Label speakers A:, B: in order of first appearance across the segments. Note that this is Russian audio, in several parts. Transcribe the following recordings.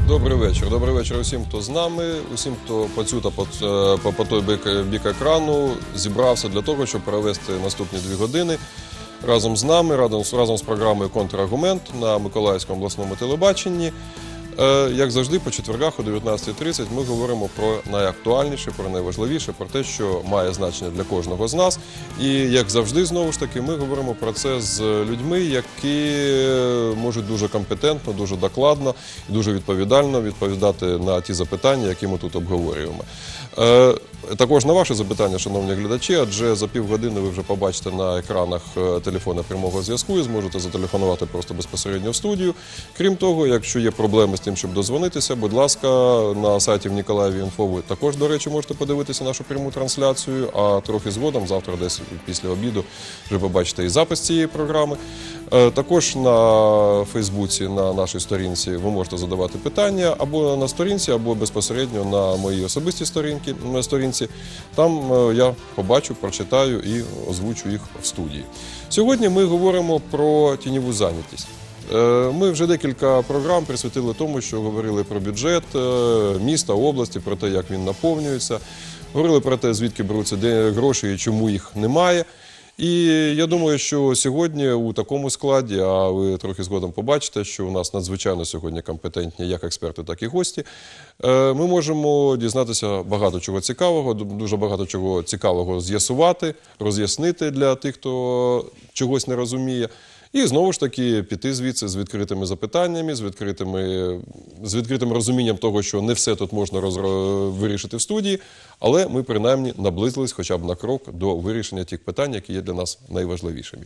A: Добрий вечір. Добрий вечір усім, хто з нами, усім, хто по цю та по той бік екрану зібрався для того, щоб провести наступні 2 години разом з нами, разом з програмою «Контраргумент» на Миколаївському обласному телебаченні. Як завжди, по четвергах о 19:30 ми говоримо про найактуальніше, про найважливіше, про те, що має значення для кожного з нас. І, як завжди, знову ж таки, ми говоримо про це з людьми, які можуть дуже компетентно, дуже докладно і дуже відповідально відповідати на ті запитання, які ми тут обговорюємо. Також на ваші запитання, шановні глядачі, адже за півгодини ви вже побачите на екранах телефона прямого зв'язку і зможете зателефонувати просто безпосередньо в студію. Крім того, якщо є проблеми з тим, щоб дозвонитися, будь ласка, на сайті в Ніколаєві.Інфо ви також, до речі, можете подивитися нашу пряму трансляцію, а трохи згодом, завтра десь після обіду, вже побачите і запис цієї програми. Також на Фейсбуці, на нашій сторінці, ви можете задавати питання або на сторінці, або безпосередньо на моїй особистій сторінці. Там я побачу, прочитаю і озвучу їх в студії. Сьогодні ми говоримо про тіньову зайнятість. Ми вже декілька програм присвятили тому, що говорили про бюджет міста, області, про те, як він наповнюється. Говорили про те, звідки беруться гроші і чому їх немає. І я думаю, що сьогодні у такому складі, а ви трохи згодом побачите, що у нас надзвичайно сьогодні компетентні як експерти, так і гості, ми можемо дізнатися багато чого цікавого, дуже багато чого цікавого з'ясувати, роз'яснити для тих, хто чогось не розуміє. І знову ж таки піти звідси з відкритими запитаннями, з відкритим розумінням того, що не все тут можна вирішити в студії, але ми принаймні наблизились хоча б на крок до вирішення тих питань, які є для нас найважливішими.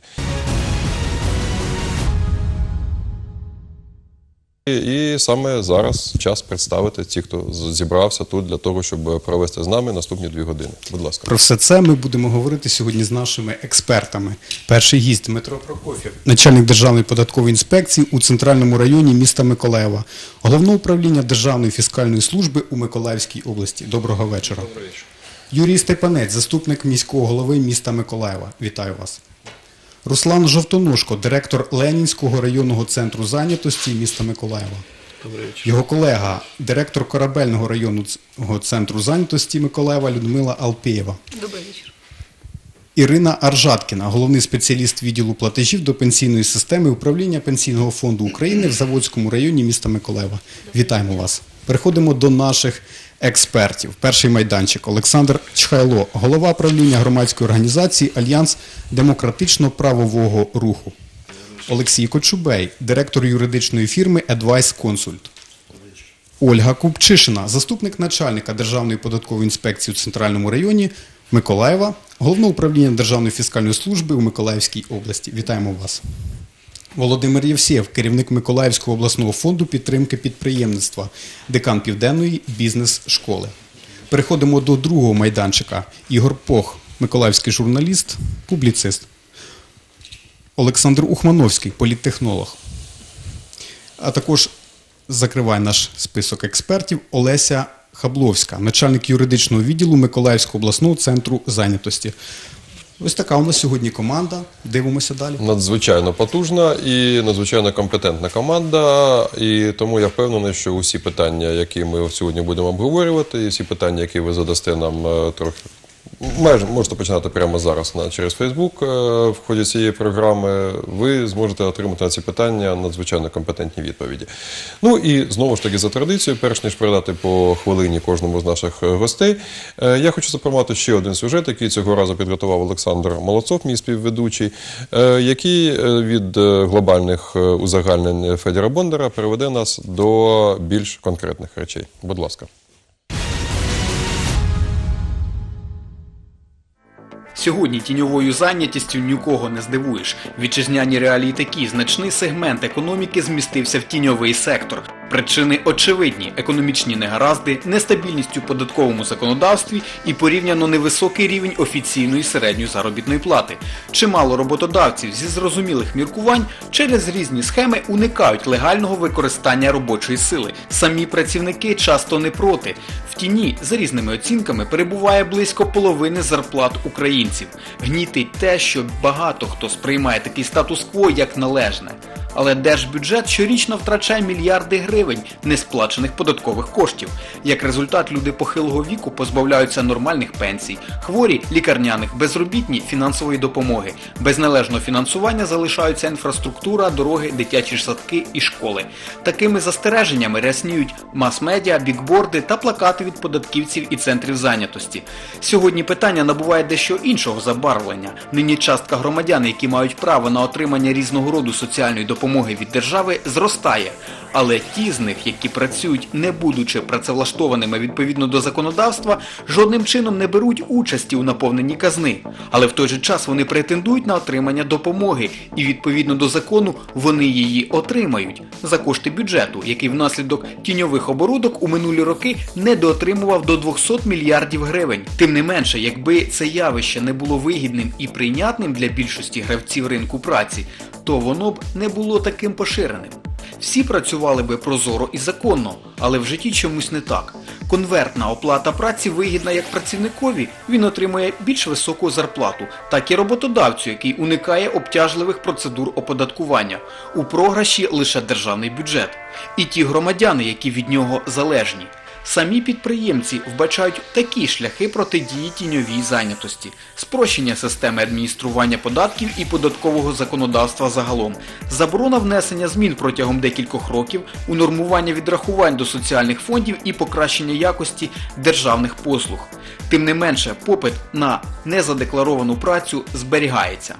A: І саме зараз час представити ті, хто зібрався тут для того, щоб провести з нами наступні 2 години. Будь ласка.
B: Про все це ми будемо говорити сьогодні з нашими експертами. Перший гість – Дмитро Прокоф'єв, начальник Державної податкової інспекції у центральному районі міста Миколаєва, Головного управління Державної фіскальної служби у Миколаївській області. Доброго вечора.
A: Добрий вечір.
B: Юрій Степанець, заступник міського голови міста Миколаєва. Вітаю вас. Руслан Жовтоножко, директор Ленінського районного центру зайнятості міста Миколаєва.
C: Добрий вечір.
B: Його колега, директор Корабельного районного центру зайнятості Миколаєва Людмила Алпєєва.
D: Добрий вечір.
B: Ірина Аржаткіна, головний спеціаліст відділу платежів до пенсійної системи управління Пенсійного фонду України в Заводському районі міста Миколаєва. Вітаємо вас. Переходимо до наших експертів. Перший майданчик. Олександр Чхайло, голова правління громадської організації «Альянс демократично-правового руху». Олексій Кочубей, директор юридичної фірми «Advice Consult». Ольга Купчишина, заступник начальника Державної податкової інспекції у Центральному районі Миколаєва, Головного управління Державної фіскальної служби у Миколаївській області. Вітаємо вас. Володимир Євсєєв, керівник Миколаївського обласного фонду підтримки підприємництва, декан Південної бізнес-школи. Переходимо до другого майданчика. Ігор Пох, миколаївський журналіст, публіцист. Олександр Ухмановський, політтехнолог. А також закриває наш список експертів Олеся Хабловська, начальник юридичного відділу Миколаївського обласного центру зайнятості. Ось така у нас сьогодні команда. Дивимося далі.
A: Надзвичайно потужна і надзвичайно компетентна команда. І тому я впевнений, що усі питання, які ми сьогодні будемо обговорювати, і всі питання, які ви задасте нам трохи, майже можете починати прямо зараз через Фейсбук в ході цієї програми, ви зможете отримати на ці питання надзвичайно компетентні відповіді. Ну і знову ж таки за традицією, перш ніж передати по хвилині кожному з наших гостей, я хочу запропонувати ще один сюжет, який цього разу підготував Олександр Молодцов, мій співведучий, який від глобальних узагальнень Федора Бондара переведе нас до більш конкретних речей. Будь ласка.
C: Сьогодні тіньовою зайнятістю нікого не здивуєш. Вітчизняні реалії такі: значний сегмент економіки змістився в тіньовий сектор. Причини очевидні – економічні негаразди, нестабільність у податковому законодавстві і порівняно невисокий рівень офіційної середньої заробітної плати. Чимало роботодавців зі зрозумілих міркувань через різні схеми уникають легального використання робочої сили. Самі працівники часто не проти. В тіні, за різними оцінками, перебуває близько половини зарплат українців. Гнітить те, що багато хто сприймає такий статус-кво як належне. Але держбюджет щорічно втрачає мільярди гривень гривень несплачених податкових коштів. Як результат, люди похилого віку позбавляються нормальних пенсій, хворі – лікарняних, безробітні – фінансової допомоги. Без належного фінансування залишаються інфраструктура, дороги, дитячі садки і школи. Такими застереженнями рясніють мас-медіа, бікборди та плакати від податківців і центрів зайнятості. Сьогодні питання набуває дещо іншого забарвлення. Нині частка громадян, які мають право на отримання різного роду соціальної допомоги від держави, зростає. Але ті з них, які працюють, не будучи працевлаштованими відповідно до законодавства, жодним чином не беруть участі у наповненні казни. Але в той же час вони претендують на отримання допомоги і відповідно до закону вони її отримають за кошти бюджету, який внаслідок тіньових оборудок у минулі роки недоотримував до 200 мільярдів гривень. Тим не менше, якби це явище не було вигідним і прийнятним для більшості гравців ринку праці, то воно б не було таким поширеним. Всі працювали би прозоро і законно, але в житті чомусь не так. Конвертна оплата праці вигідна як працівникові, він отримує більш високу зарплату, так і роботодавцю, який уникає обтяжливих процедур оподаткування. У програші лише державний бюджет. І ті громадяни, які від нього залежні. Самі підприємці вбачають такі шляхи протидії тіньовій зайнятості, спрощення системи адміністрування податків і податкового законодавства загалом, заборона внесення змін протягом декількох років, унормування відрахувань до соціальних фондів і покращення якості державних послуг. Тим не менше, попит на незадекларовану працю зберігається.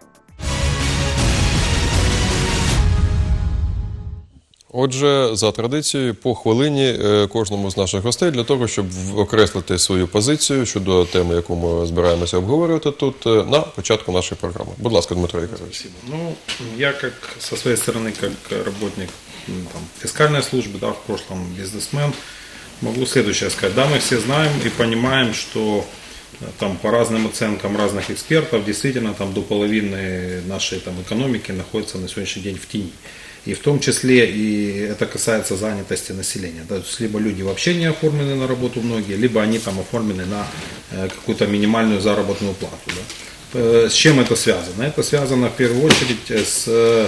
A: Отже, за традицією, по хвилині кожному з наших гостей для того, щоб окреслити свою позицію щодо теми, яку ми збираємося обговорювати тут на початку нашої програми. Будь ласка, Дмитро Ігорович.
D: Ну, я со своей стороны, как работник фискальной службы, в прошлом бизнесмен, могу следующее сказать. Да, мы все знаем и понимаем, что по разным оценкам разных экспертов, действительно до половины нашей экономики находится на сегодняшний день в тени. И в том числе и это касается занятости населения. То есть либо люди вообще не оформлены на работу многие, либо они оформлены на какую-то минимальную заработную плату. Да. С чем это связано? Это связано в первую очередь с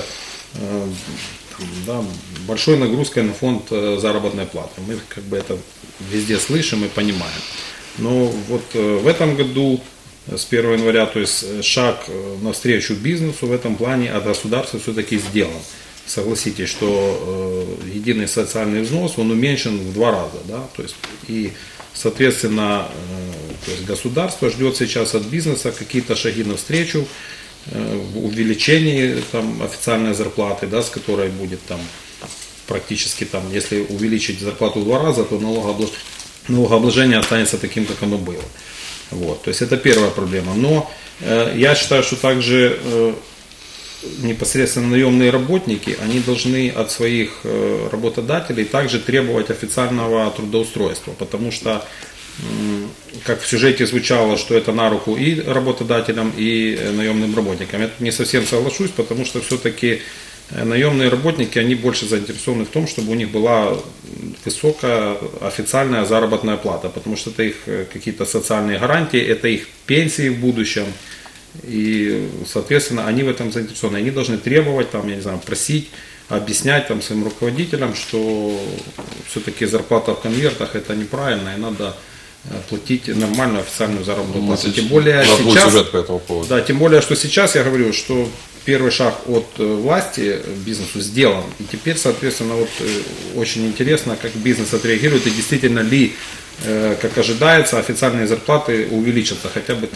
D: большой нагрузкой на фонд заработной платы. Мы это везде слышим и понимаем. Но вот в этом году с 1 января, то есть шаг навстречу бизнесу в этом плане от государства все-таки сделан. Согласитесь, что единый социальный взнос, он уменьшен в 2 раза. Да? То есть, и, соответственно, то есть государство ждет сейчас от бизнеса какие-то шаги навстречу, в увеличении официальной зарплаты, да, с которой будет практически, если увеличить зарплату в 2 раза, то налогообложение останется таким, как оно было. Вот. То есть это первая проблема. Но я считаю, что также непосредственно наемные работники, они должны от своих работодателей также требовать официального трудоустройства, потому что, как в сюжете звучало, что это на руку и работодателям, и наемным работникам. Я не совсем соглашусь, потому что все-таки наемные работники, они больше заинтересованы в том, чтобы у них была высокая официальная заработная плата, потому что это их какие-то социальные гарантии, это их пенсии в будущем. И, соответственно, они в этом заинтересованы. Они должны требовать, просить, объяснять своим руководителям, что все-таки зарплата в конвертах это неправильно, и надо платить нормальную официальную заработную плату. Тем более сейчас,
A: сюжет по этому поводу.
D: Да, тем более, что сейчас я говорю, что первый шаг от власти бизнесу сделан. И теперь, соответственно, очень интересно, как бизнес отреагирует, и действительно ли, как ожидается, официальные зарплаты увеличатся хотя бы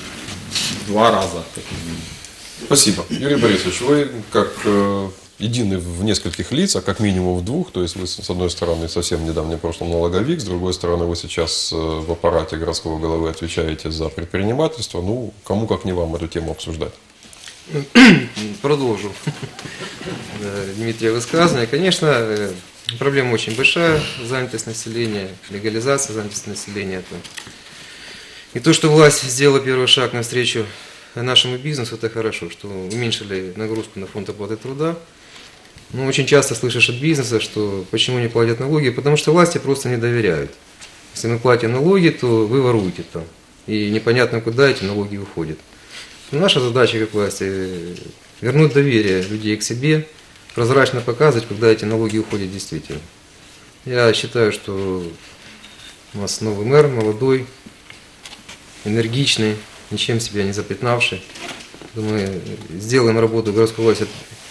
D: в 2 раза.
A: Спасибо. Юрий Борисович, вы как едины в нескольких лицах, как минимум в 2, то есть вы, с одной стороны, совсем недавно в прошлом налоговик, с другой стороны, вы сейчас в аппарате городского головы отвечаете за предпринимательство. Ну, кому как не вам эту тему обсуждать?
E: Продолжу Дмитрия высказывания. Конечно, проблема очень большая, занятость населения, легализация занятости населения. И то, что власть сделала первый шаг навстречу нашему бизнесу, это хорошо, что уменьшили нагрузку на фонд оплаты труда. Но очень часто слышишь от бизнеса, что почему не платят налоги, потому что власти просто не доверяют. Если мы платим налоги, то вы воруете там, и непонятно, куда эти налоги уходят. Но наша задача как власти вернуть доверие людей к себе, прозрачно показывать, когда эти налоги уходят действительно. Я считаю, что у нас новый мэр, молодой, энергичный, ничем себя не запятнавший. Думаю, сделаем работу городской власти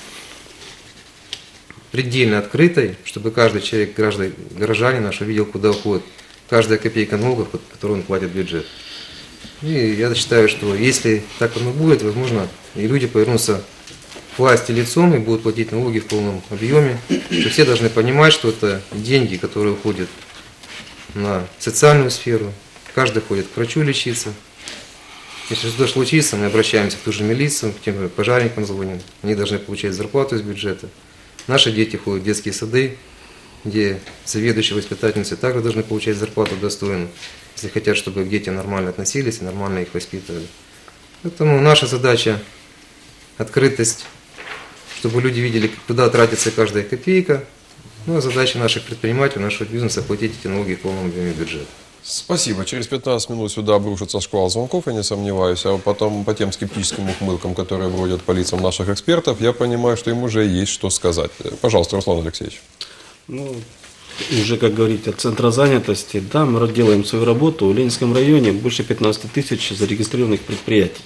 E: предельно открытой, чтобы каждый человек, горожанин наш увидел, куда уходит каждая копейка налогов, которую он платит в бюджет. И я считаю, что если так оно будет, возможно, и люди повернутся к власти лицом и будут платить налоги в полном объеме. Что все должны понимать, что это деньги, которые уходят на социальную сферу. Каждый ходит к врачу лечиться. Если что-то случится, мы обращаемся в ту же милицию, к тем же пожарникам звоним. Они должны получать зарплату из бюджета. Наши дети ходят в детские сады, где заведующие воспитательницы также должны получать зарплату достойную, если хотят, чтобы к детям нормально относились и нормально их воспитывали. Поэтому наша задача – открытость, чтобы люди видели, куда тратится каждая копейка. Ну а задача наших предпринимателей, нашего бизнеса – платить эти налоги в полном объеме бюджета.
A: Спасибо. Через 15 минут сюда обрушится шквал звонков, я не сомневаюсь. А потом по тем скептическим ухмылкам, которые бродят по лицам наших экспертов, я понимаю, что им уже есть что сказать. Пожалуйста, Руслан Алексеевич.
F: Ну, уже, как говорить, от центра занятости, да, мы делаем свою работу. В Ленинском районе больше 15 тысяч зарегистрированных предприятий.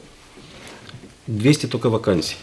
F: 200 только вакансий.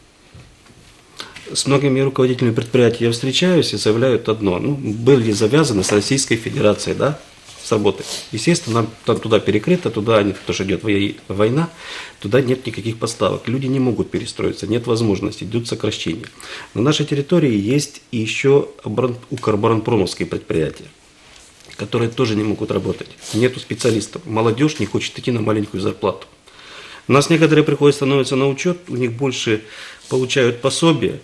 F: С многими руководителями предприятий я встречаюсь и заявляют одно. Ну, были завязаны с Российской Федерацией, да, с работой. Естественно, нам там туда перекрыто, туда, потому что идет война, туда нет никаких поставок. Люди не могут перестроиться, нет возможности, идут сокращения. На нашей территории есть еще укроборонпромовские предприятия, которые тоже не могут работать. Нету специалистов. Молодежь не хочет идти на маленькую зарплату. У нас некоторые приходят, становятся на учет, у них больше получают пособия,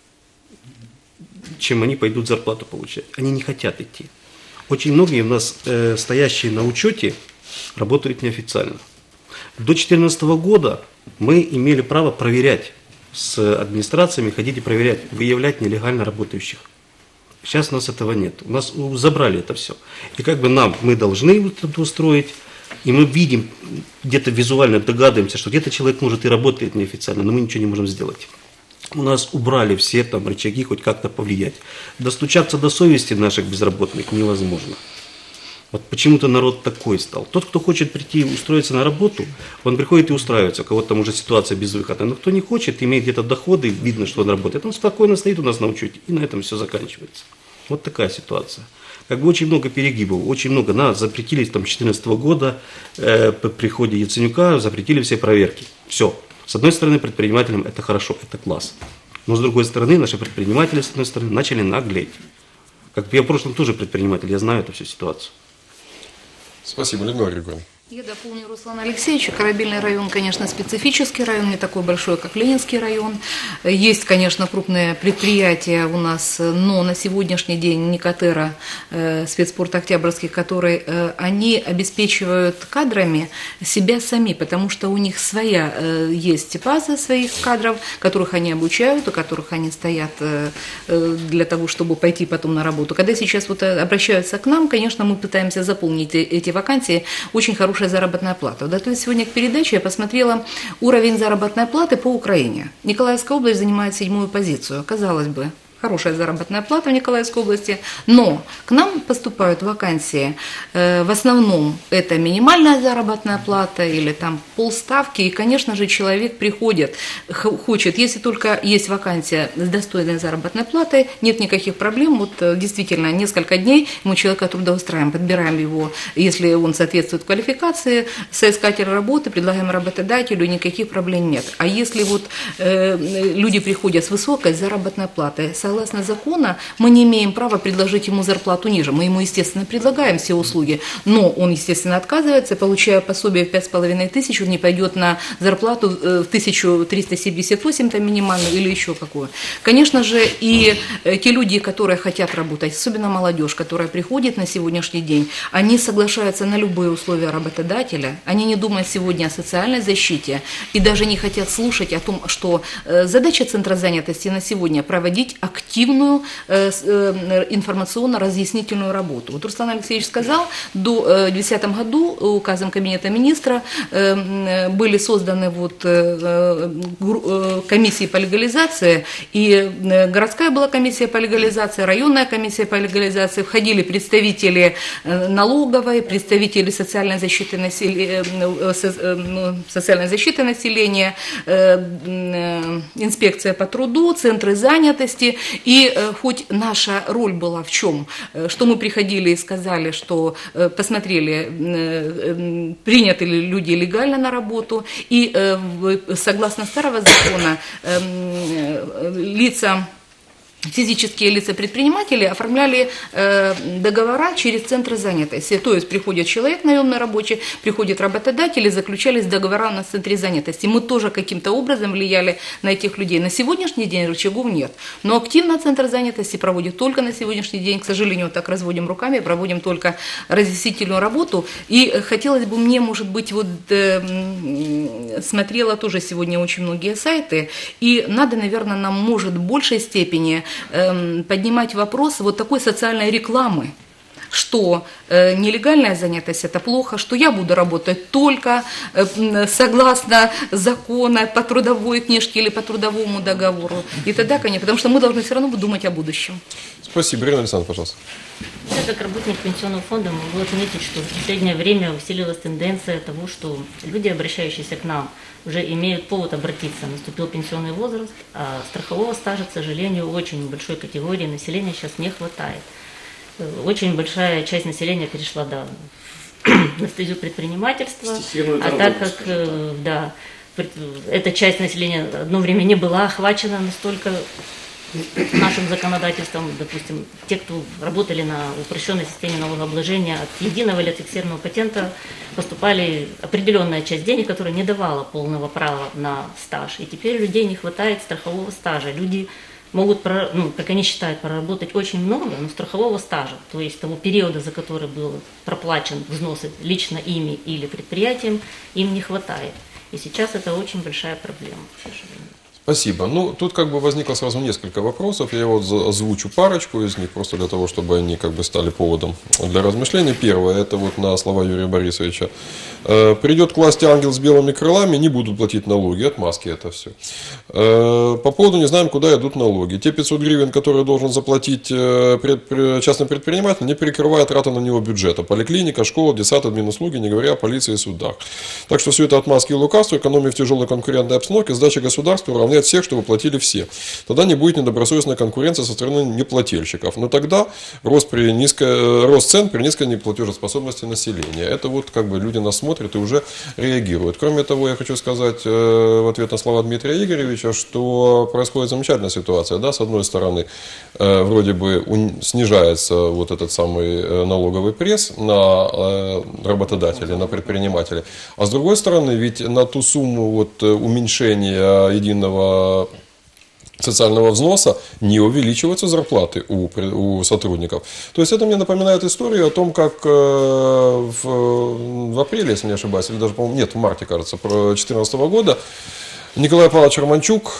F: чем они пойдут зарплату получать. Они не хотят идти. Очень многие у нас стоящие на учете работают неофициально. До 2014 года мы имели право проверять с администрациями, ходить и проверять, выявлять нелегально работающих. Сейчас у нас этого нет. У нас забрали это все. И как бы мы должны это устроить, и мы видим, где-то визуально догадываемся, что где-то человек может и работает неофициально, но мы ничего не можем сделать. У нас убрали все там рычаги хоть как-то повлиять. Достучаться до совести наших безработных невозможно. Вот почему-то народ такой стал. Тот, кто хочет прийти и устроиться на работу, он приходит и устраивается. У кого-то там уже ситуация безвыходная. Но кто не хочет, имеет где-то доходы, видно, что он работает, он спокойно стоит у нас на учете. И на этом все заканчивается. Вот такая ситуация. Как бы очень много перегибов, очень много. Нас запретили там, с 2014 года по приходе Яценюка, запретили все проверки. Все. С одной стороны, предпринимателям это хорошо, это класс. Но с другой стороны, наши предприниматели, с одной стороны, начали наглеть. Как я в прошлом тоже предприниматель, я знаю эту всю ситуацию.
A: Спасибо, Людмила Григорьевна.
G: Я дополню Руслана Алексеевича. Корабельный район, конечно, специфический район, не такой большой, как Ленинский район. Есть, конечно, крупные предприятия у нас, но на сегодняшний день Никотера, спецпорт Октябрьский, которые они обеспечивают кадрами себя сами, потому что у них своя есть база своих кадров, которых они обучают, у которых они стоят для того, чтобы пойти потом на работу. Когда сейчас вот обращаются к нам, конечно, мы пытаемся заполнить эти вакансии. Очень хорошая заработная плата. Готовясь сегодня к передаче, я посмотрела уровень заработной платы по Украине. Николаевская область занимает 7-ю позицию. Казалось бы, хорошая заработная плата в Николаевской области, но к нам поступают вакансии, в основном это минимальная заработная плата или там полставки, и, конечно же, человек приходит, хочет, если только есть вакансия с достойной заработной платой, нет никаких проблем, вот действительно несколько дней мы человека трудоустраиваем, подбираем его, если он соответствует квалификации, соискатель работы, предлагаем работодателю, никаких проблем нет. А если вот люди приходят с высокой заработной платой, согласно закону, мы не имеем права предложить ему зарплату ниже. Мы ему, естественно, предлагаем все услуги, но он, естественно, отказывается, получая пособие в 5500, он не пойдет на зарплату в 1378, там минимальную или еще какую. Конечно же, и те люди, которые хотят работать, особенно молодежь, которая приходит на сегодняшний день, они соглашаются на любые условия работодателя, они не думают сегодня о социальной защите и даже не хотят слушать о том, что задача Центра занятости на сегодня проводить активные активную информационно-разъяснительную работу. Вот Руслан Алексеевич сказал, до 2010 году указом Кабинета министра были созданы комиссии по легализации, и городская была комиссия по легализации, районная комиссия по легализации, входили представители налоговой, представители социальной защиты населения, инспекция по труду, центры занятости. И хоть наша роль была в чем? Что мы приходили и сказали, что посмотрели, приняты ли люди легально на работу, и согласно старого закона физические лица-предприниматели оформляли договора через центры занятости. То есть приходит человек, наемный рабочий, приходит работодатель, и заключались договора на центре занятости. Мы тоже каким-то образом влияли на этих людей. На сегодняшний день рычагов нет. Но активно центр занятости проводит только на сегодняшний день. К сожалению, так разводим руками, проводим только разъяснительную работу. И хотелось бы мне, может быть, смотрела тоже сегодня очень многие сайты, и надо, наверное, нам, может, в большей степени поднимать вопрос такой социальной рекламы, что нелегальная занятость – это плохо, что я буду работать только согласно закону по трудовой книжке или по трудовому договору. И тогда, конечно, потому что мы должны все равно думать о будущем.
A: Спасибо. Ирина Александровна, пожалуйста.
H: Я как работник пенсионного фонда могу отметить, что в последнее время усилилась тенденция того, что люди, обращающиеся к нам, уже имеют повод обратиться. Наступил пенсионный возраст, а страхового стажа, к сожалению, у очень большой категории населения сейчас не хватает. Очень большая часть населения перешла на стезю предпринимательства, а так как эта часть населения одно время не была охвачена настолько нашим законодательством, допустим, те, кто работали на упрощенной системе налогообложения от единого или от фиксированного патента, поступали определенная часть денег, которая не давала полного права на стаж. И теперь у людей не хватает страхового стажа. Люди могут, как они считают, проработать очень много, но страхового стажа, то есть того периода, за который был проплачен взносы лично ими или предприятием, им не хватает. И сейчас это очень большая проблема, к сожалению.
A: Спасибо. Тут возникло сразу несколько вопросов. Я озвучу парочку из них, просто для того, чтобы они стали поводом для размышлений. Первое, это на слова Юрия Борисовича. Придет к власти ангел с белыми крылами, не будут платить налоги. Отмазки это все. По поводу не знаем, куда идут налоги. Те 500 гривен, которые должен заплатить частный предприниматель, не перекрывает траты на него бюджета. Поликлиника, школа, детсад, админуслуги, не говоря о полиции и судах. Так что все это отмазки и лукавство, экономия в тяжелой конкурентной обстановке, сдача государству уравняет всех, чтобы платили все. Тогда не будет недобросовестной конкуренции со стороны неплательщиков. Но тогда рост цен при низкой неплатежеспособности населения. Это люди нас смотрят и уже реагируют. Кроме того, я хочу сказать в ответ на слова Дмитрия Игоревича, что происходит замечательная ситуация. Да? С одной стороны, вроде бы снижается этот самый налоговый пресс на работодателей, на предпринимателей. А с другой стороны, ведь на ту сумму уменьшения единого социального взноса не увеличиваются зарплаты у сотрудников. То есть это мне напоминает историю о том, как в апреле, если не ошибаюсь, или даже, по-моему, нет, в марте, кажется, 2014 года, Николай Павлович Романчук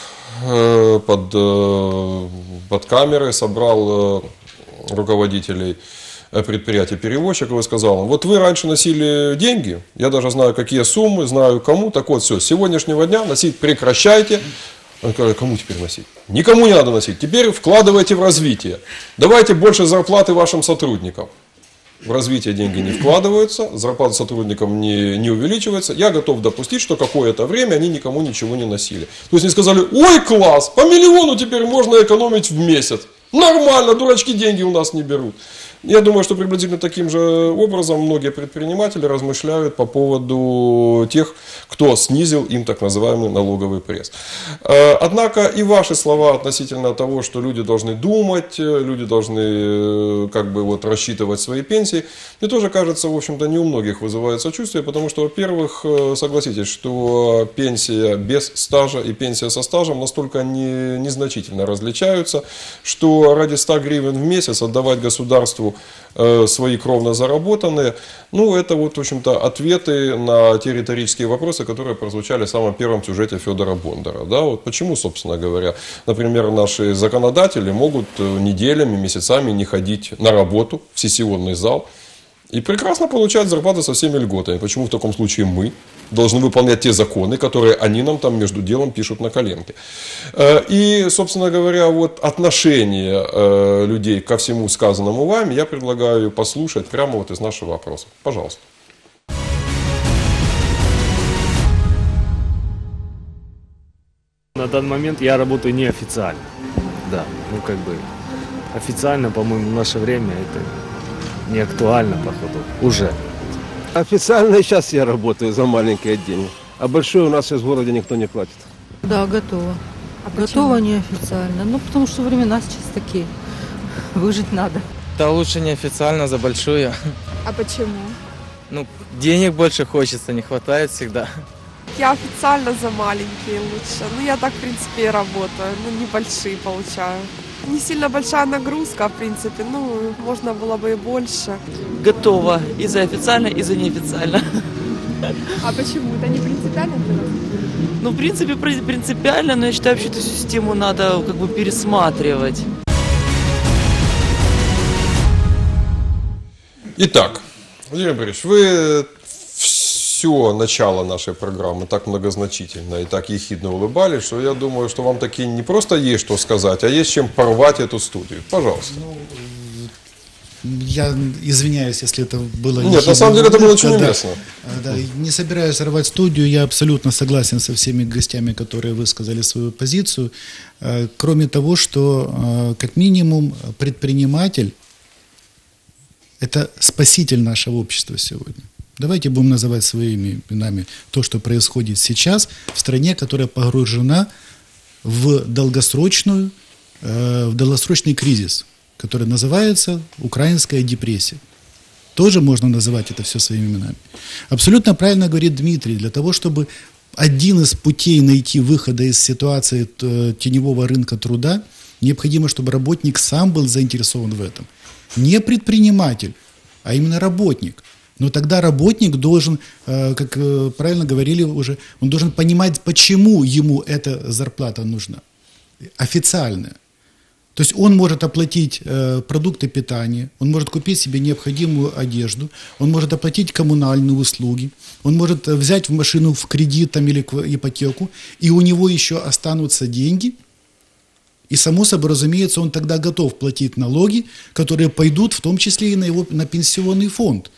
A: под камерой собрал руководителей предприятий-перевозчиков и сказал им: вы раньше носили деньги, я даже знаю, какие суммы, знаю кому, так вот, все, с сегодняшнего дня носить прекращайте. Он сказал: кому теперь носить? Никому не надо носить, теперь вкладывайте в развитие, давайте больше зарплаты вашим сотрудникам. В развитие деньги не вкладываются, зарплата сотрудникам не увеличивается. Я готов допустить, что какое-то время они никому ничего не носили. То есть они сказали: ой, класс, по миллиону теперь можно экономить в месяц. Нормально, дурачки деньги у нас не берут. Я думаю, что приблизительно таким же образом многие предприниматели размышляют по поводу тех, кто снизил им так называемый налоговый пресс. Однако и ваши слова относительно того, что люди должны думать, люди должны рассчитывать свои пенсии, мне тоже кажется, в общем-то, не у многих вызывает сочувствие, потому что, во-первых, согласитесь, что пенсия без стажа и пенсия со стажем настолько незначительно различаются, что что ради 100 гривен в месяц отдавать государству свои кровно заработанные, ну, это вот, в общем-то, ответы на те риторические вопросы, которые прозвучали в самом первом сюжете Федора Бондара. Да? Вот почему, собственно говоря, например, наши законодатели могут неделями, месяцами не ходить на работу в сессионный зал и прекрасно получать зарплату со всеми льготами. Почему в таком случае мы должны выполнять те законы, которые они нам там между делом пишут на коленке? И, собственно говоря, вот отношение людей ко всему сказанному вами я предлагаю послушать прямо вот из нашего опроса. Пожалуйста.
I: На данный момент я работаю неофициально. Да, ну как бы официально, по-моему, в наше время это не актуально, походу, уже.
J: Официально сейчас я работаю за маленькие деньги, а большое у нас сейчас в городе никто не платит.
K: Да, готова. Готова неофициально. Ну, потому что времена сейчас такие. Выжить надо.
L: Да лучше неофициально за большую.
M: А почему?
L: Ну, денег больше хочется, не хватает всегда.
M: Я официально за маленькие лучше. Ну, я так, в принципе, и работаю. Ну, небольшие получаю. Не сильно большая нагрузка, в принципе. Ну, можно было бы и больше.
N: Готова и за официально, и за неофициально.
M: А почему? Это не принципиально для вас?
N: Ну, в принципе, принципиально, но я считаю, что эту систему надо как бы пересматривать.
A: Итак, Владимир Борисович, вы все начало нашей программы так многозначительно и так ехидно улыбались, что я думаю, что вам таки не просто есть что сказать, а есть чем порвать эту студию. Пожалуйста.
O: Я извиняюсь, если это было...
A: Нет, на самом деле это было очень уместно.
O: Да, не собираюсь рвать студию, я абсолютно согласен со всеми гостями, которые высказали свою позицию. Кроме того, что как минимум предприниматель – это спаситель нашего общества сегодня. Давайте будем называть своими именами то, что происходит сейчас в стране, которая погружена в долгосрочный кризис, который называется украинская депрессия. Тоже можно называть это все своими именами. Абсолютно правильно говорит Дмитрий, для того, чтобы один из путей найти выхода из ситуации теневого рынка труда, необходимо, чтобы работник сам был заинтересован в этом. Не предприниматель, а именно работник. Но тогда работник должен, как правильно говорили уже, он должен понимать, почему ему эта зарплата нужна. Официальная. То есть он может оплатить продукты питания, он может купить себе необходимую одежду, он может оплатить коммунальные услуги, он может взять в машину в кредит там, или ипотеку, и у него еще останутся деньги. И, само собой, разумеется, он тогда готов платить налоги, которые пойдут в том числе и на пенсионный фонд.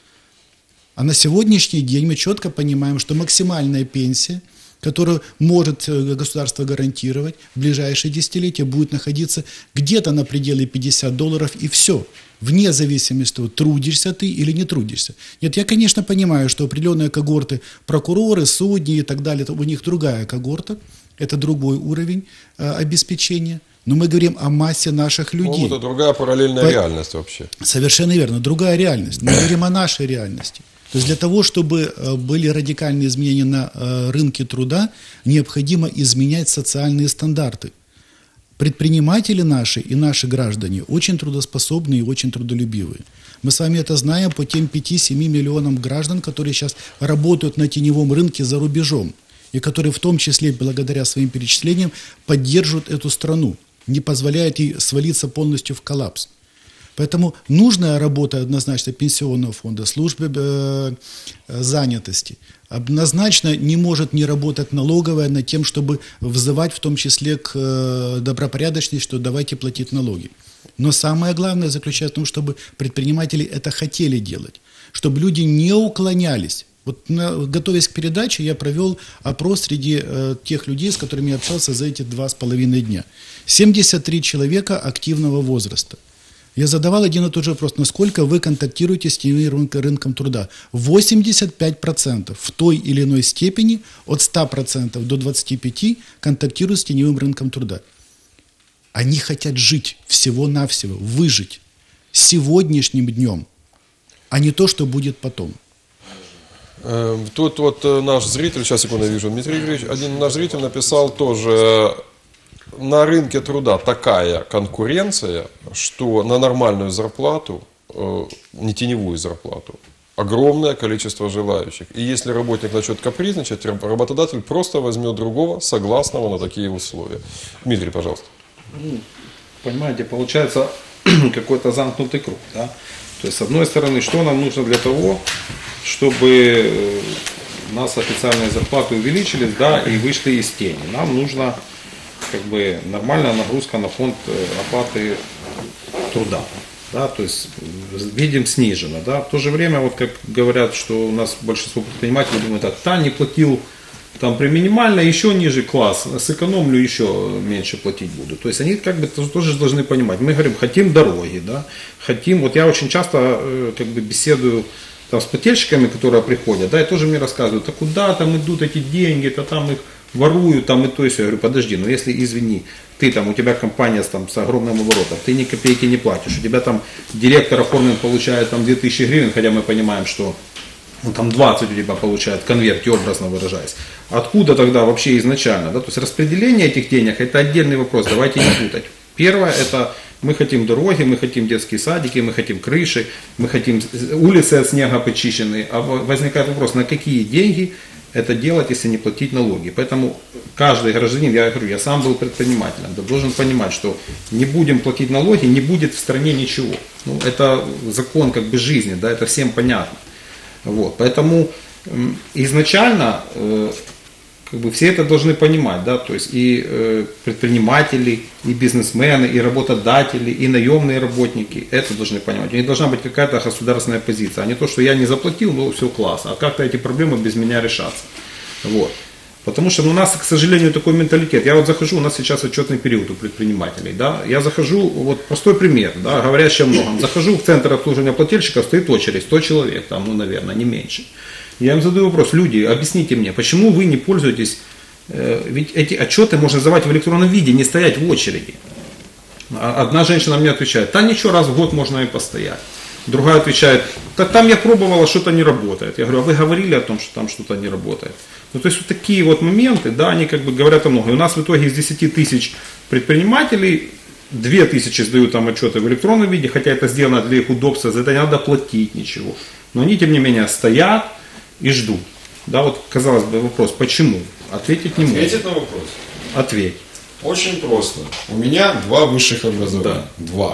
O: А на сегодняшний день мы четко понимаем, что максимальная пенсия, которую может государство гарантировать в ближайшие десятилетия, будет находиться где-то на пределе $50 и все. Вне зависимости от того, трудишься ты или не трудишься. Нет, я, конечно, понимаю, что определенные когорты, прокуроры, судьи и так далее, у них другая когорта, это другой уровень обеспечения. Но мы говорим о массе наших людей.
A: Это другая параллельная реальность вообще.
O: Совершенно верно, другая реальность. Мы говорим о нашей реальности. То есть для того, чтобы были радикальные изменения на рынке труда, необходимо изменять социальные стандарты. Предприниматели наши и наши граждане очень трудоспособные и очень трудолюбивые. Мы с вами это знаем по тем 5-7 миллионам граждан, которые сейчас работают на теневом рынке за рубежом, и которые в том числе благодаря своим перечислениям поддерживают эту страну, не позволяют ей свалиться полностью в коллапс. Поэтому нужная работа однозначно пенсионного фонда, службы занятости, однозначно не может не работать налоговая над тем, чтобы взывать в том числе к добропорядочности, что давайте платить налоги. Но самое главное заключается в том, чтобы предприниматели это хотели делать, чтобы люди не уклонялись. Вот готовясь к передаче, я провел опрос среди тех людей, с которыми я общался за эти 2,5 дня. 73 человека активного возраста. Я задавал один и тот же вопрос, насколько вы контактируете с теневым рынком труда. 85% в той или иной степени, от 100% до 25% контактируют с теневым рынком труда. Они хотят жить всего-навсего, выжить сегодняшним днем, а не то, что будет потом.
A: Тут вот наш зритель, сейчас секунду, я вижу, Дмитрий Игоревич, один наш зритель написал тоже на рынке труда такая конкуренция, что на нормальную зарплату, не теневую зарплату, огромное количество желающих. И если работник начнет капризничать, работодатель просто возьмет другого, согласного на такие условия. Дмитрий, пожалуйста.
D: Понимаете, получается какой-то замкнутый круг. Да? То есть, с одной стороны, что нам нужно для того, чтобы у нас официальные зарплаты увеличились, да, и вышли из тени. Нам нужна как бы нормальная нагрузка на фонд оплаты труда. Да, то есть видим снижено. Да. В то же время, вот как говорят, что у нас большинство предпринимателей думают, не платил там при минимальной, еще ниже класс, сэкономлю, еще меньше платить буду. То есть они как бы тоже должны понимать. Мы говорим, хотим дороги, да, хотим, вот я очень часто как бы беседую там, с плательщиками, которые приходят, да, и тоже мне рассказывают, а куда там идут эти деньги, то там их воруют, там и то, и все. Я говорю, подожди, но если, извини, ты там, у тебя компания там, с огромным оборотом, ты ни копейки не платишь, у тебя там директор оформлен получает там 2000 гривен, хотя мы понимаем, что ну, там 20 у тебя получает в конверте, образно выражаясь. Откуда тогда вообще изначально? Да? То есть распределение этих денег это отдельный вопрос, давайте не путать. Первое это мы хотим дороги, мы хотим детские садики, мы хотим крыши, мы хотим улицы от снега почищенные. А возникает вопрос, на какие деньги это делать, если не платить налоги. Поэтому каждый гражданин, я говорю, я сам был предпринимателем, должен понимать, что не будем платить налоги, не будет в стране ничего. Ну, это закон как бы жизни, да, это всем понятно. Вот, поэтому изначально как бы все это должны понимать, да, то есть и предприниматели, и бизнесмены, и работодатели, и наемные работники это должны понимать. У них должна быть какая-то государственная позиция, а не то, что я не заплатил, ну все классно, а как-то эти проблемы без меня решатся. Вот. Потому что у нас, к сожалению, такой менталитет. Я вот захожу, у нас сейчас отчетный период у предпринимателей. Да? Я захожу, вот простой пример, да, говорящий о многом. Захожу в центр обслуживания плательщиков, стоит очередь, 100 человек, там, ну, наверное, не меньше. Я им задаю вопрос, люди, объясните мне, почему вы не пользуетесь, ведь эти отчеты можно сдавать в электронном виде, не стоять в очереди. Одна женщина мне отвечает, да ничего, раз в год можно и постоять. Другая отвечает, да там я пробовала, что-то не работает. Я говорю, а вы говорили о том, что там что-то не работает? Ну, то есть вот такие вот моменты, да, они как бы говорят о многом. И у нас в итоге из 10 тысяч предпринимателей 2000 сдают там отчеты в электронном виде, хотя это сделано для их удобства, за это не надо платить ничего. Но они, тем не менее, стоят и ждут. Да, вот, казалось бы, вопрос, почему? Ответить не могут.
A: Ответить на вопрос?
D: Ответь.
A: Очень просто. У меня 2 высших образования. Да. 2.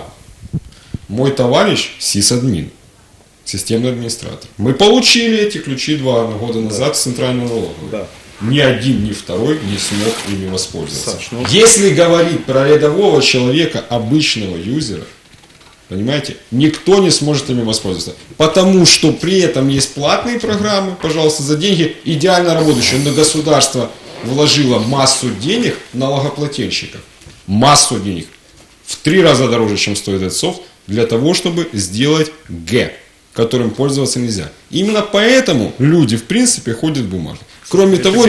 A: Мой товарищ сисадмин, системный администратор. Мы получили эти ключи 2 года назад с центрального налога.
D: Да.
A: Ни один, ни второй не смог ими воспользоваться. Саш, если говорить про рядового человека, обычного юзера, понимаете, никто не сможет ими воспользоваться. Потому что при этом есть платные программы, пожалуйста, за деньги идеально работающие. Но государство вложило массу денег налогоплательщиков. Массу денег. В 3 раза дороже, чем стоит этот софт, для того, чтобы сделать Г, которым пользоваться нельзя. Именно поэтому люди, в принципе, ходят в бумажных. Кроме того,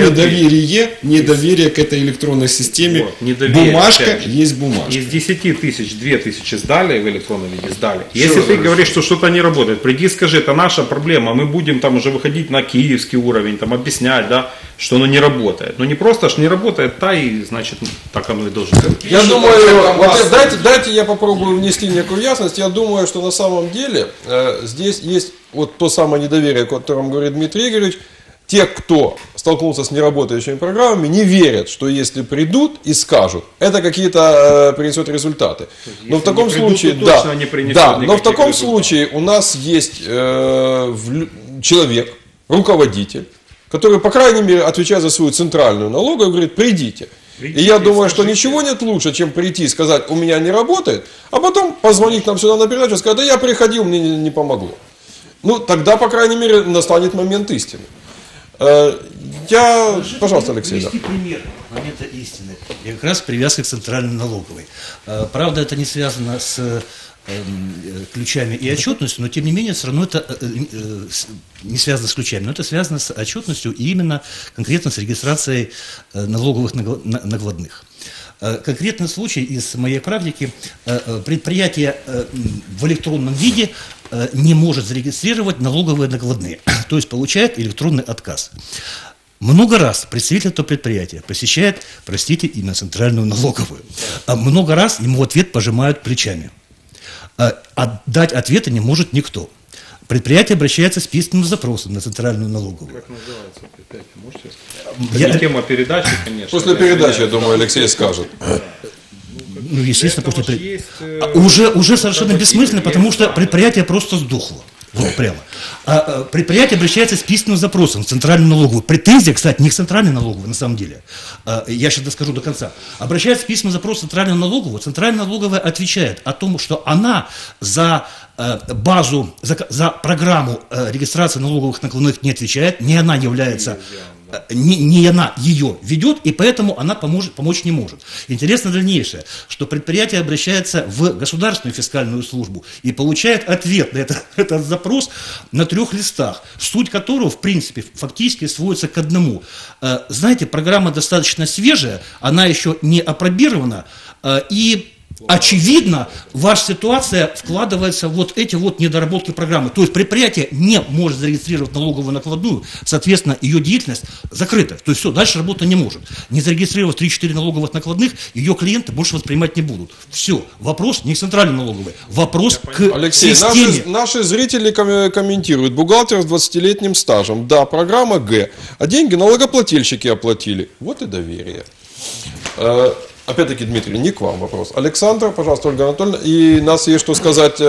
A: недоверие к этой электронной системе. Вот, бумажка есть бумажка.
D: Из 10 тысяч 2000 сдали в электронном виде, сдали. Если ты говоришь, что что-то не работает, приди скажи, это наша проблема, мы будем там уже выходить на киевский уровень, там объяснять, да, что оно не работает. Но не просто, что не работает, и значит так оно и должно быть.
A: Я думаю, вот, дайте я попробую внести некую ясность. Я думаю, что на самом деле здесь есть вот то самое недоверие, о котором говорит Дмитрий Игоревич. Те, кто столкнулся с неработающими программами, не верят, что если придут и скажут, это какие-то принесет результаты. Но в таком случае, но в таком случае у нас есть человек, руководитель, который, по крайней мере, отвечает за свою центральную налоговую и говорит, придите. И я думаю, что ничего нет лучше, чем прийти и сказать, у меня не работает, а потом позвонить нам сюда на передачу и сказать, да я приходил, мне не помогло. Ну, тогда, по крайней мере, настанет момент истины. Пожалуйста, Алексей.
P: Привести пример момента истины. И как раз привязка к центральной налоговой. Правда, это не связано с ключами и отчетностью, но тем не менее, все равно это не связано с ключами, но это связано с отчетностью и именно конкретно с регистрацией налоговых накладных. Конкретный случай из моей практики. Предприятие в электронном виде не может зарегистрировать налоговые накладные, то есть получает электронный отказ. Много раз представитель этого предприятия посещает, простите, именно центральную налоговую. Много раз ему в ответ пожимают плечами. Дать ответа не может никто. Предприятие обращается с письменным запросом на центральную налоговую.
D: Как называется предприятие? Можете сказать? Это тема передачи, конечно.
A: После передачи, я думаю, Алексей скажет.
P: Ну, естественно, после уже совершенно бессмысленно, потому что предприятие просто сдохло. Вот прямо. Предприятие обращается с письменным запросом в центральную налоговую. Претензия, кстати, не к центральной налоговой, на самом деле. Я сейчас доскажу до конца. Обращается с письменным запросом в центральную налоговую. Центральная налоговая отвечает о том, что она за базу, за программу регистрации налоговых накладных не отвечает, не она является... Не она ее ведет, и поэтому она помочь не может. Интересно дальнейшее, что предприятие обращается в государственную фискальную службу и получает ответ на этот запрос на 3 листах, суть которого, в принципе, фактически сводится к одному. Знаете, программа достаточно свежая, она еще не апробирована, и очевидно, ваша ситуация вкладывается в вот эти вот недоработки программы. То есть предприятие не может зарегистрировать налоговую накладную, соответственно, ее деятельность закрыта. То есть все, дальше работа не может. Не зарегистрировав 3-4 налоговых накладных, ее клиенты больше воспринимать не будут. Все, вопрос не к центральной налоговой, вопрос к
A: Алексей,
P: системе.
A: наши зрители комментируют. Бухгалтер с 20-летним стажем. Да, программа Г. А деньги налогоплательщики оплатили. Вот и доверие. Опять-таки, Дмитрий, не к вам вопрос. Александр, пожалуйста, Ольга Анатольевна. И нас есть что сказать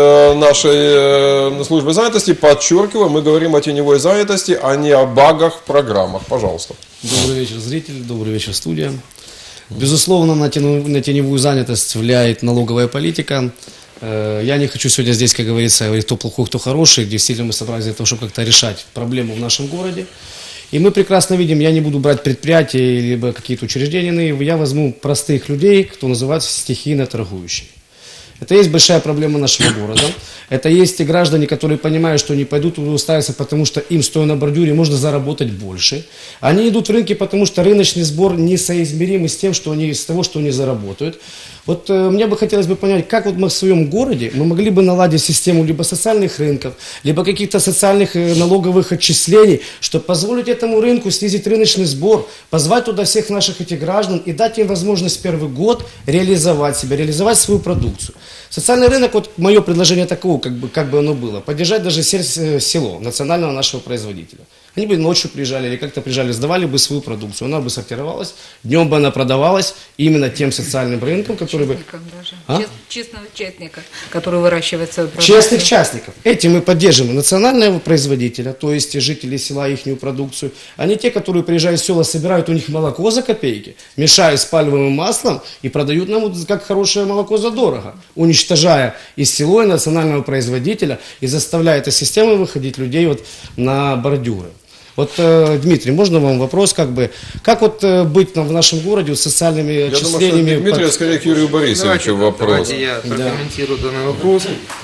A: нашей службе занятости. Подчеркиваю, мы говорим о теневой занятости, а не о багах в программах. Пожалуйста.
Q: Добрый вечер, зрители. Добрый вечер, студия. Безусловно, на теневую занятость влияет налоговая политика. Я не хочу сегодня здесь, как говорится, говорить, кто плохой, кто хороший. Действительно, мы собрались для того, чтобы как-то решать проблему в нашем городе. И мы прекрасно видим, я не буду брать предприятия либо какие-то учреждения, я возьму простых людей, кто называется стихийно торгующие. Это есть большая проблема нашего города. Это есть те граждане, которые понимают, что они пойдут туда устраиваться, потому что им, стоя на бордюре, можно заработать больше. Они идут в рынки, потому что рыночный сбор несоизмерим с тем, что они, с того, что они заработают. Вот мне бы хотелось бы понять, как вот мы в своем городе мы могли бы наладить систему либо социальных рынков, либо каких-то социальных налоговых отчислений, чтобы позволить этому рынку снизить рыночный сбор, позвать туда всех наших этих граждан и дать им возможность первый год реализовать себя, реализовать свою продукцию. Социальный рынок, вот мое предложение таково, как бы оно было, поддержать даже село, национального нашего производителя. Они бы ночью приезжали или как-то приезжали, сдавали бы свою продукцию, она бы сортировалась, днем бы она продавалась именно тем социальным рынкам, который бы...
G: Честного частника, который выращивает свою продукцию.
Q: Честных частников. Этим мы поддерживаем национального производителя, то есть жителей села, ихнюю продукцию, а не те, которые приезжают в села, собирают у них молоко за копейки, мешают с пальмовым маслом и продают нам вот как хорошее молоко задорого, уничтожая и село, и национального производителя, и заставляя этой системой выходить людей вот на бордюры. Вот, Дмитрий, можно вам вопрос, как вот быть в нашем городе с социальными отчислениями?
A: Я думаю, что Дмитрий, скорее к Юрию Борисовичу вопрос.
E: Давайте я прокомментирую данный вопрос.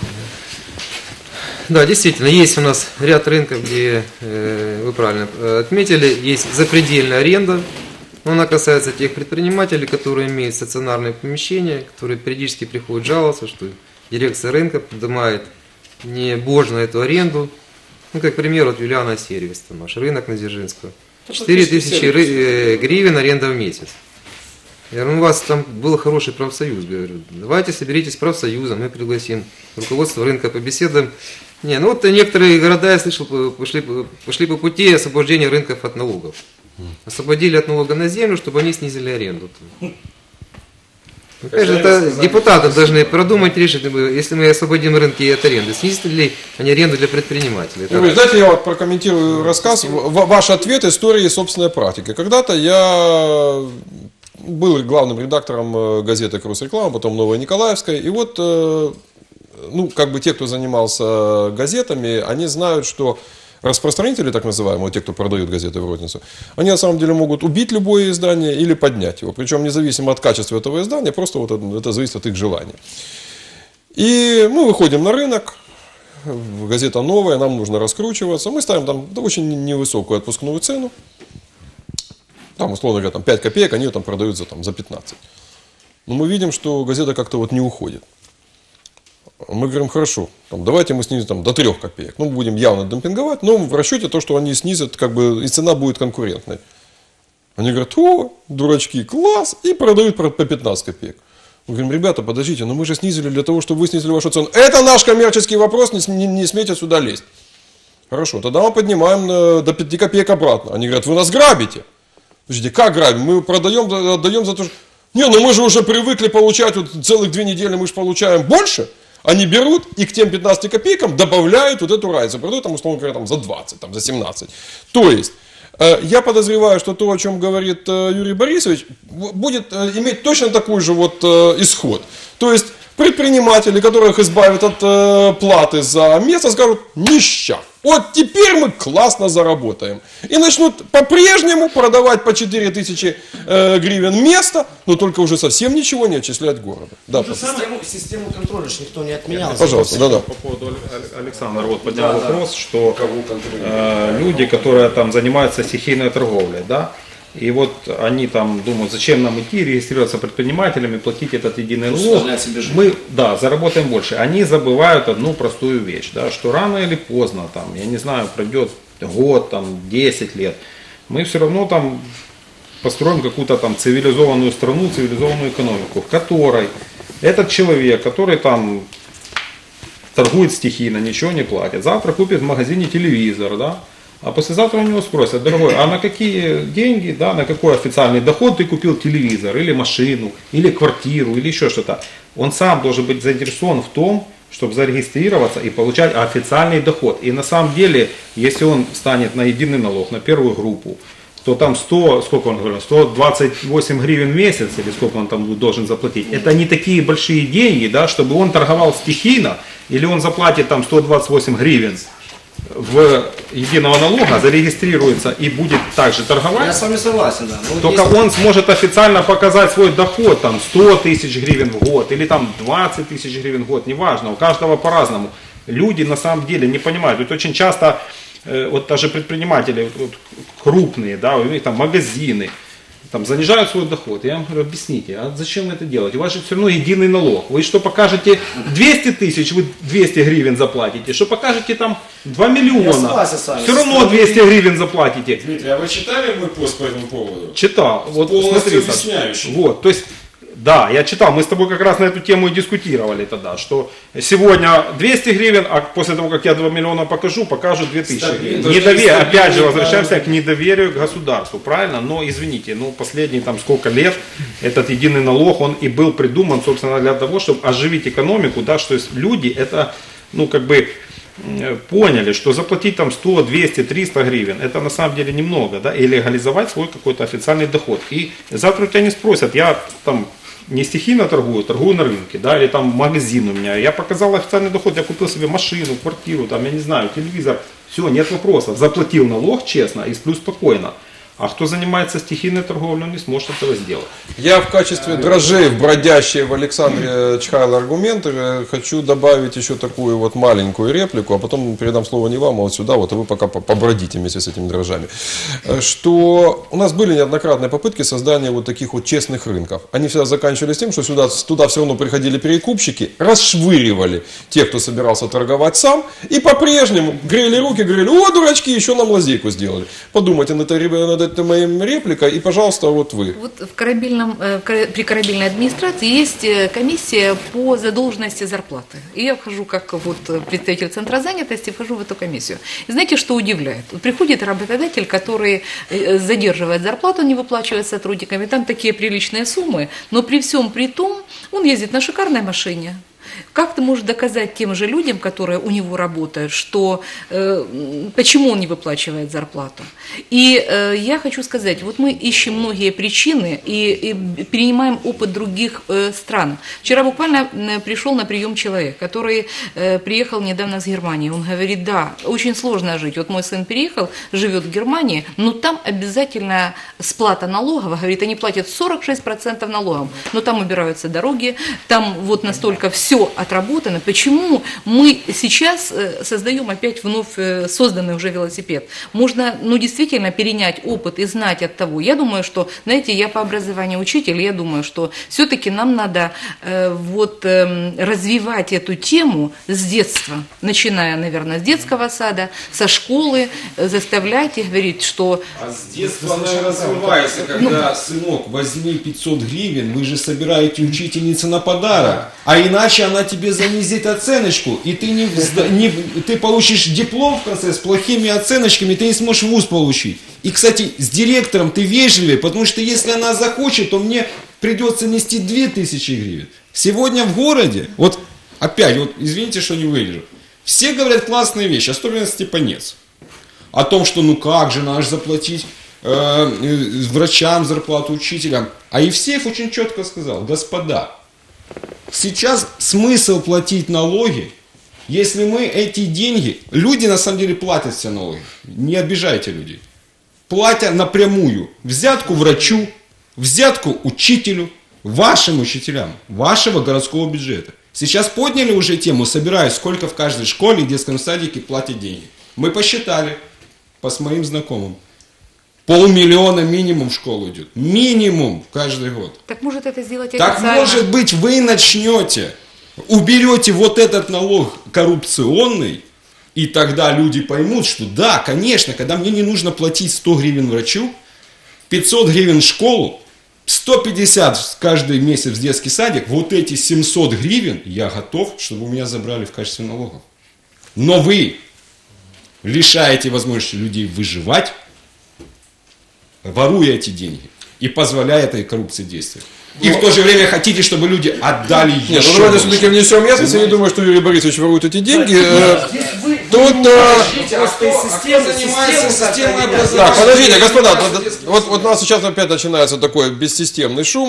E: Да, действительно, есть у нас ряд рынков, где, вы правильно отметили, есть запредельная аренда. Но она касается тех предпринимателей, которые имеют стационарные помещения, которые периодически приходят жаловаться, что дирекция рынка поднимает небожно эту аренду. Ну, как пример, вот Юлиана сервис, там наш рынок на Дзержинского. 4000 гривен аренда в месяц. Я говорю, у вас там был хороший профсоюз, говорю, давайте соберитесь профсоюзом, мы пригласим руководство рынка, побеседуем. Не, ну вот некоторые города, я слышал, пошли по пути освобождения рынков от налогов. Освободили от налога на землю, чтобы они снизили аренду. Опять же, это депутаты должны продумать, решить, если мы освободим рынки от аренды, снизят ли они аренду для предпринимателей.
A: Вы знаете, я вот прокомментирую рассказ, ваш ответ, истории собственной практики. Когда-то я был главным редактором газеты «Крус-реклама», потом «Новая Николаевская», и вот, ну, как бы те, кто занимался газетами, они знают, что распространители, так называемые, те, кто продают газеты в розницу, они на самом деле могут убить любое издание или поднять его. Причем независимо от качества этого издания, просто вот это зависит от их желания. И мы выходим на рынок, газета новая, нам нужно раскручиваться. Мы ставим там очень невысокую отпускную цену. Там, условно говоря, там 5 копеек, они ее там продают за 15. Но мы видим, что газета как-то вот не уходит. Мы говорим, хорошо, давайте мы снизим до 3 копеек. Ну, будем явно демпинговать, но в расчете то, что они снизят, как бы и цена будет конкурентной. Они говорят, о, дурачки, класс, и продают по 15 копеек. Мы говорим, ребята, подождите, но мы же снизили для того, чтобы вы снизили вашу цену. Это наш коммерческий вопрос, не смейте сюда лезть. Хорошо, тогда мы поднимаем до 5 копеек обратно. Они говорят, вы нас грабите. Подождите, как грабим? Мы продаем, отдаем за то, что... Не, ну мы же уже привыкли получать, вот целых 2 недели мы же получаем больше. Они берут и к тем 15 копейкам добавляют вот эту разницу. Продают, там, условно говоря, там, за 20, там, за 17. То есть, я подозреваю, что то, о чем говорит Юрий Борисович, будет иметь точно такой же вот исход. То есть, предприниматели, которых избавят от платы за место, скажут, ништяк. Вот теперь мы классно заработаем. И начнут по-прежнему продавать по 4000 гривен место, но только уже совсем ничего не отчислять городу. Да,
F: систему контроля же никто не отменял.
A: Пожалуйста, да-да.
D: По поводу Александра вот поднял вопрос, что люди, которые там занимаются стихийной торговлей, да, и вот они там думают, зачем нам идти, регистрироваться предпринимателями, платить этот единый налог. Мы, да, заработаем больше. Они забывают одну простую вещь, да, что рано или поздно, там, я не знаю, пройдет год, там, 10 лет, мы все равно там построим какую-то там цивилизованную страну, цивилизованную экономику, в которой этот человек, который там торгует стихийно, ничего не платит, завтра купит в магазине телевизор, да, а послезавтра у него спросят, дорогой, а на какие деньги, да, на какой официальный доход ты купил телевизор, или машину, или квартиру, или еще что-то. Он сам должен быть заинтересован в том, чтобы зарегистрироваться и получать официальный доход. И на самом деле, если он станет на единый налог, на первую группу, то там 128 гривен в месяц, или сколько он там должен заплатить, это не такие большие деньги, да, чтобы он торговал стихийно, или он заплатит там 128 гривен в единого налога, зарегистрируется и будет также торговать.
F: Я с вами согласен, да.
D: Только он сможет официально показать свой доход, там 100 тысяч гривен в год или там 20 тысяч гривен в год, неважно, у каждого по-разному. Люди на самом деле не понимают, ведь очень часто вот даже предприниматели вот, крупные, да, у них там магазины, там занижают свой доход. Я вам говорю, объясните, а зачем вы это делаете? У вас же все равно единый налог. Вы что покажете 200 тысяч, вы 200 гривен заплатите. Что покажете там 2 миллиона, все равно 200 гривен заплатите.
A: Дмитрий, а вы читали мой пост по этому поводу?
D: Читал. Вот,
A: полностью
D: смотри,
A: объясняющий.
D: Вот, то есть, да, я читал, мы с тобой как раз на эту тему и дискутировали тогда, что сегодня 200 гривен, а после того, как я 2 миллиона покажу, покажу 2000 гривен. Недоверие, опять же, возвращаемся к недоверию к государству, правильно? Но, извините, последние там сколько лет этот единый налог, он и был придуман, собственно, для того, чтобы оживить экономику, да, что есть люди, это, поняли, что заплатить там 100, 200, 300 гривен, это на самом деле немного, да, и легализовать свой какой-то официальный доход. И завтра у тебя не спросят, я там не стихийно торгую на рынке, да, или там магазин у меня, я показал официальный доход, я купил себе машину, квартиру, там, я не знаю, телевизор, все, нет вопросов, заплатил налог честно и сплю спокойно. А кто занимается стихийной торговлей, он не сможет этого сделать.
A: Я в качестве дрожжей, бродящие в Александре Чхайло аргументы, хочу добавить еще такую вот маленькую реплику, а потом передам слово не вам, а вот сюда, вот, и вы пока побродите вместе с этими дрожжами. Что у нас были неоднократные попытки создания вот таких вот честных рынков. Они всегда заканчивались тем, что туда все равно приходили перекупщики, расшвыривали тех, кто собирался торговать сам, и по-прежнему грели руки, говорили, о, дурачки, еще нам лазейку сделали. Подумайте над это моим репликой, и, пожалуйста, вот вы.
G: Вот при корабельной администрации есть комиссия по задолженности зарплаты. И я вхожу как вот представитель центра занятости, вхожу в эту комиссию. И знаете, что удивляет? Вот приходит работодатель, который задерживает зарплату, не выплачивает сотрудникам, и там такие приличные суммы, но при всем при том, он ездит на шикарной машине. Как ты можешь доказать тем же людям, которые у него работают, что почему он не выплачивает зарплату? И я хочу сказать, вот мы ищем многие причины и перенимаем опыт других стран. Вчера буквально пришел на прием человек, который приехал недавно с Германии. Он говорит, да, очень сложно жить. Вот мой сын переехал, живет в Германии, но там обязательно сплата налогов. Говорит, они платят 46% налогов, но там убираются дороги, там вот настолько все все отработано, почему мы сейчас создаем опять вновь созданный уже велосипед? Можно, действительно перенять опыт и знать от того. Я думаю, что, знаете, я по образованию учитель, я думаю, что все-таки нам надо развивать эту тему с детства, начиная, наверное, с детского сада, со школы, заставлять их говорить, что...
R: А с детства она и развивается, когда, сынок, возьми 500 гривен, вы же собираете учительнице на подарок, а иначе она тебе занизит оценочку, и ты получишь диплом в конце с плохими оценочками, ты не сможешь вуз получить. И, кстати, с директором ты вежливее, потому что если она захочет, то мне придется нести 2000 гривен. Сегодня в городе, опять, извините, что не вырежу, все говорят классные вещи, особенно Степанец. О том, что как же, надо заплатить врачам зарплату, учителям. А Евсеев очень четко сказал: господа, сейчас смысл платить налоги, если мы эти деньги, люди на самом деле платят все налоги, не обижайте людей, платят напрямую взятку врачу, взятку учителю, вашим учителям, вашего городского бюджета. Сейчас подняли уже тему, собирают, сколько в каждой школе и детском садике платят деньги. Мы посчитали, по моим знакомым, 500 000 минимум в школу идет. Минимум каждый год.
G: Так может это сделать официально?
R: Так может быть вы начнете, уберете этот налог коррупционный, и тогда люди поймут, что да, конечно, когда мне не нужно платить 100 гривен врачу, 500 гривен в школу, 150 каждый месяц в детский садик, эти 700 гривен я готов, чтобы у меня забрали в качестве налогов. Но вы лишаете возможности людей выживать, воруя эти деньги и позволяя этой коррупции действовать. И в то же время хотите, чтобы люди отдали еще.
A: Нет, давайте все-таки внесем ясность. Я не думаю, что Юрий Борисович ворует эти деньги. Тут...
R: занимается системой образования.
A: Так, подождите, господа, у нас сейчас опять начинается такой бессистемный шум.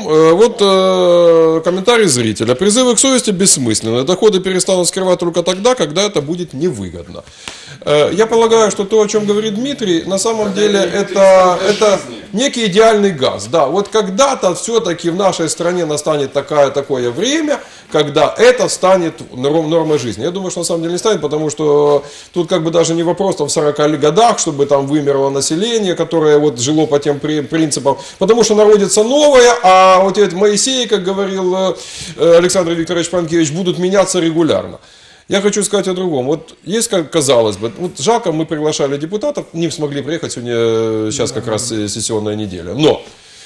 A: Комментарий зрителя. Призывы к совести бессмысленны. Доходы перестанут скрывать только тогда, когда это будет невыгодно. Я полагаю, что то, о чем говорит Дмитрий, на самом деле это некий идеальный газ. Да, когда-то все-таки в нашей стране настанет такое время, когда это станет нормой жизни. Я думаю, что на самом деле не станет, потому что тут даже не вопрос в 40 годах, чтобы там вымерло население, которое жило по тем принципам, потому что народится новое, а эти Моисеи, как говорил Александр Викторович Панкевич, будут меняться регулярно. Я хочу сказать о другом. Есть, казалось бы, жалко, мы приглашали депутатов, не смогли приехать, сегодня сейчас как раз сессионная неделя. Но,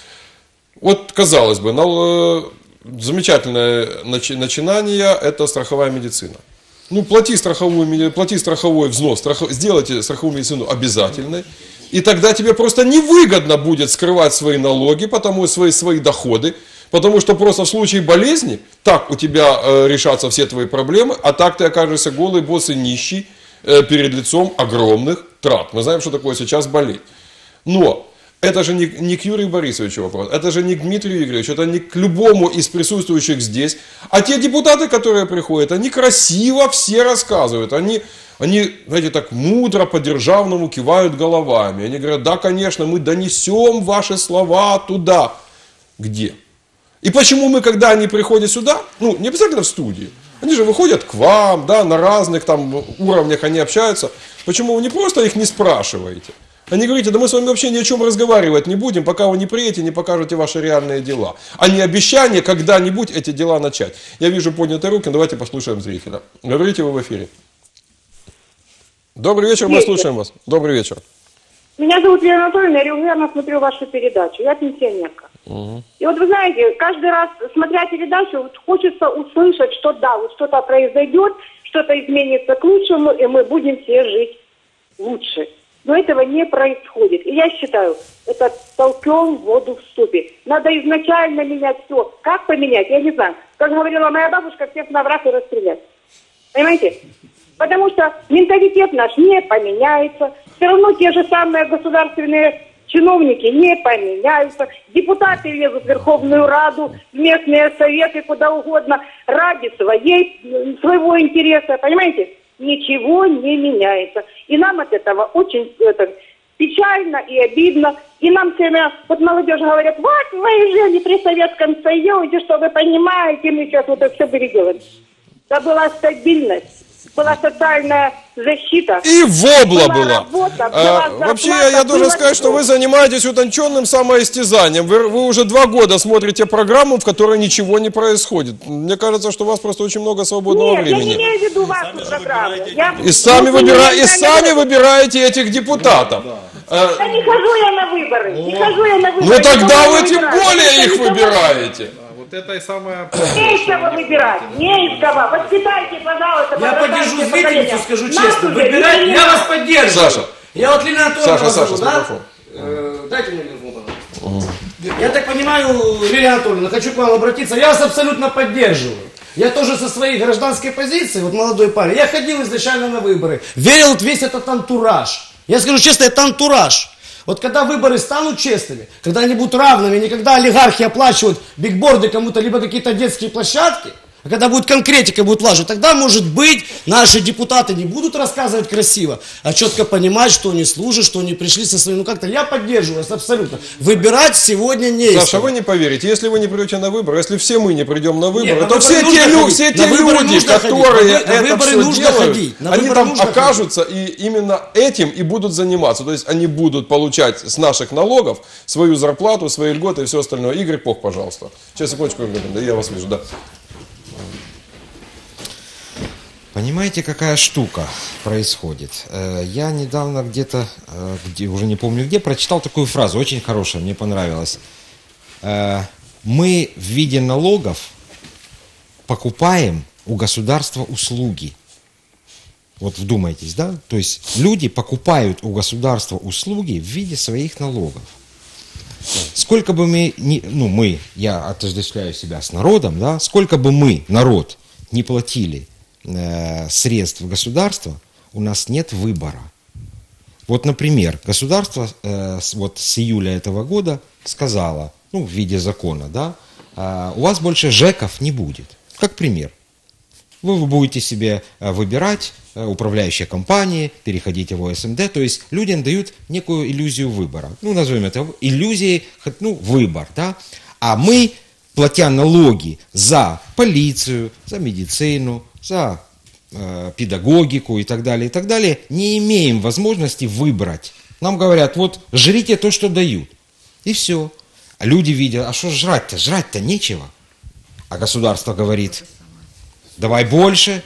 A: казалось бы, замечательное начинание – это страховая медицина. Плати страховой взнос, сделайте страховую медицину обязательной, и тогда тебе просто невыгодно будет скрывать свои налоги, свои доходы, потому что просто в случае болезни так у тебя решатся все твои проблемы, а так ты окажешься голый, босый, нищий перед лицом огромных трат. Мы знаем, что такое сейчас болеть. Но это же не к Юрию Борисовичу вопрос, это же не к Дмитрию Игоревичу, это не к любому из присутствующих здесь. А те депутаты, которые приходят, они красиво все рассказывают, они, знаете, так мудро по-державному кивают головами. Они говорят: да, конечно, мы донесем ваши слова туда. Где? И почему мы, когда они приходят сюда, не обязательно в студию, они же выходят к вам, да, на разных уровнях они общаются. Почему вы не просто их не спрашиваете? Они говорите: да мы с вами вообще ни о чем разговаривать не будем, пока вы не приедете, не покажете ваши реальные дела. А не обещание когда-нибудь эти дела начать. Я вижу поднятые руки, давайте послушаем зрителя. Говорите вы в эфире. Добрый вечер, мы слушаем вас. Добрый вечер.
S: Меня зовут Лена Анатольевна, я регулярно смотрю вашу передачу. Я пенсионерка.
A: Угу.
S: И вы знаете, каждый раз, смотря передачу, хочется услышать, что да, что-то произойдет, что-то изменится к лучшему, и мы будем все жить лучше. Но этого не происходит. И я считаю, это толкем в воду в ступе. Надо изначально менять все. Как поменять? Я не знаю. Как говорила моя бабушка, всех на враг и расстрелять. Понимаете? Потому что менталитет наш не поменяется. Все равно те же самые государственные чиновники не поменяются. Депутаты лезут в Верховную Раду, в местные советы, куда угодно, ради своего интереса. Понимаете? Ничего не меняется. И нам от этого очень печально и обидно. И нам все время, молодежь говорят: вот вы жили при Советском Союзе, что вы понимаете, мы сейчас это все переделаем. да была стабильность, была социальная защита.
A: И вобла была.
S: Работа, была
A: Вообще,
S: зарплата,
A: я должен
S: было
A: сказать, что
S: всё.
A: вы занимаетесь утонченным самоистязанием. Вы уже 2 года смотрите программу, в которой ничего не происходит. Мне кажется, что у вас просто очень много свободного
S: Нет, я
A: времени.
S: не имею в виду вашу программу.
A: И сами выбираете этих депутатов.
S: Да не хожу я на выборы. Не хожу я на выборы.
A: Ну тогда
S: Никого
A: вы
S: не
A: тем
S: выбираю.
A: более
S: Это
A: их
S: никого-
A: выбираете.
D: Вот это и самое...
S: Не из кого выбирать. Не из кого. Воспитайте, пожалуйста,
F: Я
S: подрастающее
F: поддержу
S: поколение.
F: зрительницу, скажу
S: Нас
F: честно.
S: уже
F: Выбирать,
S: не
F: я вас
S: надо.
F: поддерживаю.
A: Саша.
F: Я вот Лена Анатольевна
A: Саша,
F: зову,
A: с
F: да?
A: микрофон.
F: Дайте мне микрофон, пожалуйста. Я так понимаю, Лилия Анатольевна, хочу к вам обратиться. Я вас абсолютно поддерживаю. Я тоже со своей гражданской позиции, вот молодой парень, я ходил изначально на выборы, верил вот весь этот антураж. Я скажу честно, это антураж. Вот когда выборы станут честными, когда они будут равными, не когда олигархи оплачивают бигборды кому-то, либо какие-то детские площадки, а когда будет конкретика, будет влажить, тогда, может быть, наши депутаты не будут рассказывать красиво, а четко понимать, что они служат, что они пришли со своим, ну как-то я поддерживаю вас абсолютно. Выбирать сегодня не из
A: Саша,
F: кого.
A: вы не поверите, если вы не придете на выборы, если все мы не придем на выборы,
F: Нет, на
A: то
F: выборы
A: все
F: нужно
A: те,
F: ходить.
A: все
F: На
A: те
F: выборы
A: люди,
F: нужно ходить.
A: которые
F: На
A: это
F: выборы
A: все
F: нужно
A: делают,
F: ходить. На
A: они
F: выборы
A: там
F: нужно
A: окажутся и именно этим и будут заниматься. То есть они будут получать с наших налогов свою зарплату, свои льготы и все остальное. Игорь Пох, пожалуйста. Сейчас, секундочку, да, я вас вижу, да.
T: Понимаете, какая штука происходит? Я недавно где-то, уже не помню где, прочитал такую фразу, очень хорошая, мне понравилась. Мы в виде налогов покупаем у государства услуги. Вот вдумайтесь, да? То есть люди покупают у государства услуги в виде своих налогов. Сколько бы я отождествляю себя с народом, да? Сколько бы мы, народ, не платили средств государства, у нас нет выбора. Вот, например, государство вот с июля этого года сказало, в виде закона, да, у вас больше ЖЭКов не будет. Как пример. Вы будете себе выбирать управляющие компании, переходить в ОСМД, то есть людям дают некую иллюзию выбора. Назовем это иллюзией, выбор, да. А мы, платя налоги за полицию, за медицину, за педагогику и так далее, не имеем возможности выбрать. Нам говорят, вот жрите то, что дают. И все. А люди видят, а что жрать-то? Жрать-то нечего. А государство говорит, давай больше.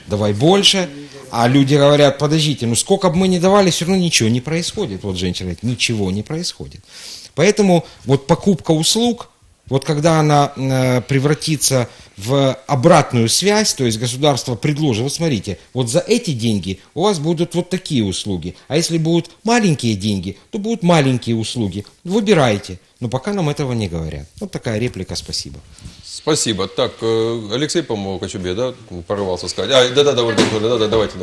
T: А люди говорят, подождите, сколько бы мы ни давали, все равно ничего не происходит. Вот женщина говорит, ничего не происходит. Поэтому вот покупка услуг, вот когда она превратится в обратную связь, то есть государство предложит, вот смотрите, вот за эти деньги у вас будут вот такие услуги, а если будут маленькие деньги, то будут маленькие услуги. Выбирайте. Но пока нам этого не говорят. Вот такая реплика, спасибо.
A: Спасибо. Так, Алексей, по-моему, Кочубей, да, порывался сказать. Давайте.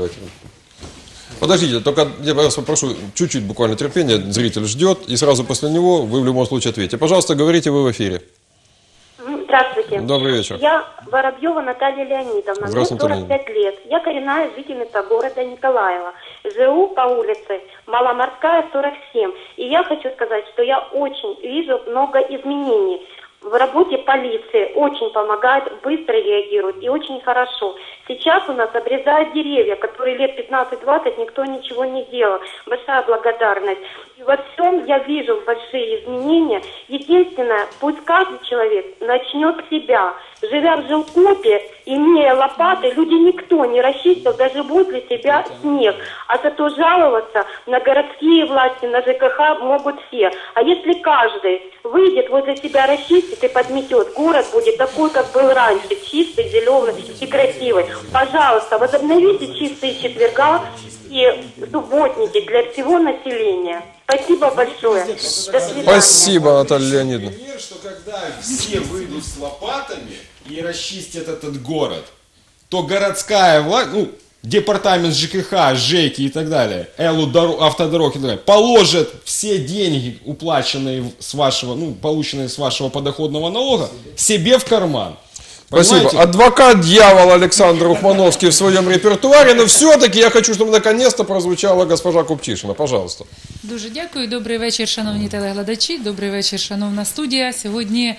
A: Подождите, только я вас попрошу чуть-чуть буквально терпения, зритель ждет, и сразу после него вы в любом случае ответите. Пожалуйста, говорите, вы в эфире.
U: Здравствуйте.
A: Добрый вечер.
U: Я Воробьева Наталья Леонидовна, мне 45 лет. Я коренная жительница города Николаева. Живу по улице Маломорская, 47. И я хочу сказать, что я очень вижу много изменений. В работе полиции очень помогает, быстро реагирует и очень хорошо. Сейчас у нас обрезают деревья, которые лет 15-20 никто ничего не делал. Большая благодарность. И во всем я вижу большие изменения. Единственное, пусть каждый человек начнет с себя. Живя в жилкопе, имея лопаты, люди никто не рассчитывал, даже будет ли тебя снег. А зато жаловаться на городские власти, на ЖКХ могут все. А если каждый выйдет возле себя, расчистит и подметет, город будет такой, как был раньше, чистый, зеленый и красивый. Пожалуйста, возобновите чистые четверга и субботники для всего населения. Спасибо большое. До свидания.
A: Спасибо, Наталья Леонидовна.
R: Например, что когда все выйдут с лопатами и расчистят этот город, то городская власть, департамент ЖКХ, ЖЭКи и так далее, автодорог и так далее, положит все деньги, уплаченные с вашего, полученные с вашего подоходного налога, себе в карман.
A: Спасибо.
R: Понимаете?
A: Адвокат дьявола Александр Ухмановский в своем репертуаре, но все-таки я хочу, чтобы наконец-то прозвучала госпожа Купчишина. Пожалуйста.
V: Дуже дякую. Добрий вечір, шановні телеглядачі. Добрий вечір, шановна студія. Сьогодні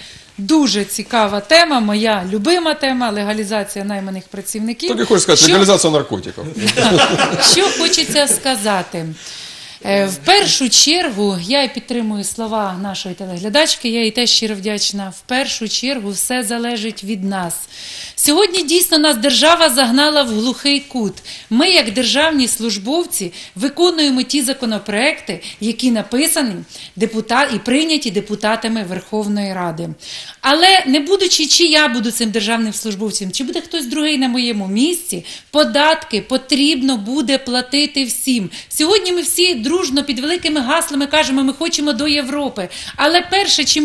B: дуже цікава тема, моя любима тема – легалізація найманих працівників.
A: Тільки хочу сказати, легалізація наркотиків.
B: Що хочеться сказати? В першу чергу, я підтримую слова нашої телеглядачки, я їй теж щиро вдячна, в першу чергу все залежить від нас. Сьогодні дійсно нас держава загнала в глухий кут. Ми, як державні службовці, виконуємо ті законопроекти, які написані і прийняті депутатами Верховної Ради. Але не будучи, чи я буду цим державним службовцем, чи буде хтось другий на моєму місці, податки потрібно буде платити всім. Сьогодні ми всі дружно під великими гаслами кажемо, ми хочемо до Європи. Але перше, чим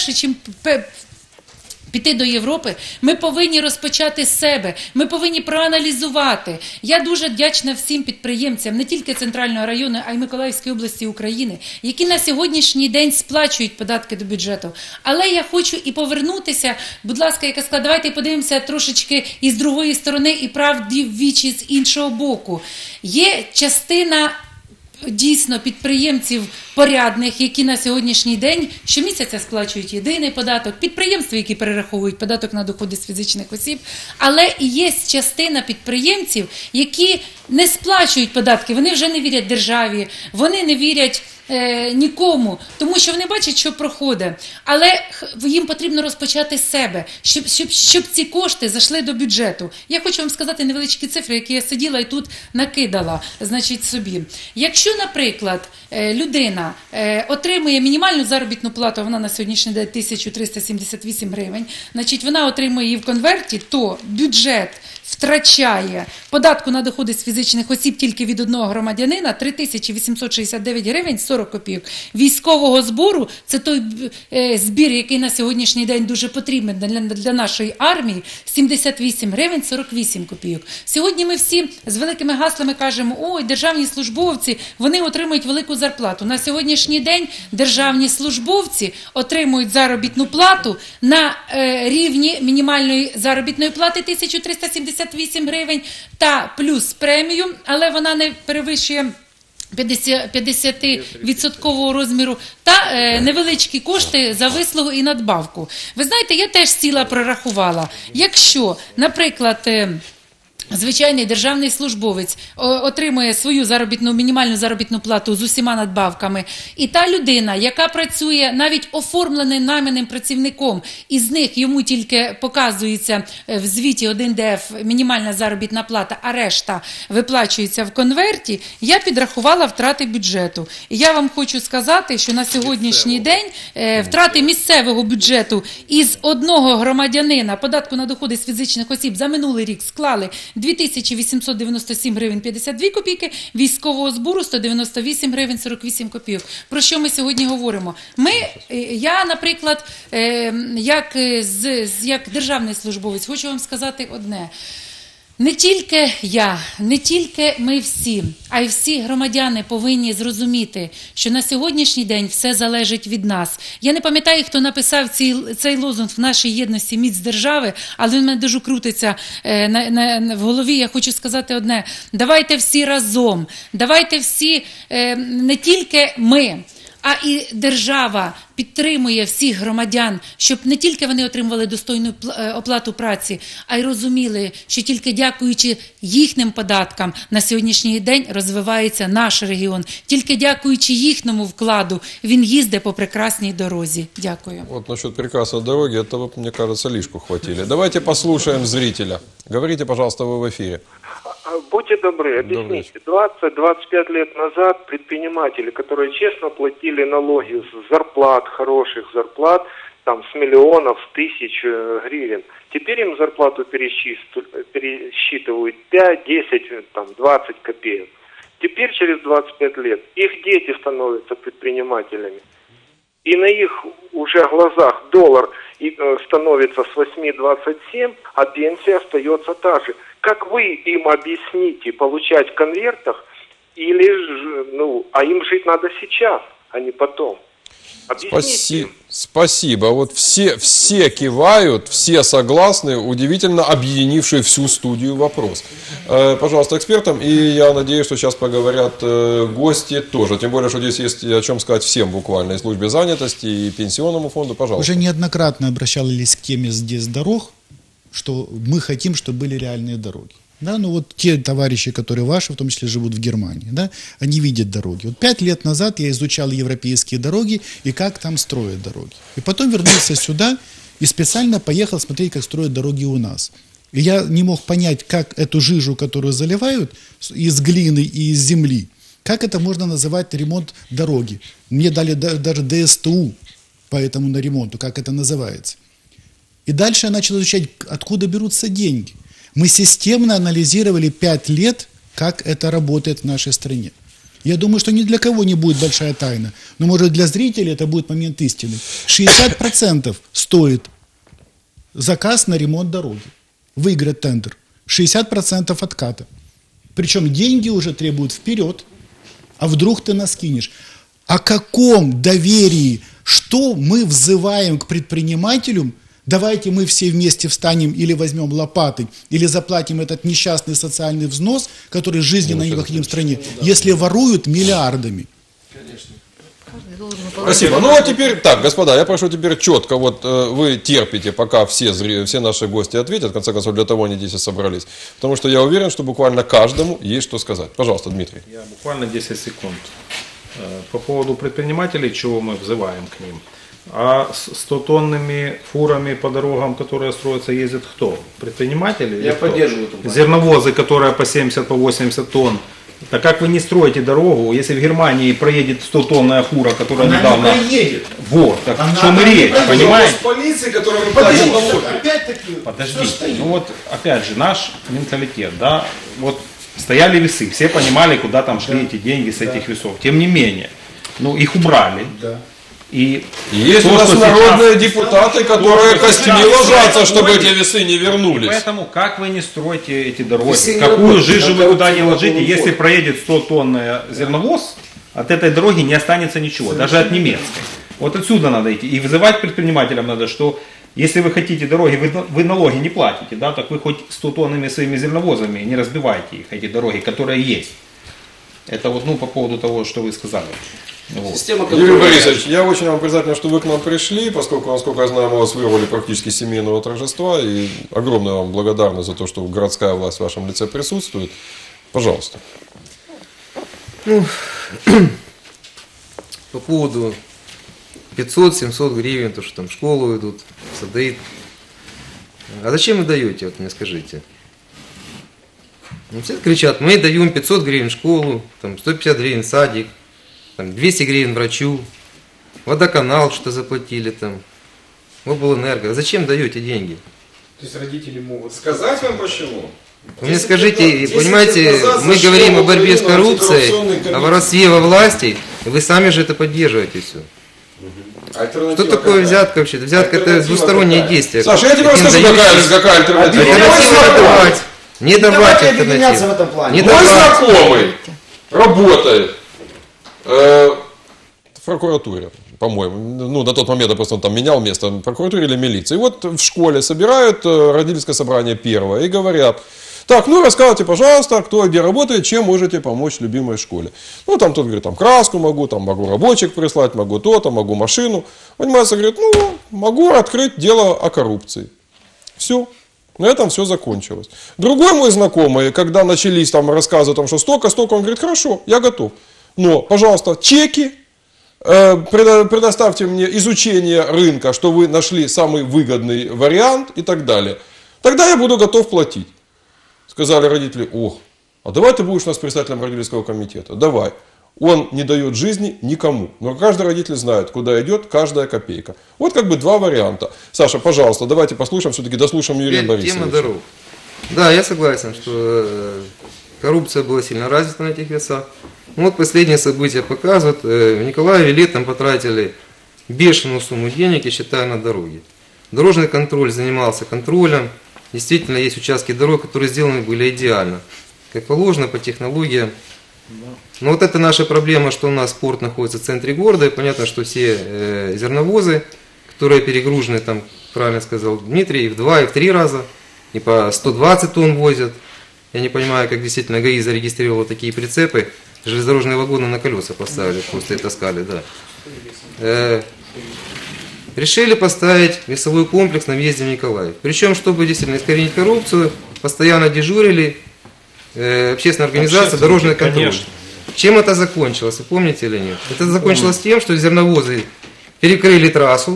B: піти до Європи, ми повинні розпочати з себе, ми повинні проаналізувати. Я дуже вдячна всім підприємцям, не тільки Центрального району, а й Миколаївської області України, які на сьогоднішній день сплачують податки до бюджету. Але я хочу і повернутися, будь ласка, яка сказала, давайте подивимося трошечки із другої сторони і правді в вічі з іншого боку. Є частина дійсно підприємців порядних, які на сьогоднішній день щомісяця сплачують єдиний податок, підприємства, які перераховують податок на доходи з фізичних осіб, але і є частина підприємців, які не сплачують податки, вони вже не вірять державі, вони не вірять нікому, тому що вони бачать, що проходить. Але їм потрібно розпочати з себе, щоб ці кошти зайшли до бюджету. Я хочу вам сказати невеличкі цифри, які я сиділа і тут накидала, значить, собі. Якщо, наприклад, людина отримує мінімальну заробітну плату, вона на сьогоднішній день 1378 гривень, значить, вона отримує її в конверті, то бюджет втрачає податку на доходи з фізичних осіб тільки від одного громадянина 3869 гривень 40 копійок. Військового збору, це той збір, який на сьогоднішній день дуже потрібен для нашої армії, 78 гривень 48 копійок. Сьогодні ми всі з великими гаслами кажемо, ой, державні службовці, вони отримують велику зарплату. На сьогоднішній день державні службовці отримують заробітну плату на рівні мінімальної заробітної плати 1378 гривень та плюс премію, але вона не перевищує 50% розміру та невеличкі кошти за вислугу і надбавку. Ви знаєте, я теж сіла прорахувала. Якщо, наприклад, звичайний державний службовець отримує свою мінімальну заробітну плату з усіма надбавками, і та людина, яка працює навіть оформленим найманим працівником, із них йому тільки показується в звіті 1ДФ мінімальна заробітна плата, а решта виплачується в конверті, я підрахувала втрати бюджету. І я вам хочу сказати, що на сьогоднішній день втрати місцевого бюджету із одного громадянина податку на доходи з фізичних осіб за минулий рік склали 2897 гривень 52 копійки, військового збору 198 гривень 48 копійок. Про що ми сьогодні говоримо? Я, наприклад, як державний службовець, хочу вам сказати одне. Не тільки я, не тільки ми всі, а й всі громадяни повинні зрозуміти, що на сьогоднішній день все залежить від нас. Я не пам'ятаю, хто написав цей лозунг в нашій єдності «Міць держави», але він мене дуже крутиться в голові. Я хочу сказати одне. Давайте всі разом, давайте всі, не тільки ми, а і держава підтримує всіх громадян, щоб не тільки вони отримували достойну оплату праці, а й розуміли, що тільки дякуючи їхнім податкам на сьогоднішній день розвивається наш регіон. Тільки дякуючи їхньому вкладу він їздить по прекрасній дорозі. Дякую.
A: Вот насчет прекрасной дороги, этого, мне кажется, лишку хватили. Давайте послушаем зрителя. Говорите, пожалуйста, вы в эфире.
V: Будьте добры, объясните. 20-25 лет назад предприниматели, которые честно платили налоги с зарплат, хороших зарплат, там с миллионов, с тысяч гривен, теперь им зарплату пересчитывают 5, 10, там, 20 копеек. Теперь через 25 лет их дети становятся предпринимателями. И на их уже глазах доллар становится с 8,27, а пенсия остается та же. Как вы им объясните получать в конвертах, или, а им жить надо сейчас, а не потом? Объясните.
A: Спасибо. Вот все кивают, все согласны, удивительно объединивший всю студию вопрос. Пожалуйста, экспертам, и я надеюсь, что сейчас поговорят гости тоже. Тем более, что здесь есть о чем сказать всем буквально, и службе занятости, и пенсионному фонду. Пожалуйста.
O: Уже неоднократно обращались к теме здесь дорог, что мы хотим, чтобы были реальные дороги. Да, ну вот те товарищи, которые ваши, в том числе живут в Германии, да, они видят дороги. Вот 5 лет назад я изучал европейские дороги и как там строят дороги. И потом вернулся сюда и специально поехал смотреть, как строят дороги у нас. И я не мог понять, как эту жижу, которую заливают из глины и из земли, как это можно называть ремонт дороги. Мне дали даже ДСТУ по этому на ремонту, как это называется. И дальше я начал изучать, откуда берутся деньги. Мы системно анализировали 5 лет, как это работает в нашей стране. Я думаю, что ни для кого не будет большая тайна, но, может, для зрителей это будет момент истины. 60% стоит заказ на ремонт дороги. Выиграть тендер. 60% отката. Причем деньги уже требуют вперед. А вдруг ты нас кинешь? О каком доверии, что мы взываем к предпринимателям? Давайте мы все вместе встанем или возьмем лопаты, или заплатим этот несчастный социальный взнос, который жизненно необходим в стране, если воруют миллиардами.
A: Спасибо. Ну а теперь так, господа, я прошу теперь четко, вот вы терпите, пока все наши гости ответят, в конце концов, для того они здесь и собрались. Потому что я уверен, что буквально каждому есть что сказать. Пожалуйста, Дмитрий.
D: Я буквально 10 секунд. По поводу предпринимателей, чего мы взываем к ним. А с 100-тонными фурами по дорогам, которые строятся, ездят кто? Предприниматели?
F: Я поддерживаю эту партию.
D: Зерновозы, которые по 70, по 80 тонн. Так как вы не строите дорогу, если в Германии проедет 100-тонная фура, которая
F: она
D: недавно...
F: не проедет.
D: Вот, так
F: Она
D: в чем и речь, понимаете?
A: Полиции, которая
D: Подождите, ну вот опять же наш менталитет, да, вот стояли весы, все понимали, куда там шли эти деньги с этих весов. Тем не менее, ну их убрали.
O: Да.
A: И есть у нас народные депутаты, которые костями ложатся, чтобы эти весы не вернулись.
D: Поэтому как вы не строите эти дороги, какую жижу вы туда не ложите, если проедет 100-тонный зерновоз, от этой дороги не останется ничего, даже от немецкой. Вот отсюда надо идти. И вызывать предпринимателям надо, что если вы хотите дороги, вы налоги не платите, да, так вы хоть 100-тонными своими зерновозами не разбивайте их, эти дороги, которые есть. Это вот, ну, по поводу того, что вы сказали. Вот.
A: Юрий Борисович, я очень вам признателен, что вы к нам пришли, поскольку, насколько я знаю, мы вас вырвали практически с семейного торжества, и огромная вам благодарность за то, что городская власть в вашем лице присутствует. Пожалуйста.
E: Ну, по поводу 500-700 гривен, то, что там в школу идут, в сады. А зачем вы даете, вот мне скажите? Ну, все кричат, мы даем 500 гривен в школу, там 150 гривен в садик, там 200 гривен врачу, водоканал что заплатили там, облэнерго. А зачем даете деньги?
R: То есть родители могут сказать вам почему?
E: Вы мне скажите, понимаете, мы говорим о борьбе с коррупцией, о воровстве во власти, и вы сами же это поддерживаете все. Что такое взятка вообще? Взятка это двустороннее действие.
A: Саша, я тебе расскажу, какая альтернатива.
E: Не давать альтернативу.
A: Мой знакомый работает в прокуратуре, по-моему. Ну, на тот момент я просто он там менял место в прокуратуре или милиции. И вот в школе собирают родительское собрание первое и говорят: так, ну рассказывайте, пожалуйста, кто где работает, чем можете помочь любимой школе. Ну, там тот говорит, там краску могу, там могу рабочих прислать, могу то-то, могу машину. Понимаете, говорит, ну, могу открыть дело о коррупции. Все. На этом все закончилось. Другой мой знакомый, когда начались там рассказы о том, что столько, он говорит, хорошо, я готов. Но, пожалуйста, чеки, предоставьте мне изучение рынка, что вы нашли самый выгодный вариант и так далее. Тогда я буду готов платить. Сказали родители, ох, а давай ты будешь у нас председателем родительского комитета. Давай. Он не дает жизни никому. Но каждый родитель знает, куда идет каждая копейка. Вот как бы два варианта. Саша, пожалуйста, давайте послушаем, все-таки дослушаем Юрия Борисовича.
E: Тема дорог. Да, я согласен, что коррупция была сильно развита на этих весах. Вот последние события показывают, в Николаеве летом потратили бешеную сумму денег, я считаю, на дороги. Дорожный контроль занимался контролем. Действительно, есть участки дорог, которые сделаны были идеально, как положено, по технологиям. Но вот это наша проблема, что у нас порт находится в центре города, и понятно, что все зерновозы, которые перегружены, там, правильно сказал Дмитрий, и в 2, и в 3 раза, и по 120 тонн возят. Я не понимаю, как действительно ГАИ зарегистрировал такие прицепы, железнодорожные вагоны на колеса поставили, просто и таскали, да. Решили поставить весовой комплекс на въезде в Николаев. Причем, чтобы действительно искоренить коррупцию, постоянно дежурили общественная организация «Дорожный контроль». Конечно. Чем это закончилось, вы помните или нет? Это закончилось тем, что зерновозы перекрыли трассу,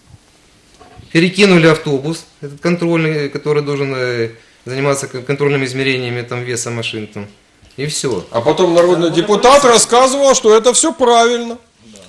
E: перекинули автобус, этот контрольный, который должен заниматься контрольными измерениями там, веса машин. Там, и все.
A: А потом народный депутат рассказывал, что это все правильно.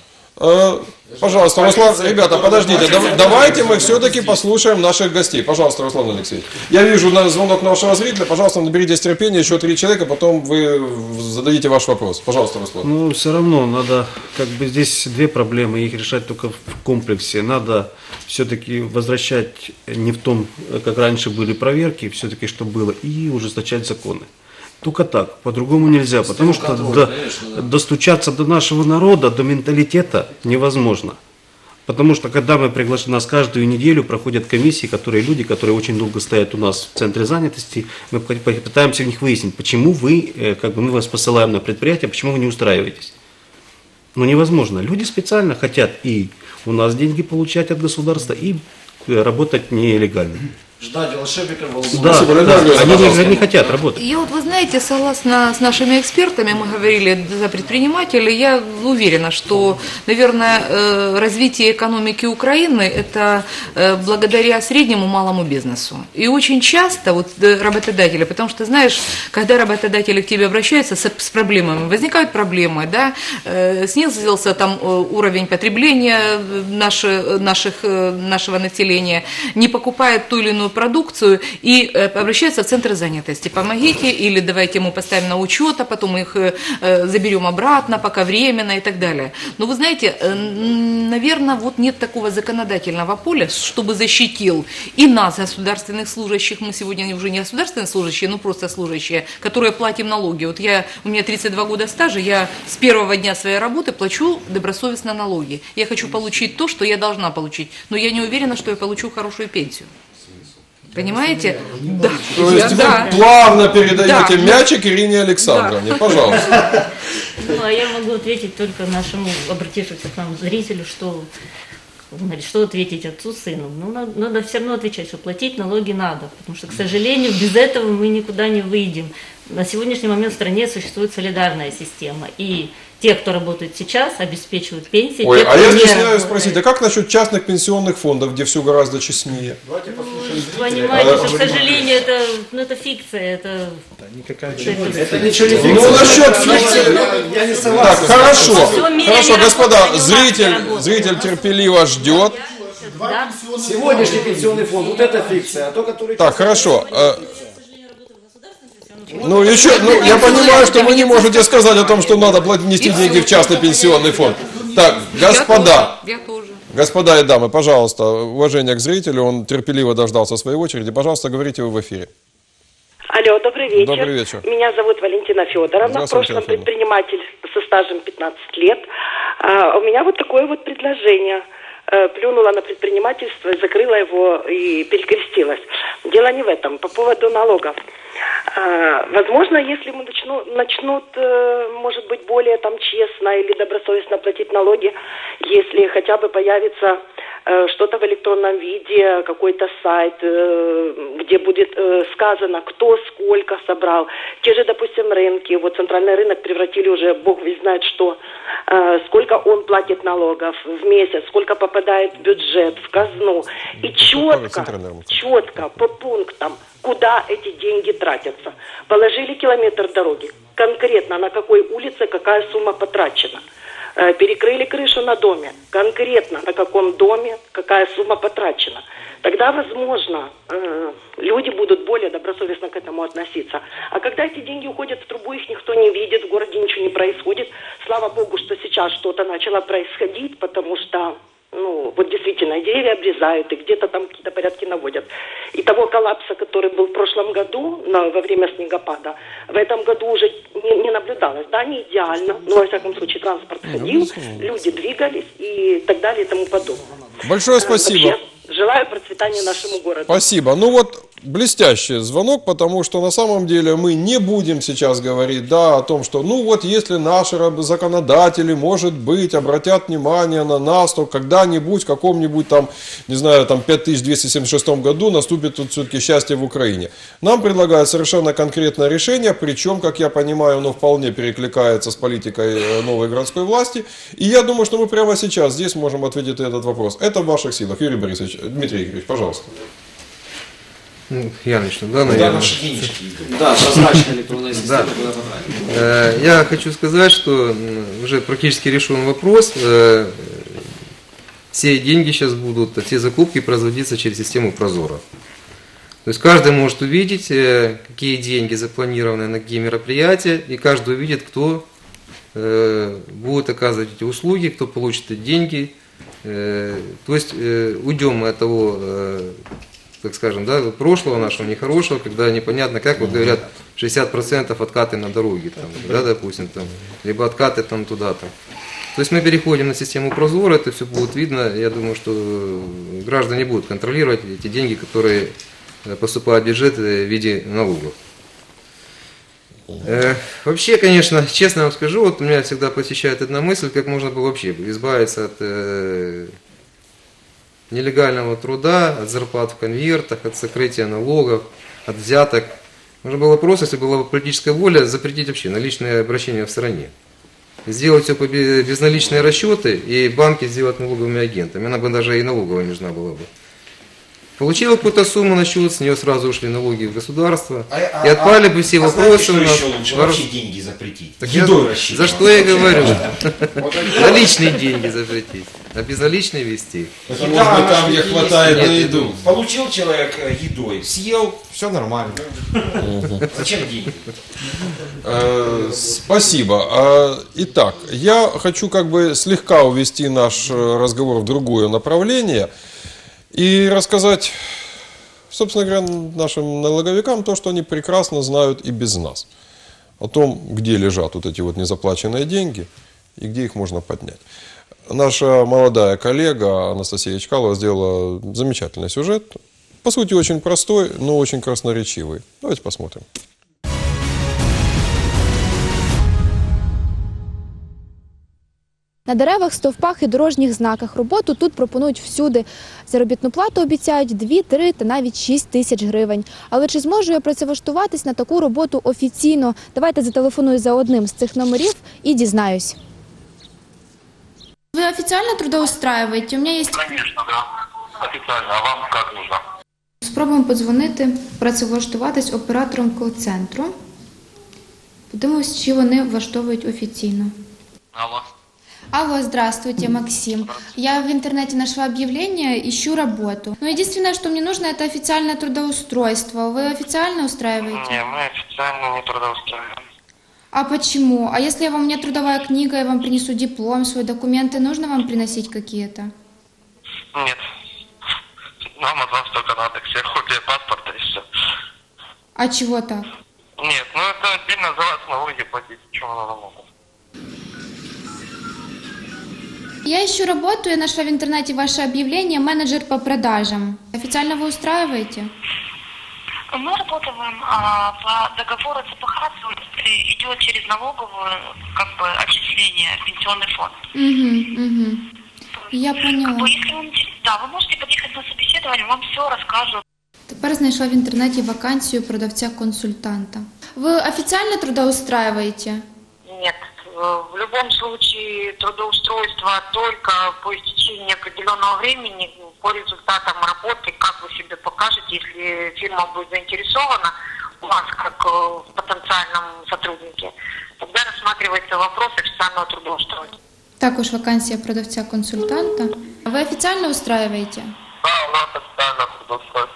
A: Пожалуйста, Руслан, ребята, подождите, давайте мы все-таки послушаем наших гостей. Пожалуйста, Руслан Алексеевич. Я вижу звонок нашего зрителя, пожалуйста, наберитесь терпения, еще 3 человека, потом вы зададите ваш вопрос. Пожалуйста, Руслан.
F: Ну, все равно надо, как бы здесь 2 проблемы, их решать только в комплексе. Надо все-таки возвращать не в том, как раньше были проверки, все-таки что было, и ужесточать законы. Только так, по-другому нельзя, потому что достучаться до нашего народа, до менталитета невозможно. Потому что когда мы приглашены, нас каждую неделю проходят комиссии, люди, которые очень долго стоят у нас в центре занятости, мы пытаемся в них выяснить, почему вы, мы вас посылаем на предприятие, почему вы не устраиваетесь. Ну невозможно, люди специально хотят и у нас деньги получать от государства, и работать нелегально.
Q: Ждать волшебников.
F: Да, они не хотят работать.
G: Я вот, вы знаете, согласно с нашими экспертами, мы говорили за предпринимателей, я уверена, что, наверное, развитие экономики Украины – это благодаря среднему малому бизнесу. И очень часто вот работодатели, потому что, знаешь, когда работодатели к тебе обращаются с проблемами, возникают проблемы, да, снизился там уровень потребления нашего населения, не покупает ту или иную продукцию и обращаются в центры занятости. Помогите, или давайте ему поставим на учет, а потом их заберем обратно, пока временно и так далее. Но вы знаете, наверное, вот нет такого законодательного поля, чтобы защитил и нас, государственных служащих, мы сегодня уже не государственные служащие, но просто служащие, которые платим налоги. Вот у меня 32 года стажа, я с первого дня своей работы плачу добросовестно налоги. Я хочу получить то, что я должна получить, но я не уверена, что я получу хорошую пенсию. Понимаете? Да.
A: То есть вы плавно передаете мячик Ирине Александровне. Пожалуйста.
C: Ну, а я могу ответить только нашему обратившемуся к нам зрителю, что ответить отцу, сыну. Ну, надо все равно отвечать, что платить налоги надо, потому что, к сожалению, без этого мы никуда не выйдем. На сегодняшний момент в стране существует солидарная система, и те, кто работает сейчас, обеспечивают пенсии.
A: Ой, а я стесняюсь спросить, а как насчет частных пенсионных фондов, где все гораздо честнее?
C: Давайте послушаем. Понимаете, что, к сожалению, это фикция, это
Q: ничего не фикция.
A: Ну, насчет фикции.
Q: Я не согласен.
A: Так, хорошо, господа, зритель терпеливо ждет.
Q: Сегодняшний пенсионный фонд, вот это фикция, а то, который...
A: Так, хорошо. Ну, я понимаю, что вы не можете сказать о том, что надо нести деньги в частный пенсионный фонд. Так, господа и дамы, пожалуйста, уважение к зрителю, он терпеливо дождался своей очереди. Пожалуйста, говорите вы в эфире.
H: Алло, добрый вечер.
A: Добрый вечер.
H: Меня зовут Валентина Федоровна, в прошлом предприниматель со стажем 15 лет. У меня вот такое вот предложение. Плюнула на предпринимательство, закрыла его и перекрестилась. Дело не в этом, по поводу налогов. Возможно, если мы начнут, может быть, более там честно или добросовестно платить налоги, если хотя бы появится что-то в электронном виде, какой-то сайт, где будет сказано, кто сколько собрал. Те же, допустим, рынки, вот центральный рынок превратили уже, бог весь знает что, сколько он платит налогов в месяц, сколько попадает в бюджет, в казну. И четко по пунктам, куда эти деньги тратятся. Положили километр дороги, конкретно на какой улице какая сумма потрачена. Перекрыли крышу на доме, конкретно на каком доме какая сумма потрачена. Тогда, возможно, люди будут более добросовестно к этому относиться. А когда эти деньги уходят в трубу, их никто не видит, в городе ничего не происходит. Слава Богу, что сейчас что-то начало происходить, потому что, вот действительно, деревья обрезают и где-то там какие-то порядки наводят. И того коллапса, который был в прошлом году во время снегопада, в этом году уже не наблюдалось. Да, да, не идеально, но, во всяком случае, транспорт ходил, люди двигались и так далее и тому подобное.
A: Большое спасибо.
H: Вообще, желаю процветания нашему городу.
A: Спасибо. Ну вот, блестящий звонок, потому что на самом деле мы не будем сейчас говорить, да, о том, что, ну вот, если наши законодатели, может быть, обратят внимание на нас, то когда-нибудь, в каком-нибудь там, не знаю, там 5276 году наступит тут все-таки счастье в Украине. Нам предлагают совершенно конкретное решение, причем, как я понимаю, оно вполне перекликается с политикой новой городской власти. И я думаю, что мы прямо сейчас здесь можем ответить на этот вопрос. Это в ваших силах. Юрий Борисович, Дмитрий Игоревич, пожалуйста.
E: Ну, я начну, да, наверное?
Q: Да, прозрачная электронная система, куда потратить.
E: Я хочу сказать, что уже практически решен вопрос. Все деньги сейчас будут, все закупки производиться через систему Прозоро. То есть каждый может увидеть, какие деньги запланированы на какие мероприятия, и каждый увидит, кто будет оказывать эти услуги, кто получит эти деньги. То есть уйдем мы от того, так скажем, да, прошлого нашего нехорошего, когда непонятно как, вот говорят, 60% откаты на дороге, там, да, допустим, там, либо откаты там туда-то. То есть мы переходим на систему Прозоро, это все будет видно, я думаю, что граждане будут контролировать эти деньги, которые поступают в бюджет в виде налогов. Вообще, конечно, честно вам скажу, вот меня всегда посещает одна мысль, как можно было вообще избавиться от нелегального труда, от зарплат в конвертах, от сокрытия налогов, от взяток. Можно было просто, если была бы политическая воля, запретить вообще наличные обращения в стране. Сделать все по безналичные расчеты и банки сделать налоговыми агентами. Она бы даже и налоговая не нужна была бы. Получила какую-то сумму на счет, с нее сразу ушли налоги в государство. И отпали бы все вопросы.
T: Знаете, что еще лучше? Вообще деньги запретить.
E: За что я говорю? Наличные деньги запретить. А безналичные вести.
T: Может быть, там, где хватает на еду. Получил человек едой, съел, все нормально. Зачем деньги?
A: Спасибо. Итак, я хочу как бы слегка увести наш разговор в другое направление и рассказать, собственно говоря, нашим налоговикам то, что они прекрасно знают и без нас. О том, где лежат вот эти вот незаплаченные деньги и где их можно поднять. Наша молодая коллега Анастасия Чкалова сделала замечательный сюжет. По сути, очень простой, но очень красноречивый. Давайте посмотрим.
I: На деревах, стовпах і дорожніх знаках роботу тут пропонують всюди. Заробітну плату обіцяють 2, 3 та навіть 6 тисяч гривень. Але чи зможу я працевлаштуватись на таку роботу офіційно? Давайте зателефоную за одним з цих номерів і дізнаюсь. Вы официально трудоустраиваете? У меня есть...
J: Конечно, да. Официально. А вам как нужно?
I: Спробуємо подзвонити, працевлаштуватись оператором кол-центру. Подивимось, чи вони влаштовують офіційно.
J: Алло.
I: Алло, здравствуйте, Максим. Я в интернете нашла объявление, ищу работу. Но единственное, что мне нужно, это официальное трудоустройство. Вы официально устраиваете?
J: Не, мы официально не трудоустраиваем.
I: А почему? А если у меня трудовая книга, я вам принесу диплом, свои документы, нужно вам приносить какие-то?
J: Нет. Нам от вас только надо ксерокопия паспорта и все.
I: А чего так?
J: Нет, ну это отдельно за вас налоги платить. Чего надо много?
I: Я ищу работу, я нашла в интернете ваше объявление «Менеджер по продажам». Официально вы устраиваете?
U: Мы работаем по договору ЦПХ, идет через налоговую как бы отчисление в пенсионный фонд.
I: Угу. Я поняла.
U: Если вам интересно, да, вы можете подъехать на собеседование, вам все расскажут.
I: Тепер знайшла в интернете вакансию продавца-консультанта. Вы официально трудоустраиваете?
U: Нет. В любом случае трудоустройство только по истечении определенного времени, по результатам работы, как вы себе покажете, если фирма будет заинтересована у вас как в потенциальном сотруднике, тогда рассматривается вопрос официального трудоустройства.
I: Також вакансия продавца-консультанта. Вы официально устраиваете?
J: Да, у нас официально трудоустройство.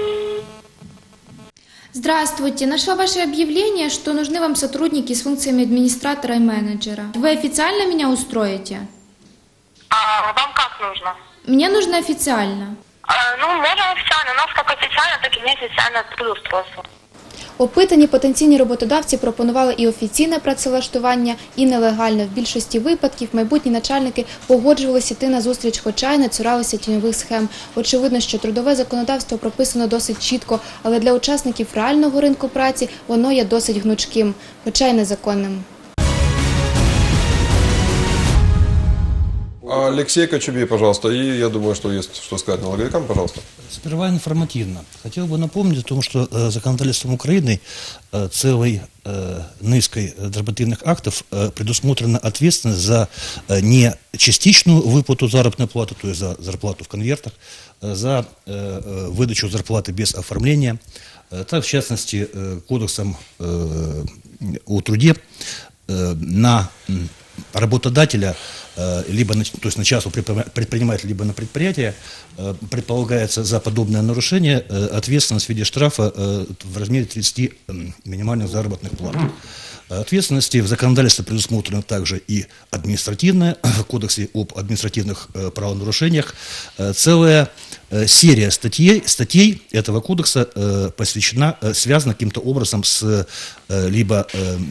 I: Здравствуйте. Нашла ваше объявление, что нужны вам сотрудники с функциями администратора и менеджера. Вы официально меня устроите?
U: А вам как нужно?
I: Мне нужно официально.
U: Ну, можно официально. У нас как официально, так и неофициально трудоустройство.
I: Опитані потенційні роботодавці пропонували і офіційне працевлаштування, і нелегальне. В більшості випадків майбутні начальники погоджувалися йти на зустріч, хоча й не цуралися тіньових схем. Очевидно, що трудове законодавство прописано досить чітко, але для учасників реального ринку праці воно є досить гнучким, хоча й незаконним.
A: Алексей Кочубей, пожалуйста. И я думаю, что есть что сказать налоговикам, пожалуйста.
P: Сперва информативно. Хотел бы напомнить о том, что законодательством Украины целой низкой нормативных актов предусмотрена ответственность за не частичную выплату заработной платы, то есть за зарплату в конвертах, за выдачу зарплаты без оформления. Так, в частности, кодексом о труде на работодателя, либо то есть на частного предпринимателя, либо на предприятие, предполагается за подобное нарушение ответственность в виде штрафа в размере 30 минимальных заработных плат. Ответственности в законодательстве предусмотрено также и административная, в Кодексе об административных правонарушениях. Целая серия статей этого кодекса посвящена, связана каким-то образом с либо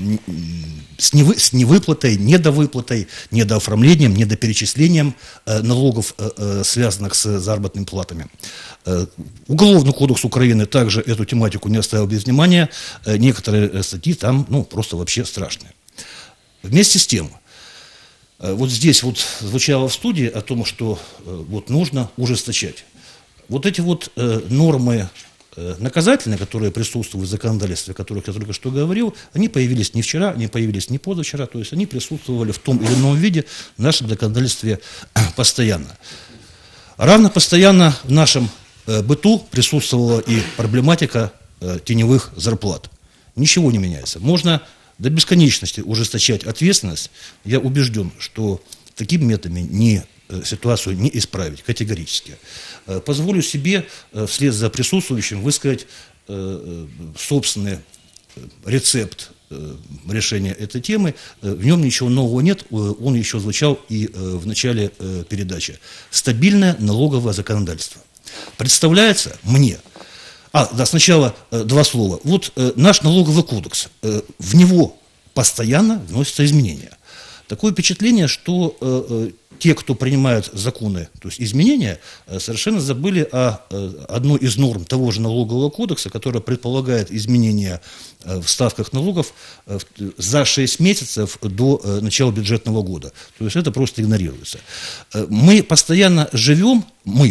P: с невыплатой, недовыплатой, недооформлением, недоперечислением налогов, связанных с заработными платами. Уголовный кодекс Украины также эту тематику не оставил без внимания. Некоторые статьи там просто вообще страшные. Вместе с тем, вот здесь вот звучало в студии о том, что вот нужно ужесточать. Вот эти вот нормы наказательные, которые присутствуют в законодательстве, о которых я только что говорил, они появились не вчера, не появились не позавчера, то есть они присутствовали в том или ином виде в нашем законодательстве постоянно. Равно постоянно в нашем быту присутствовала и проблематика теневых зарплат. Ничего не меняется. Можно до бесконечности ужесточать ответственность. Я убежден, что такими методами ситуацию не исправить категорически. Позволю себе вслед за присутствующим высказать собственный рецепт решения этой темы. В нем ничего нового нет, он еще звучал и в начале передачи. Стабильное налоговое законодательство. Представляется мне... сначала два слова. Вот наш налоговый кодекс, в него постоянно вносятся изменения. Такое впечатление, что те, кто принимают законы, то есть изменения, совершенно забыли о одной из норм того же налогового кодекса, которая предполагает изменения в ставках налогов за 6 месяцев до начала бюджетного года. То есть это просто игнорируется. Мы постоянно живем,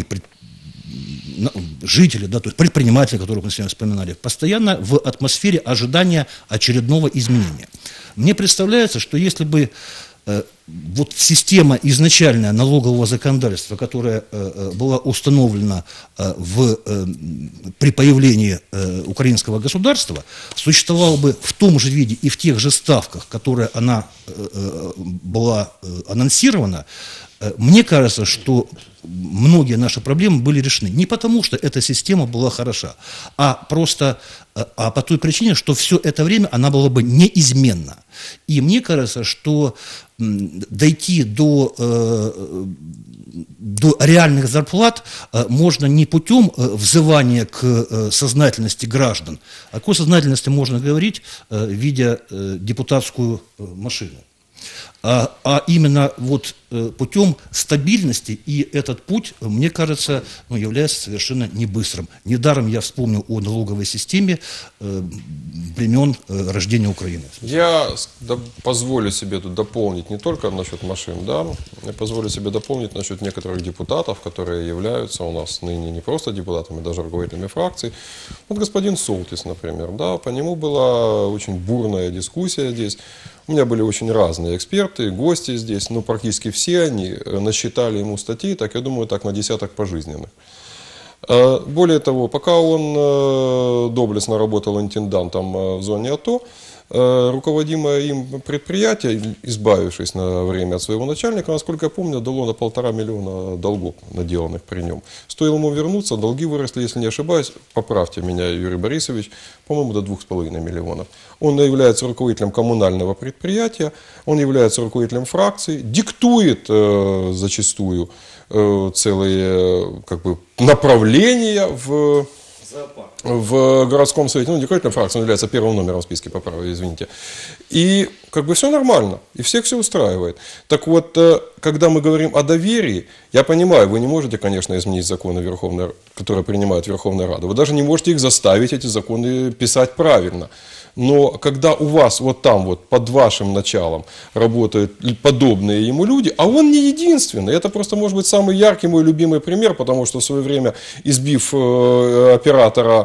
P: жители, то есть предприниматели, которых мы сегодня вспоминали, постоянно в атмосфере ожидания очередного изменения. Мне представляется, что если бы вот система изначальная налогового законодательства, которая была установлена при появлении украинского государства, существовала бы в том же виде и в тех же ставках, которые она была анонсирована, мне кажется, что многие наши проблемы были решены. Не потому, что эта система была хороша, а просто по той причине, что все это время она была бы неизменна. И мне кажется, что дойти до реальных зарплат можно не путем взывания к сознательности граждан. О какой сознательности можно говорить, видя депутатскую машину? А именно вот путем стабильности, и этот путь, мне кажется, является совершенно не быстрым. Недаром я вспомнил о налоговой системе времен рождения Украины.
A: Я позволю себе тут дополнить не только насчет машин, да, я позволю себе дополнить насчет некоторых депутатов, которые являются у нас ныне не просто депутатами, даже руководителями фракций. Вот господин Солтис, например, да, по нему была очень бурная дискуссия здесь. У меня были очень разные эксперты, гости здесь, но практически все они насчитали ему статьи, так я думаю, так на десяток пожизненных. Более того, пока он доблестно работал интендантом в зоне АТО, руководимое им предприятие, избавившись на время от своего начальника, насколько я помню, дало на 1,5 миллиона долгов, наделанных при нем. Стоило ему вернуться, долги выросли, если не ошибаюсь, поправьте меня, Юрий Борисович, по-моему, до 2,5 миллионов. Он является руководителем коммунального предприятия, он является руководителем фракции, диктует зачастую целые направления в в городском совете, ну, декларативная фракция, он является первым номером в списке по праву, извините. И как бы все нормально, и всех все устраивает. Так вот, когда мы говорим о доверии, я понимаю, вы не можете, конечно, изменить законы, которые принимает Верховная Рада. Вы даже не можете их заставить, эти законы, писать правильно. Но когда у вас вот там вот под вашим началом работают подобные ему люди, а он не единственный, это просто может быть самый яркий мой любимый пример, потому что в свое время, избив оператора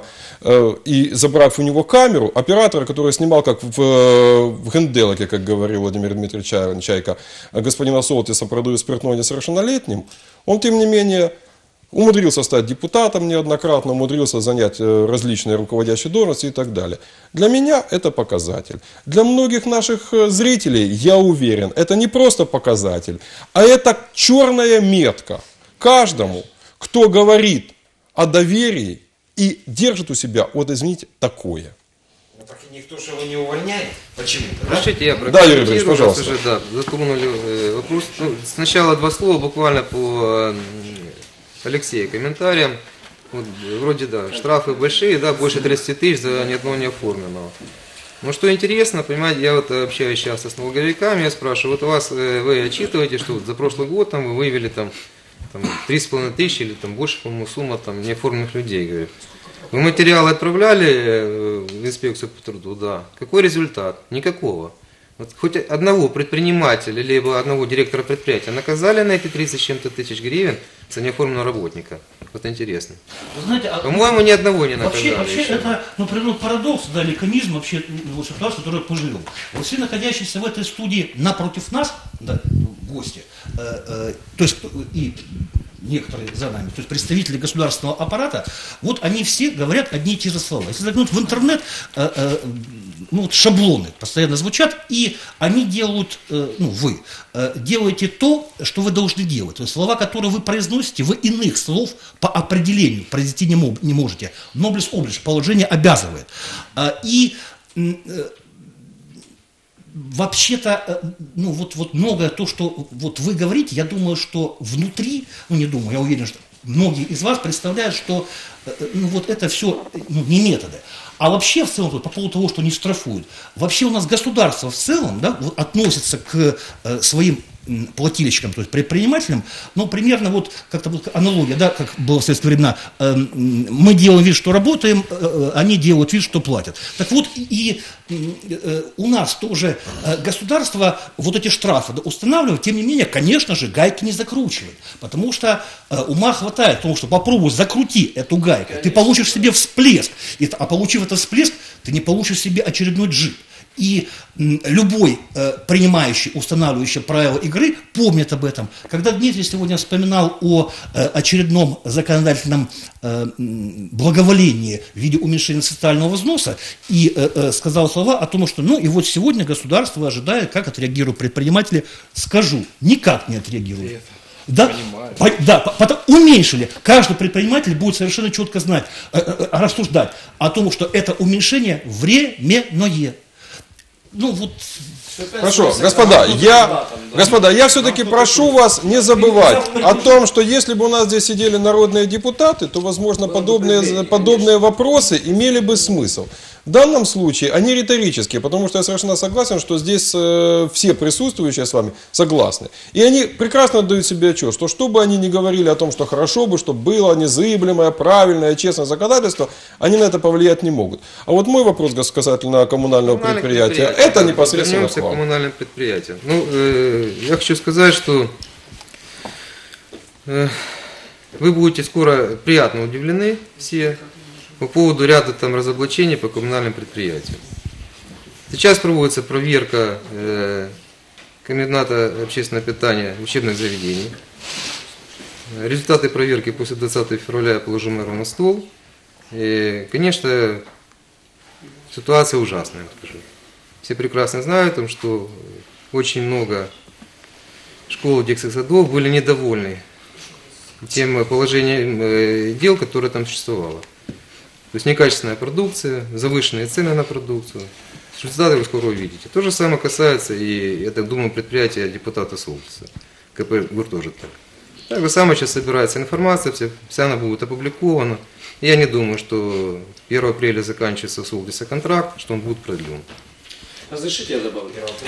A: и забрав у него камеру, оператора, который снимал как в Генделке, как говорил Владимир Дмитриевич Чайка, господина Солтиса продают спиртное несовершеннолетним, он тем не менее умудрился стать депутатом неоднократно, умудрился занять различные руководящие должности и так далее. Для меня это показатель. Для многих наших зрителей, я уверен, это не просто показатель, а это черная метка каждому, кто говорит о доверии и держит у себя, вот извините, такое.
T: Ну, так и никто же его не увольняет. Почему-то,
E: да? Разрешите, я
A: Да, Юрий Борисович, пожалуйста.
E: Уже, да, затронули вопрос. Ну, сначала два слова буквально по Алексею комментариям. Вот, вроде да, штрафы большие, да, больше 30 тысяч за ни одного неоформленного. Но что интересно, понимаете, я вот общаюсь часто с налоговиками, я спрашиваю, вот у вас, вы отчитываете, что вот за прошлый год там вы выявили там 3,5 тысячи или там больше, по-моему, сумма там неоформленных людей, говорю. Вы материалы отправляли в инспекцию по труду, да. Какой результат? Никакого. Вот хоть одного предпринимателя, либо одного директора предприятия наказали на эти 30 с чем-то тысяч гривен за неоформленного работника? Вот интересно.
P: Знаете,
E: по-моему, ни одного не наказали.
P: Вообще это, ну, парадокс, да, механизм вообще ситуации, которую пожил. Вот все находящиеся в этой студии напротив нас, да, гости, то есть и некоторые за нами, то есть представители государственного аппарата, вот они все говорят одни и те же слова. Если заглянуть в интернет, ну, вот шаблоны постоянно звучат, и они делают, ну, вы делаете то, что вы должны делать. То есть слова, которые вы произносите, вы иных слов по определению произнести не можете. Noblesse oblige, положение обязывает. И вообще-то, ну, вот многое то, что вот вы говорите, я думаю, что внутри, ну, не думаю, я уверен, что многие из вас представляют, что, ну, вот это все, ну, не методы. А вообще в целом, по поводу того, что не штрафуют, вообще у нас государство в целом, да, вот, относится к своим плательщикам, то есть предпринимателям, ну, примерно вот как-то аналогия, да, как было в советские времена, мы делаем вид, что работаем, они делают вид, что платят. Так вот, и у нас тоже государство вот эти штрафы устанавливает, тем не менее, конечно же, гайки не закручивает, потому что ума хватает, потому что попробуй закрути эту гайку, ты получишь себе всплеск, а получив этот всплеск, ты не получишь себе очередной джип. И любой принимающий, устанавливающий правила игры помнит об этом. Когда Дмитрий сегодня вспоминал о очередном законодательном благоволении в виде уменьшения социального взноса и сказал слова о том, что ну и вот сегодня государство ожидает, как отреагируют предприниматели, скажу, никак не отреагируют. Да, уменьшили. Каждый предприниматель будет совершенно четко знать, рассуждать о том, что это уменьшение временное. Ну вот.
A: Хорошо, господа, я все-таки прошу вас не забывать о том, что если бы у нас здесь сидели народные депутаты, то, возможно, подобные вопросы имели бы смысл. В данном случае они риторические, потому что я совершенно согласен, что здесь все присутствующие с вами согласны. И они прекрасно отдают себе отчет, что бы они ни говорили о том, что хорошо бы, чтобы было незыблемое, правильное, честное законодательство, они на это повлиять не могут. А вот мой вопрос касательно коммунального предприятия, это непосредственно к вам.
E: Коммунальным предприятиям. Ну, я хочу сказать, что вы будете скоро приятно удивлены все по поводу ряда там разоблачений по коммунальным предприятиям. Сейчас проводится проверка коменданта общественного питания в учебных заведениях. Результаты проверки после 20 февраля я положу мэру на стол. И, конечно, ситуация ужасная, я скажу. Все прекрасно знают, что очень много школ, детских садов были недовольны тем положением дел, которое там существовало. То есть некачественная продукция, завышенные цены на продукцию. Результаты вы скоро увидите. То же самое касается и, я так думаю, предприятия депутата Солтиса. КП ГУР тоже так. Так же самое сейчас собирается информация, вся она будет опубликована. Я не думаю, что 1 апреля заканчивается в Солтисе контракт, что он будет продлен.
Q: Разрешите я добавлю?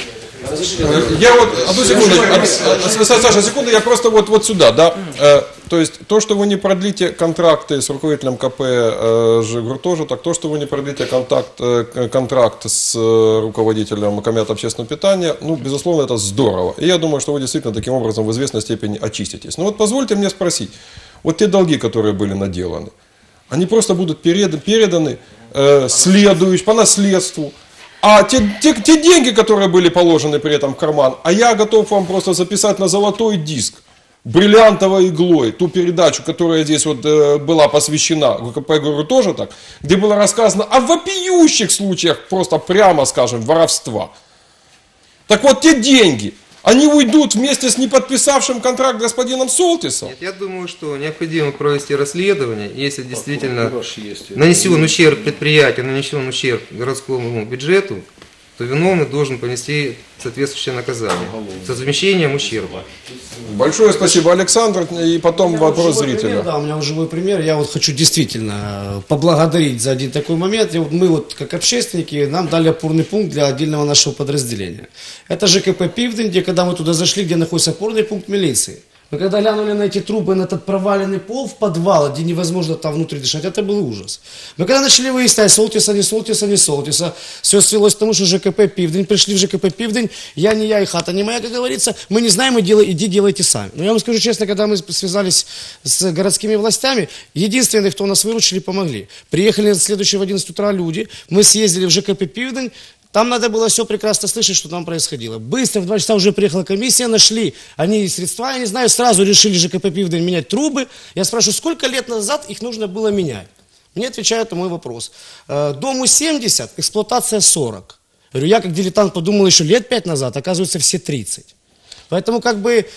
A: Я вот, одну секунду, Саша, секунду, я просто вот сюда, да. То есть, то, что вы не продлите контракты с руководителем КП «Жигур» тоже так, то, что вы не продлите контракт с руководителем комитета общественного питания, ну, безусловно, это здорово. И я думаю, что вы действительно таким образом в известной степени очиститесь. Но вот позвольте мне спросить, вот те долги, которые были наделаны, они просто будут переданы по наследству. А те деньги, которые были положены при этом в карман, а я готов вам просто записать на золотой диск бриллиантовой иглой ту передачу, которая здесь вот была посвящена, я говорю тоже так, где было рассказано о вопиющих случаях, просто прямо скажем, воровства. Так вот, те деньги, они уйдут вместе с неподписавшим контракт господином Солтисом?
E: Нет, я думаю, что необходимо провести расследование, если действительно нанесен ущерб предприятию, нанесен ущерб городскому бюджету, то виновный должен понести соответствующее наказание с возмещением ущерба.
A: Большое спасибо, Александр. И потом вопрос зрителя.
Q: Пример, да, у меня уже живой пример. Я вот хочу действительно поблагодарить за один такой момент. И вот мы вот как общественники, нам дали опорный пункт для отдельного нашего подразделения. Это ЖКП «Пивдень», где когда мы туда зашли, где находится опорный пункт милиции. Мы когда глянули на эти трубы, на этот проваленный пол в подвал, где невозможно там внутри дышать, это был ужас. Мы когда начали выяснять, Солтиса, не Солтиса, не Солтиса, все свелось к тому, что ЖКП «Пивдень», пришли в ЖКП «Пивдень», я не я и хата не моя, как говорится, мы не знаем, иди делайте сами. Но я вам скажу честно, когда мы связались с городскими властями, единственные, кто нас выручили, помогли. Приехали следующие в 11 утра люди, мы съездили в ЖКП «Пивдень», там надо было все прекрасно слышать, что там происходило. Быстро, в 2 часа уже приехала комиссия, нашли они средства, я не знаю, сразу решили ЖКП «Пивдень» менять трубы. Я спрашиваю, сколько лет назад их нужно было менять? Мне отвечают на мой вопрос. Дому 70, эксплуатация 40. Говорю, я как дилетант подумал еще лет 5 назад, оказывается все 30. Поэтому как бы,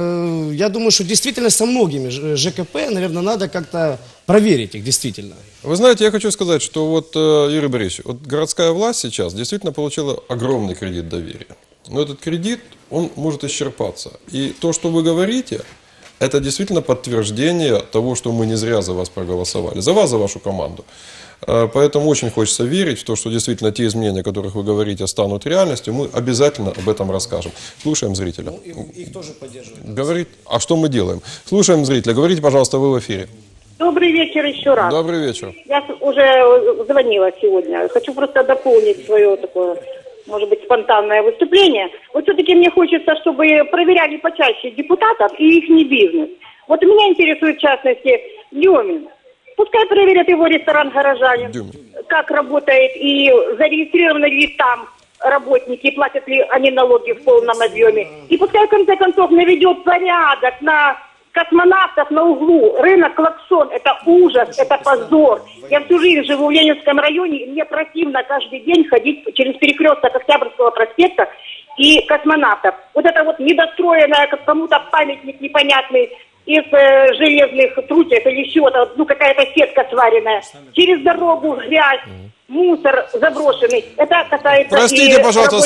Q: я думаю, что действительно со многими ЖКП, наверное, надо как-то проверить их действительно.
A: Вы знаете, я хочу сказать, что вот, Юрий Борисович, вот городская власть сейчас действительно получила огромный кредит доверия. Но этот кредит, он может исчерпаться. И то, что вы говорите, это действительно подтверждение того, что мы не зря за вас проголосовали. За вас, за вашу команду. Поэтому очень хочется верить в то, что действительно те изменения, о которых вы говорите, станут реальностью. Мы обязательно об этом расскажем. Слушаем зрителя.
Q: Их тоже поддерживают.
A: Говорит, а что мы делаем? Слушаем зрителя. Говорите, пожалуйста, вы в эфире.
S: Добрый вечер еще раз.
A: Добрый вечер.
S: Я уже звонила сегодня. Хочу просто дополнить свое такое, может быть, спонтанное выступление. Вот все-таки мне хочется, чтобы проверяли почаще депутатов и их не бизнес. Вот меня интересует, в частности, Дюмин. Пускай проверят его ресторан «Горожанин», как работает и зарегистрированы ли там работники, платят ли они налоги в полном объеме. И пускай, в конце концов, наведет порядок на космонавтов на углу. Рынок «Клаксон» – это ужас, это позор. Я всю жизнь живу в Ленинском районе, и мне противно каждый день ходить через перекресток Октябрьского проспекта и космонавтов. Вот это вот недостроенное, как кому-то памятник непонятный, из железных трутьев или чего-то, ну какая-то сетка сваренная. Через дорогу грязь, мусор заброшенный. Это касается
A: Простите,
S: и
A: пожалуйста,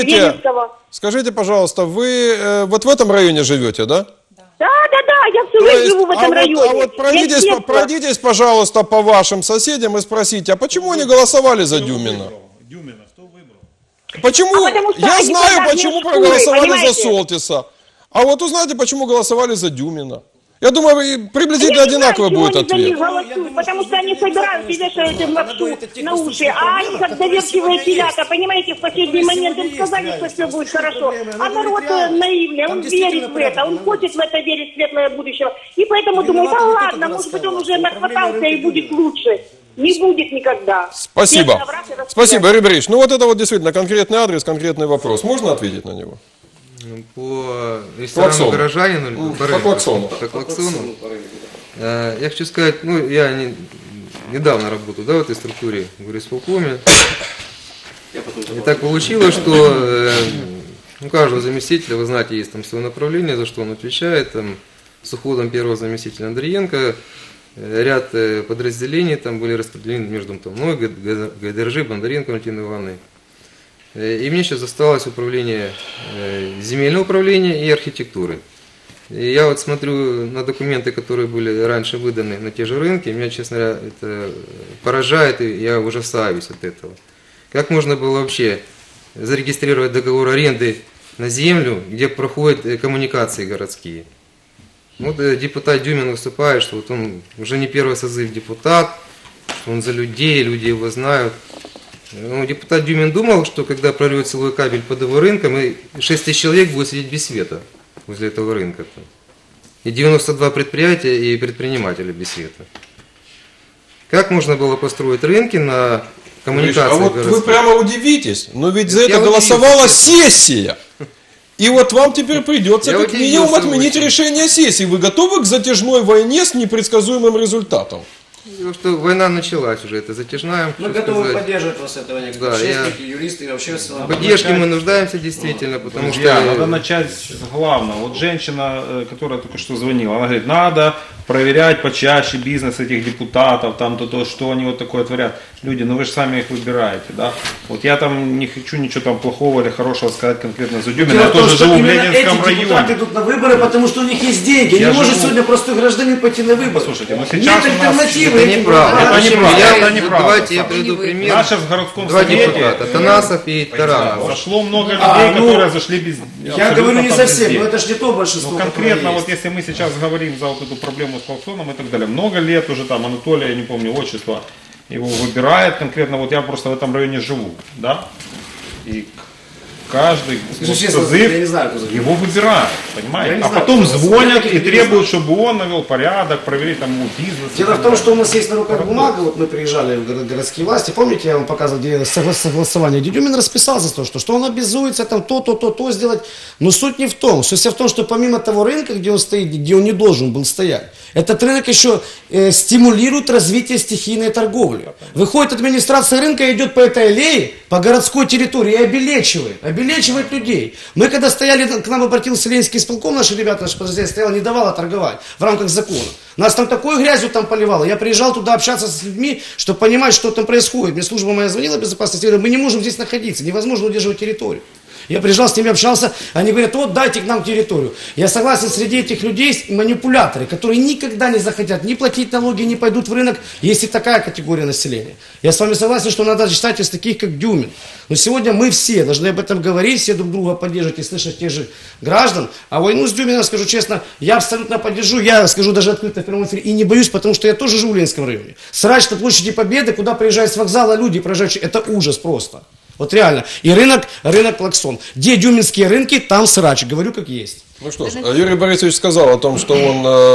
S: скажите,
A: пожалуйста, вы вот в этом районе живете, да?
S: Да, я всю жизнь живу в этом районе.
A: А вот пройдитесь, пожалуйста, по вашим соседям и спросите, а почему они голосовали за Дюмина? Почему? Я знаю, почему проголосовали за Солтиса. А вот узнайте, почему голосовали за Дюмина. Я думаю, приблизительно одинаковый будет ответ.
S: Потому что они собирают и вешают им лапшу на уши, а они как доверчивые телята, понимаете, в последний момент им сказали, что все будет хорошо. А народ наивный, он верит в это, он хочет в это верить, в светлое будущее. И поэтому думает, да ладно, может быть он уже нахватался и будет лучше. Не будет никогда.
A: Спасибо. Спасибо, Юрий Борисович. Ну вот это вот действительно конкретный адрес, конкретный вопрос. Можно ответить на него?
E: По ресторану «Горожанину»,
A: по Клаксону.
E: Я хочу сказать, ну, я недавно работаю, да, в этой структуре в горисполкоме. И так получилось, что у каждого заместителя, вы знаете, есть там свое направление, за что он отвечает. Там, с уходом первого заместителя Андриенко ряд подразделений там были распределены между мной, ГДРЖ, Бондаренко Валентиной Ивановной. И мне сейчас осталось управление, земельное управление и архитектуры. И я вот смотрю на документы, которые были раньше выданы на те же рынки, меня, честно говоря, это поражает, и я ужасаюсь от этого. Как можно было вообще зарегистрировать договор аренды на землю, где проходят коммуникации городские? Вот депутат Дюмин выступает, что вот он уже не первый созыв депутат, что он за людей, люди его знают. Ну, депутат Дюмин думал, что когда прорвет силовой кабель под его рынком, и 6 тысяч человек будет сидеть без света возле этого рынка. И 92 предприятия и предприниматели без света. Как можно было построить рынки на коммуникации?
A: А вот вы прямо удивитесь, но ведь за это голосовала сессия. И вот вам теперь придется как минимум отменить решение сессии. Вы готовы к затяжной войне с непредсказуемым результатом?
E: Потому что война началась уже, это затяжная.
Q: Мы готовы поддерживать вас этого, общественники, юристы и вообще.
E: Поддержки мы нуждаемся действительно, потому
D: Друзья,
E: что...
D: надо начать с главного. Вот женщина, которая только что звонила, она говорит, надо проверять почаще бизнес этих депутатов, там то, что они вот такое творят. Люди, ну вы же сами их выбираете, да? Вот я там не хочу ничего там плохого или хорошего сказать конкретно за Дюмина, я тоже живу в Ленинском районе.
Q: Депутаты идут на выборы, потому что у них есть деньги. Не может сегодня простой гражданин пойти на выборы.
D: Послушайте, но сейчас
Q: нет альтернативы.
E: Это неправда.
D: Это неправда.
E: Давайте я приведу пример.
D: Наше в городском
E: Два
D: совете
E: депутата, Танасов и Таранов.
D: зашло много людей, которые зашли без...
Q: Я говорю не совсем, но это же не то большинство.
D: Ну конкретно вот если мы сейчас говорим за вот эту проблему с Колксоном и так далее, много лет уже там Анатолий, я не помню отчество, его выбирает конкретно, вот я просто в этом районе живу, да, и каждый созыв его выбирает, понимаете, а потом звонят и требуют, чтобы он навел порядок, проверить там его бизнес.
Q: Дело в том, что у нас есть на руках бумага, вот мы приезжали в городские власти, помните, я вам показывал, где согласование, Дюмин расписал за то, что он обязуется там то сделать, но суть не в том, суть в том, что помимо того рынка, где он стоит, где он не должен был стоять, этот рынок еще стимулирует развитие стихийной торговли. Выходит администрация рынка и идет по этой аллее, по городской территории и обелечивает людей. Мы когда стояли, к нам обратился Ленинский исполком, наши ребята, наше подразделение стояло, не давало торговать в рамках закона. Нас там такой грязью там поливало. Я приезжал туда общаться с людьми, чтобы понимать, что там происходит. Мне служба моя звонила безопасности, говорит, мы не можем здесь находиться, невозможно удерживать территорию. Я приезжал с ними, общался, они говорят, вот дайте к нам территорию. Я согласен, среди этих людей есть манипуляторы, которые никогда не захотят ни платить налоги, не пойдут в рынок, есть и такая категория населения. Я с вами согласен, что надо читать из таких, как Дюмин. Но сегодня мы все должны об этом говорить, все друг друга поддерживать и слышать тех же граждан. А войну с Дюмином, скажу честно, я абсолютно поддержу, я скажу даже открыто в прямом эфире, и не боюсь, потому что я тоже живу в Ленинском районе. Срач на площади Победы, куда приезжают с вокзала люди, проезжающие, это ужас просто. Вот реально. И рынок Лаксон. Где дюминские рынки, там срач. Говорю, как есть.
A: Ну что ж, Юрий Борисович сказал о том, что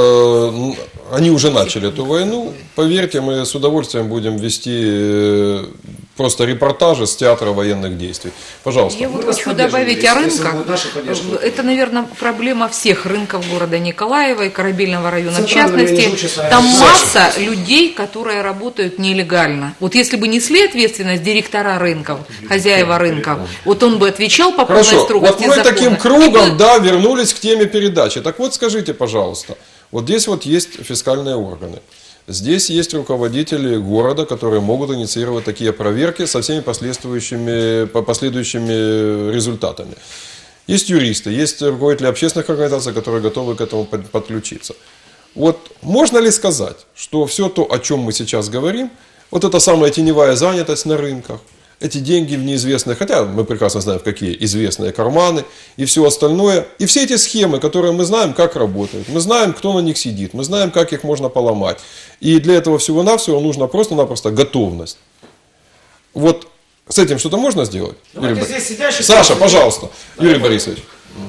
A: они уже начали эту войну. Поверьте, мы с удовольствием будем вести просто репортажи с театра военных действий. Пожалуйста.
G: Я вот хочу добавить о рынках. Это, наверное, проблема всех рынков города Николаева и Корабельного района в частности. Там масса людей, которые работают нелегально. Вот если бы несли ответственность директора рынков, хозяева рынков, вот он бы отвечал по полной строгости
A: вот мы
G: закона.
A: таким кругом, да, вернулись к теме передачи. Так вот, скажите, пожалуйста, вот здесь вот есть фискальные органы. Здесь есть руководители города, которые могут инициировать такие проверки со всеми последующими результатами. Есть юристы, есть руководители общественных организаций, которые готовы к этому подключиться. Вот можно ли сказать, что все то, о чем мы сейчас говорим, вот эта самая теневая занятость на рынках, эти деньги в неизвестные, хотя мы прекрасно знаем, в какие известные карманы и все остальное. И все эти схемы, которые мы знаем, как работают. Мы знаем, кто на них сидит. Мы знаем, как их можно поломать. И для этого всего-навсего нужна просто-напросто готовность. Вот с этим что-то можно сделать? Саша, пожалуйста. Юрий Борисович.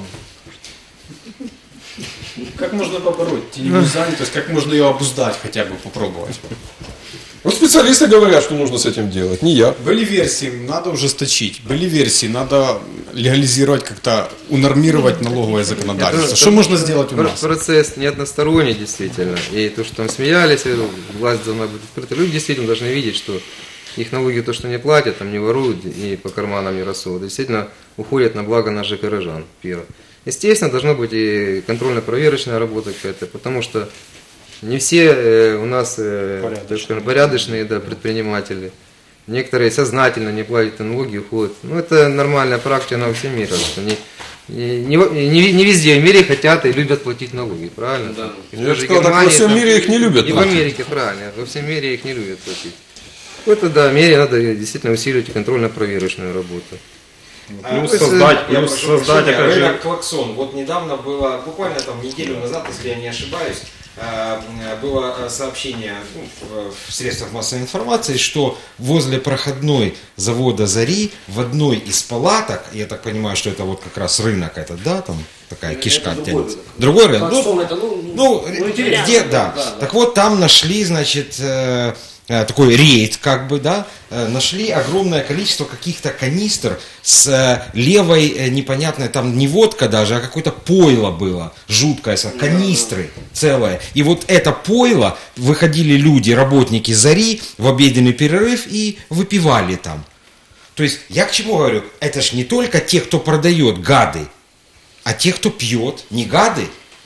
K: Как можно побороть теневую занятость? Как можно ее обуздать, хотя бы попробовать?
A: Вот специалисты говорят, что нужно с этим делать, не я.
K: Были версии, надо ужесточить. Были версии, надо легализировать, как-то унормировать налоговое законодательство. Что можно сделать у нас?
E: Процесс не односторонний, действительно. И то, что там смеялись, власть должна быть открыта. Люди действительно должны видеть, что их налоги, то, что не платят, там не воруют и по карманам не рассовывают, действительно уходят на благо наших горожан. Первое. Естественно, должна быть и контрольно-проверочная работа какая-то, потому что не все у нас порядочные предприниматели. Некоторые сознательно не платят налоги, уходят. Ну, это нормальная практика на всем мире. Они не везде в мире хотят и любят платить налоги, правильно?
A: Да. Я же сказал, так во всем мире их не любят
E: и
A: платить.
E: в Америке, правильно, во всем мире их не любят платить. В этой, да, мере надо действительно усиливать контрольно-проверочную работу.
T: Плюс создать рынок Клаксон. Вот недавно было, буквально там неделю назад, если я не ошибаюсь, было сообщение в средствах массовой информации, что возле проходной завода «Зари» в одной из палаток, я так понимаю, что это вот как раз рынок этот, да, там такая кишка тянется. Другой рынок? Где, да. Так вот, там нашли, значит, такой рейд, как бы, да, нашли огромное количество каких-то канистр с левой, непонятной, там не водка даже, а какое-то пойло было, жуткое, канистры целое. И вот это пойло, выходили люди, работники «Зари» в обеденный перерыв и выпивали там. То есть, я к чему говорю, это ж не только те, кто продает, гады, а те, кто пьет, не гады.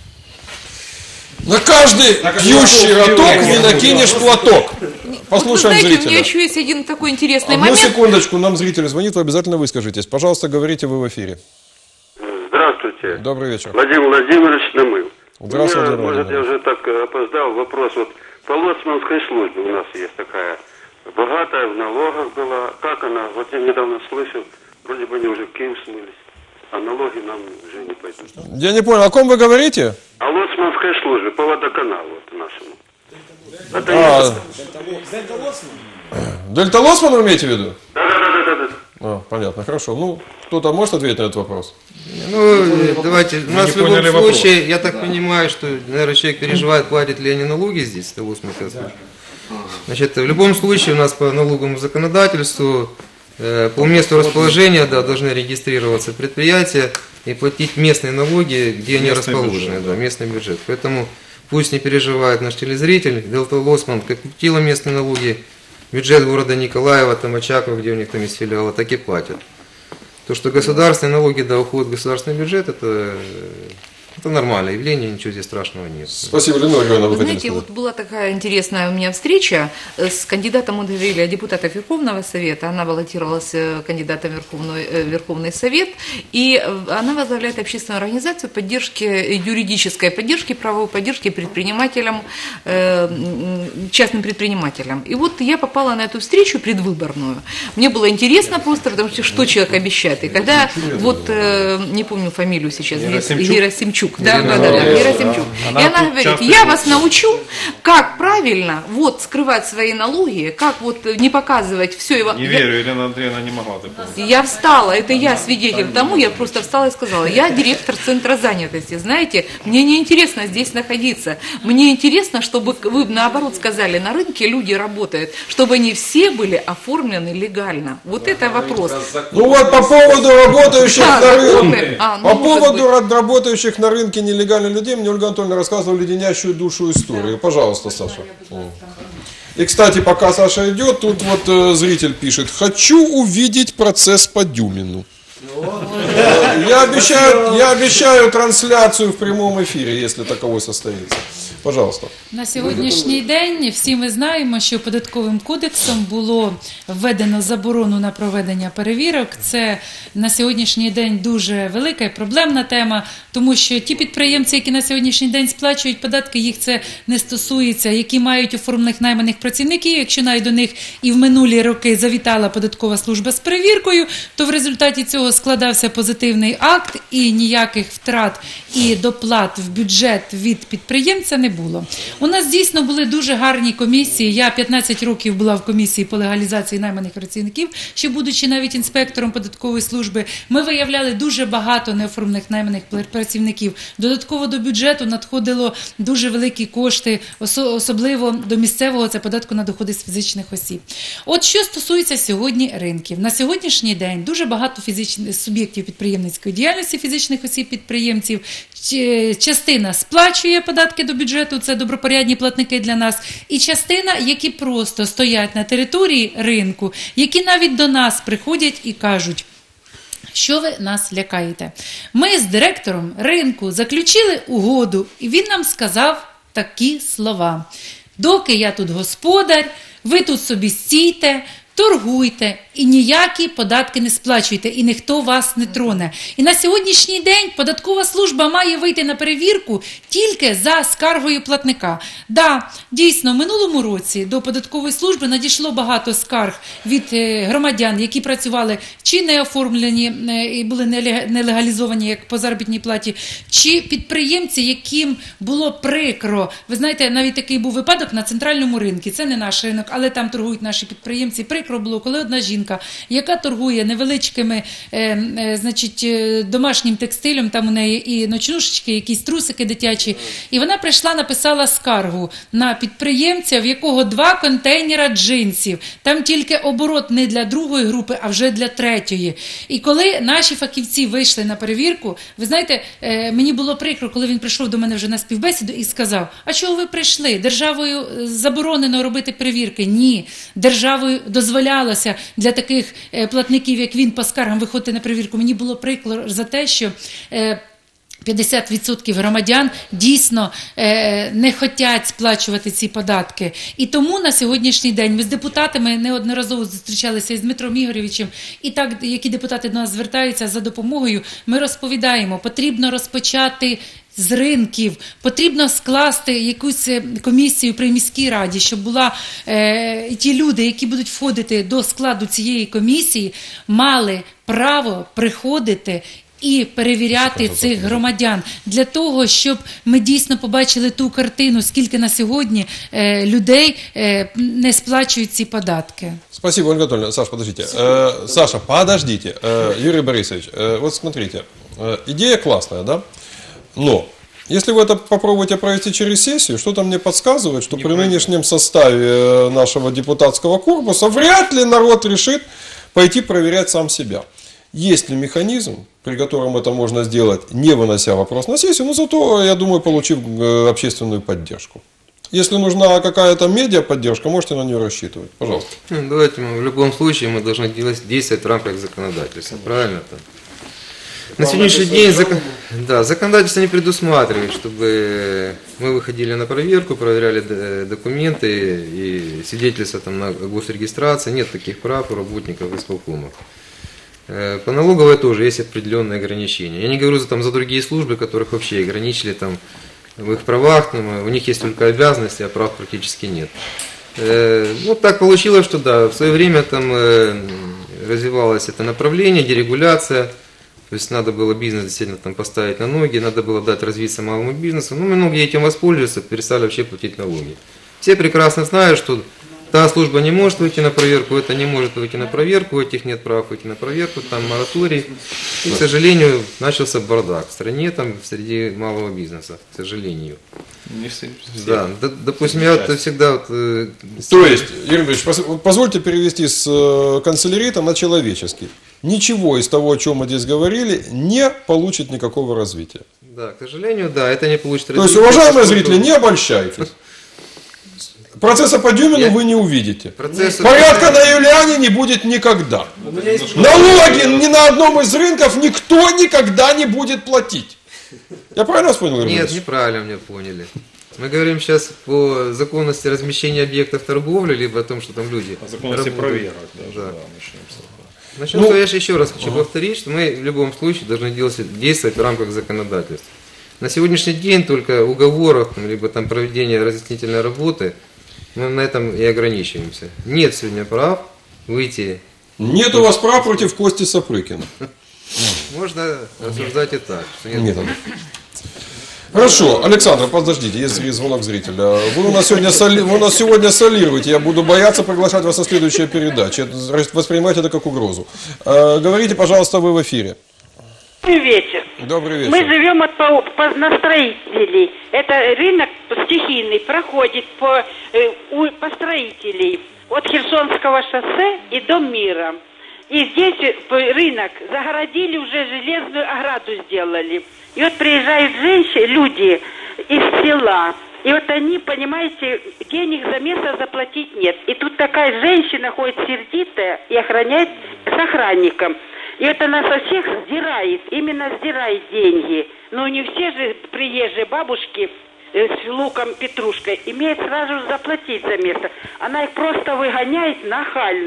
A: На каждый пьющий роток не накинешь платок. Послушаем
G: вот вы знаете,
A: зрителя.
G: у меня еще есть один такой интересный
A: Одну
G: момент.
A: секундочку, нам зритель звонит, вы обязательно выскажитесь. Пожалуйста, говорите, вы в эфире.
L: Здравствуйте.
A: Добрый вечер.
L: Владимир Владимирович Намыл.
A: Здравствуйте,
L: У меня, может, я
A: Владимир.
L: уже так опоздал, вопрос. Вот по лоцманской службе у нас есть такая, богатая, в налогах была. Как она, вот я недавно слышал, вроде бы они уже в Киев смылись, а налоги нам уже не пойдут.
A: Я не понял, о ком вы говорите?
L: О лоцманской службе, по водоканалу вот нашему. Это
A: Дельта Лоцман вы имеете в виду?
L: Да.
A: Понятно, хорошо. Ну, кто-то может ответить на этот вопрос?
E: Ну, давайте, у нас в любом случае, я так понимаю, что, наверное, человек переживает, платят ли они налоги здесь, это лоцманская служба. Значит, в любом случае у нас по налоговому законодательству, по месту расположения, да, должны регистрироваться предприятия и платить местные налоги, где они расположены, да, местный бюджет. Поэтому пусть не переживает наш телезритель, Дельта Лоцман как платила местные налоги, бюджет города Николаева, там Очаков, где у них там есть филиалы, так и платят. То, что государственные налоги, да, уходят в государственный бюджет, это нормальное явление, ничего здесь страшного нет.
A: Спасибо, Людмила Георгиевна, вы
G: Знаете, вот была такая интересная у меня встреча с кандидатом от доверия депутата Верховного Совета. Она баллотировалась кандидатом в Верховный Совет, и она возглавляет общественную организацию поддержки, юридической поддержки, правовой поддержки предпринимателям, частным предпринимателям. И вот я попала на эту встречу предвыборную. Мне было интересно просто, потому что человек обещает. И когда, вот, не помню фамилию сейчас, Герасимчук. Да, Герасимчук. И она говорит, я вас научу, как правильно вот скрывать свои налоги, как вот не показывать все его.
D: Не верю, Елена Андреевна не могла такого.
G: Я встала, это я свидетель тому, я просто встала и сказала, я директор центра занятости, знаете, мне не интересно здесь находиться, мне интересно, чтобы вы наоборот сказали, на рынке люди работают, чтобы они все были оформлены легально. Вот это вопрос.
A: Ну вот по поводу работающих на рынке, по поводу работающих на рынке нелегальных людей, мне Ольга Анатольевна рассказывала леденящую душу историю. Пожалуйста, Саша. И, кстати, пока Саша идет, тут вот зритель пишет, хочу увидеть процесс по Дюмину. Я обещаю трансляцію в прямому ефірі, якщо таковой состоїться. Пожалуйста.
B: На сьогоднішній день всі ми знаємо, що Податковим кодексом було введено заборону на проведення перевірок. Це на сьогоднішній день дуже велика і проблемна тема, тому що ті підприємці, які на сьогоднішній день сплачують податки, їх це не стосується, які мають оформлених найманих працівників, якщо навіть до них і в минулі роки завітала податкова служба з перевіркою, то в результаті цього складався позитивний акт і ніяких втрат і доплат в бюджет від підприємця не було. У нас дійсно були дуже гарні комісії. Я 15 років була в комісії по легалізації найманих працівників, ще будучи навіть інспектором податкової служби. Ми виявляли дуже багато неоформлених найманих працівників. Додатково до бюджету надходило дуже великі кошти, особливо до місцевого, це податку на доходи з фізичних осіб. От що стосується сьогодні ринків. На сьогоднішній день дуже багато суб'єктів підприємницької діяльності фізичних осіб-підприємців. Частина сплачує податки до бюджету, це добропорядні платники для нас, і частина, які просто стоять на території ринку, які навіть до нас приходять і кажуть, що ви нас лякаєте. Ми з директором ринку заключили угоду, і він нам сказав такі слова. Доки я тут господар, ви тут собі стійте, торгуйте і ніякі податки не сплачуйте, і ніхто вас не троне. І на сьогоднішній день податкова служба має вийти на перевірку тільки за скаргою платника. Да, дійсно, в минулому році до податкової служби надійшло багато скарг від громадян, які працювали чи не оформлені і були не легалізовані як по заробітній платі, чи підприємці, яким було прикро. Ви знаєте, навіть такий був випадок на центральному ринку. Це не наш ринок, але там торгують наші підприємці. Прикро було, коли одна жінка, яка торгує невеличкими, домашнім текстилем, там у неї і ночнушечки, якісь трусики дитячі, і вона прийшла, написала скаргу на підприємця, в якого 2 контейнера джинсів. Там тільки оборот не для другої групи, а вже для третьої. І коли наші фахівці вийшли на перевірку, ви знаєте, мені було прикро, коли він прийшов до мене вже на співбесіду і сказав: а чого ви прийшли? Державою заборонено робити перевірки? Ні. Державою дозволялося для таких платників, як він, по скаргам виходити на перевірку. Мені було прикро за те, що 50% громадян дійсно не хочуть сплачувати ці податки. І тому на сьогоднішній день ми з депутатами неодноразово зустрічалися із Дмитром Ігоровичем, і так, які депутати до нас звертаються за допомогою, ми розповідаємо, потрібно розпочати з ринків, потрібно скласти якусь комісію при міській раді, щоб була ті люди, які будуть входити до складу цієї комісії, мали право приходити і перевіряти цих громадян, для того, щоб ми дійсно побачили ту картину, скільки на сьогодні людей не сплачують ці податки.
A: Спасибо, Ольга Анатольевна. Саша, подождите. Саша, подождите. Юрий Борисович, вот смотрите, идея классная, да? Но если вы это попробуете провести через сессию, что-то мне подсказывает, что при нынешнем составе нашего депутатского корпуса вряд ли народ решит пойти проверять сам себя. Есть ли механизм, при котором это можно сделать, не вынося вопрос на сессию, но зато, я думаю, получив общественную поддержку? Если нужна какая-то медиа-поддержка, можете на нее рассчитывать. Пожалуйста.
E: Давайте в любом случае мы должны действовать в рамках законодательства. Правильно? На сегодняшний день законодательство не предусматривает, чтобы мы выходили на проверку, проверяли документы и свидетельства там, на госрегистрации. Нет таких прав у работников исполкомов. По налоговой тоже есть определенные ограничения. Я не говорю за другие службы, которых вообще ограничили там, в их правах, у них есть только обязанности, а прав практически нет. Ну, так получилось, что да, в свое время там развивалось это направление, дерегуляция. То есть надо было бизнес действительно там поставить на ноги, надо было дать развиться малому бизнесу. Ну, многие этим воспользуются, перестали вообще платить налоги. Все прекрасно знают, что та служба не может выйти на проверку, это не может выйти на проверку, у этих нет прав выйти на проверку, там мораторий. И, к сожалению, начался бардак в стране, там, среди малого бизнеса, к сожалению. Да, допустим, я вот всегда...
A: То есть, Юрий Ильич, позвольте перевести с канцелярита на человеческий. Ничего из того, о чем мы здесь говорили, не получит никакого развития.
E: Да, к сожалению, да, это не получит
A: То
E: развития.
A: есть, уважаемые зрители, не обольщайтесь. Процесса по Дюмину вы не увидите. Порядка на Юлиане не будет никогда. Налоги ни на одном из рынков никто никогда не будет платить. Я правильно вас понял?
E: Нет, неправильно меня поняли. Мы говорим сейчас по законности размещения объектов торговли, либо о том, что там люди...
D: О законности проверок.
E: Да. Насчет того, я еще раз хочу повторить, что мы в любом случае должны действовать в рамках законодательства. На сегодняшний день только уговоров, либо там проведения разъяснительной работы, мы на этом и ограничиваемся. Нет сегодня прав выйти...
A: Нет у вас прав против Кости Сапрыкина.
E: Можно рассуждать и так.
A: Нет. Хорошо, Александр, подождите, есть звонок зрителя. Вы у нас сегодня солируете, я буду бояться приглашать вас на следующие передачи. Воспринимайте это как угрозу. Говорите, пожалуйста, вы в эфире.
M: Добрый вечер.
A: Добрый вечер.
M: Мы живем на строителей. Это рынок стихийный проходит по строителей от Херсонского шоссе и до Мира. И здесь рынок загородили, уже железную ограду сделали. И вот приезжают женщины, люди из села. И вот они, понимаете, денег за место заплатить нет. И тут такая женщина ходит сердитая и охраняет с охранником. И это она со всех сдирает, именно сдирает деньги. Но не все же приезжие бабушки с луком, петрушкой имеют сразу же заплатить за место. Она их просто выгоняет нахально.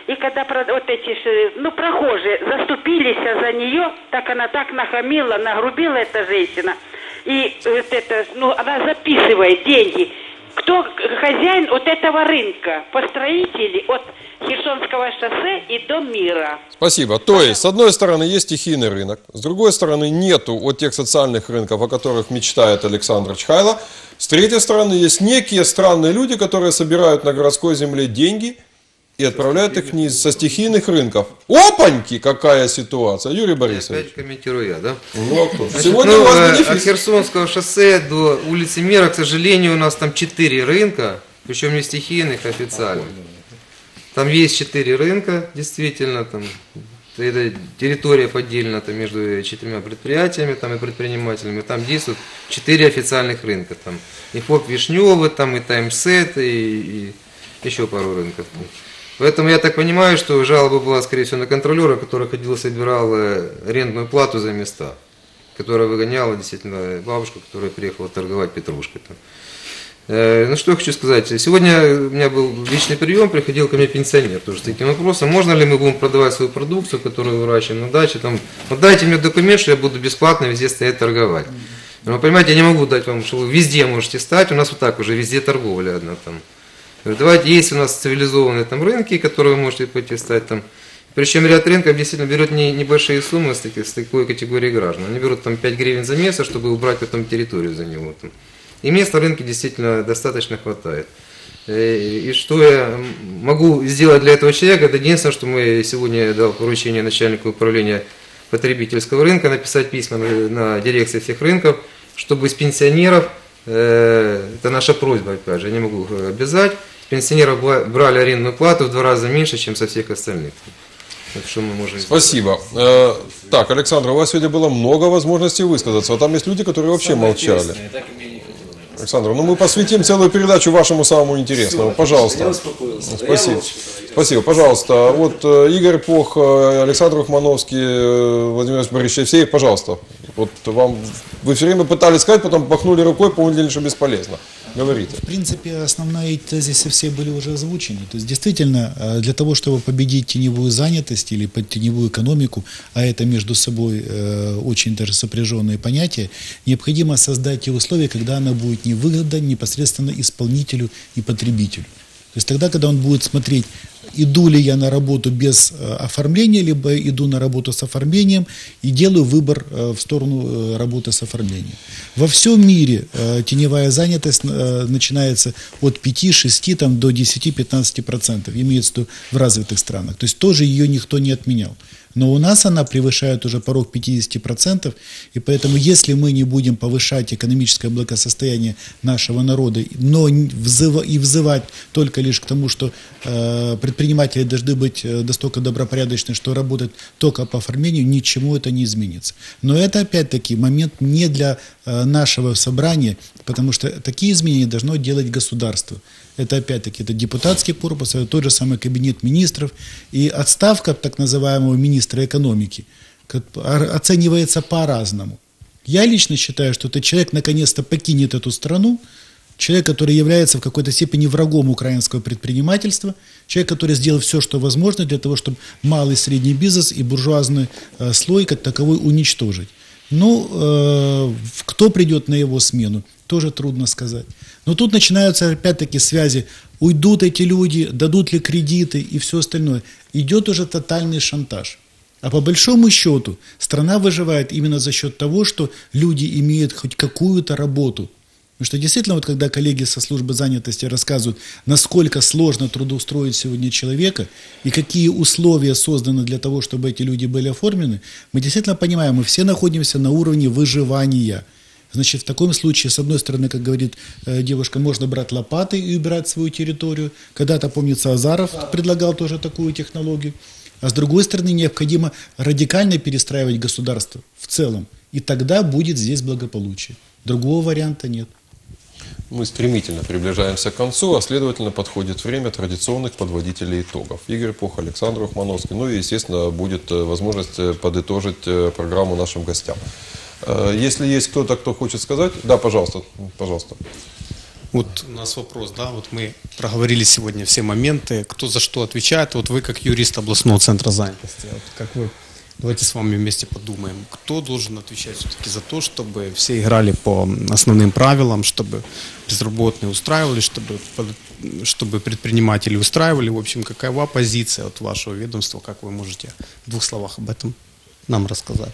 M: И когда вот эти, ну, прохожие заступились за нее, так она так нахамила, нагрубила эта женщина. И вот это, ну, она записывает деньги. Кто хозяин вот этого рынка? Построители от Херсонского шоссе и до Мира.
A: Спасибо. То есть, с одной стороны, есть стихийный рынок, с другой стороны, нету вот тех социальных рынков, о которых мечтает Александр Чхайло. С третьей стороны, есть некие странные люди, которые собирают на городской земле деньги и отправляют их вниз со стихийных рынков. Опаньки, какая ситуация, Юрий Борисович.
E: Опять комментирую я, да?
A: Ну,
E: Значит,
A: сегодня у вас бенефис.
E: От Херсонского шоссе до улицы Мира, к сожалению, у нас там 4 рынка, причем не стихийных, а официальных. Там есть 4 рынка, действительно, там это территория поделена там, между 4 предприятиями там, и предпринимателями. Там действуют 4 официальных рынка. Там и ФОП Вишневый, там и Таймсет, и еще пару рынков. Поэтому я так понимаю, что жалоба была, скорее всего, на контролера, который ходил и собирал арендную плату за места, которая выгоняла действительно бабушку, которая приехала торговать петрушкой. Там. Ну что я хочу сказать. Сегодня у меня был личный прием, приходил ко мне пенсионер тоже с таким вопросом, можно ли мы будем продавать свою продукцию, которую выращиваем на даче. Там, вот дайте мне документ, что я буду бесплатно везде стоять торговать. Но понимаете, я не могу дать вам, что вы везде можете стать, у нас вот так уже везде торговля одна там. Давайте, есть у нас цивилизованные там рынки, которые вы можете пойти стать там. Причем ряд рынков действительно берет небольшие суммы с такой категории граждан. Они берут там 5 гривен за место, чтобы убрать потом территорию за него. Там. И мест на рынке действительно достаточно хватает. И что я могу сделать для этого человека, это единственное, что мы сегодня дал поручение начальнику управления потребительского рынка написать письма на дирекции всех рынков, чтобы из пенсионеров, это наша просьба, опять же, я не могу их обязать, пенсионеров брали арендную плату в 2 раза меньше, чем со всех остальных. Что мы можем
A: Спасибо. Так, Александр, у вас сегодня было много возможностей высказаться. А там есть люди, которые вообще молчали. Александр, ну мы посвятим целую передачу вашему самому интересному. Пожалуйста. Спасибо. Спасибо. Пожалуйста. Вот Игорь Пох, Александр Ухмановский, Владимир Борисович Евсеев, пожалуйста. Вот вам, вы все время пытались сказать, потом махнули рукой, поняли, что бесполезно. Говорите.
O: В принципе, основные тезисы все были уже озвучены. То есть, действительно, для того, чтобы победить теневую занятость или теневую экономику, а это между собой очень даже сопряженные понятия, необходимо создать те условия, когда она будет невыгодна непосредственно исполнителю и потребителю. То есть тогда, когда он будет смотреть, иду ли я на работу без оформления, либо иду на работу с оформлением и делаю выбор в сторону работы с оформлением. Во всем мире теневая занятость начинается от 5-6 там, до 10-15%, имеется в виду в развитых странах. То есть тоже ее никто не отменял. Но у нас она превышает уже порог 50%, и поэтому если мы не будем повышать экономическое благосостояние нашего народа, но и взывать только лишь к тому, что предприниматели должны быть настолько добропорядочны, что работать только по оформлению, ничему это не изменится. Но это опять-таки момент не для нашего собрания, потому что такие изменения должно делать государство. Это опять-таки это депутатский корпус, это тот же самый кабинет министров. И отставка так называемого министра экономики оценивается по-разному. Я лично считаю, что этот человек наконец-то покинет эту страну, человек, который является в какой-то степени врагом украинского предпринимательства, человек, который сделал все, что возможно для того, чтобы малый и средний бизнес и буржуазный слой как таковой уничтожить. Ну, кто придет на его смену, тоже трудно сказать. Но тут начинаются опять-таки связи. Уйдут эти люди, дадут ли кредиты и все остальное. Идет уже тотальный шантаж. А по большому счету страна выживает именно за счет того, что люди имеют хоть какую-то работу. Потому что действительно, вот когда коллеги со службы занятости рассказывают, насколько сложно трудоустроить сегодня человека и какие условия созданы для того, чтобы эти люди были оформлены, мы действительно понимаем, мы все находимся на уровне выживания. Значит, в таком случае, с одной стороны, как говорит девушка, можно брать лопаты и убирать свою территорию. Когда-то, помнится, Азаров предлагал тоже такую технологию. А с другой стороны, необходимо радикально перестраивать государство в целом. И тогда будет здесь благополучие. Другого варианта нет.
A: Мы стремительно приближаемся к концу, а следовательно подходит время традиционных подводителей итогов. Игорь Пох, Александр Ухмановский. Ну и, естественно, будет возможность подытожить программу нашим гостям. Если есть кто-то, кто хочет сказать, да, пожалуйста, пожалуйста.
K: Вот у нас вопрос, да, вот мы проговорили сегодня все моменты, кто за что отвечает. Вот вы как юрист областного центра занятости, вот как вы, давайте с вами вместе подумаем, кто должен отвечать все-таки за то, чтобы все играли по основным правилам, чтобы безработные устраивали, чтобы предприниматели устраивали. В общем, какова позиция от вашего ведомства, как вы можете в 2 словах об этом нам рассказать?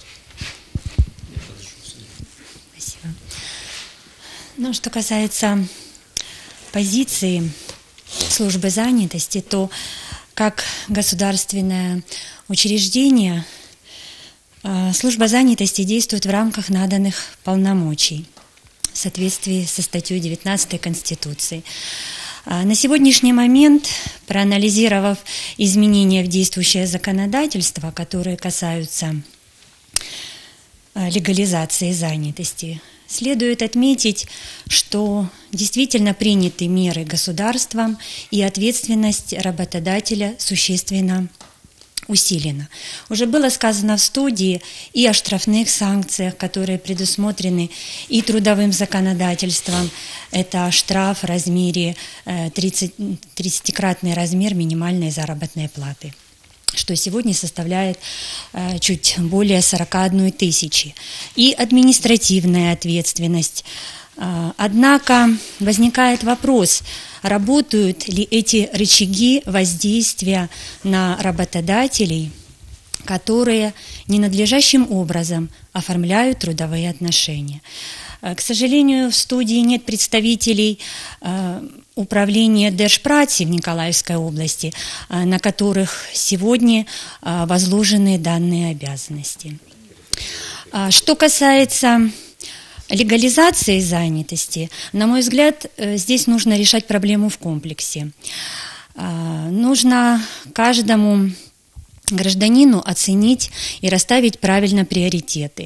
N: Спасибо. Ну, что касается позиции службы занятости, то как государственное учреждение служба занятости действует в рамках наданных полномочий в соответствии со статьей 19 Конституции. На сегодняшний момент, проанализировав изменения в действующее законодательство, которые касаются легализации занятости, следует отметить, что действительно приняты меры государством и ответственность работодателя существенно усилена. Уже было сказано в студии и о штрафных санкциях, которые предусмотрены и трудовым законодательством. Это штраф в размере 30-кратный размер минимальной заработной платы, что сегодня составляет чуть более 41 тысячи. И административная ответственность. Однако возникает вопрос, работают ли эти рычаги воздействия на работодателей, которые ненадлежащим образом оформляют трудовые отношения. К сожалению, в студии нет представителей управления Держпраці в Николаевской области, на которых сегодня возложены данные обязанности. Что касается легализации занятости, на мой взгляд, здесь нужно решать проблему в комплексе. Нужно каждому гражданину оценить и расставить правильно приоритеты.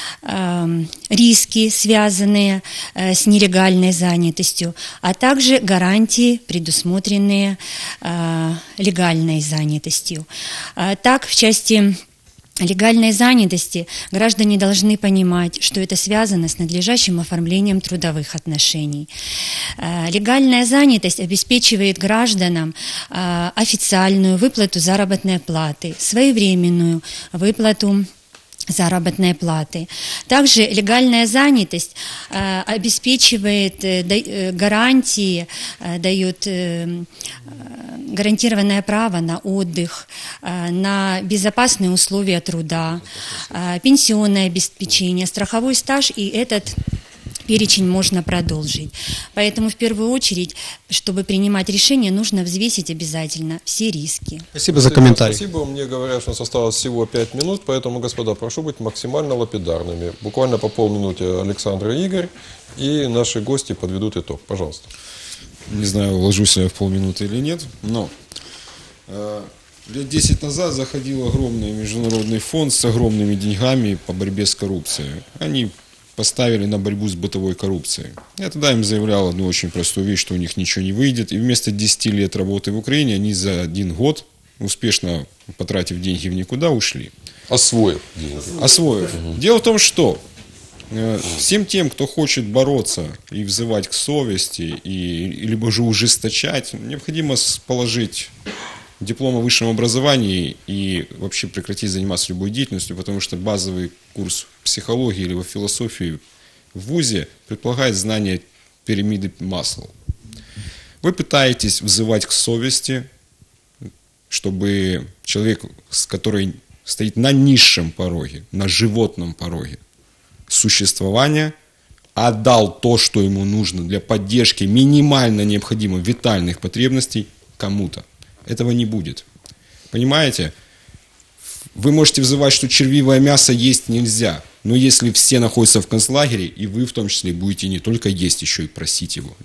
N: Риски, связанные с нелегальной занятостью, а также гарантии, предусмотренные легальной занятостью. Так, в части легальной занятости граждане должны понимать, что это связано с надлежащим оформлением трудовых отношений. Легальная занятость обеспечивает гражданам официальную выплату заработной платы, своевременную выплату заработной платы. Также легальная занятость обеспечивает гарантии, дает гарантированное право на отдых, на безопасные условия труда, пенсионное обеспечение, страховой стаж, и этот перечень можно продолжить. Поэтому в первую очередь, чтобы принимать решение, нужно взвесить обязательно все риски.
K: Спасибо за комментарий.
A: Спасибо. Мне говорят, что у нас осталось всего 5 минут, поэтому, господа, прошу быть максимально лапидарными. Буквально по полминуты Александр и Игорь, и наши гости подведут итог. Пожалуйста.
R: Не знаю, уложусь я в полминуты или нет, но лет 10 назад заходил огромный международный фонд с огромными деньгами по борьбе с коррупцией. Они поставили на борьбу с бытовой коррупцией. Я тогда им заявлял одну очень простую вещь, что у них ничего не выйдет. И вместо 10 лет работы в Украине они за 1 год, успешно потратив деньги в никуда, ушли.
A: Освоив деньги.
R: Освоив. Дело в том, что всем тем, кто хочет бороться и взывать к совести, либо же ужесточать, необходимо положить диплом о высшем образовании и вообще прекратить заниматься любой деятельностью, потому что базовый курс психологии либо философии в ВУЗе предполагает знание пирамиды Маслоу. Вы пытаетесь взывать к совести, чтобы человек, который стоит на низшем пороге, на животном пороге существования, отдал то, что ему нужно для поддержки минимально необходимых витальных потребностей кому-то. Этого не будет. Понимаете? Вы можете взывать, что червивое мясо есть нельзя, но если все находятся в концлагере, и вы в том числе будете не только есть, еще и просить его.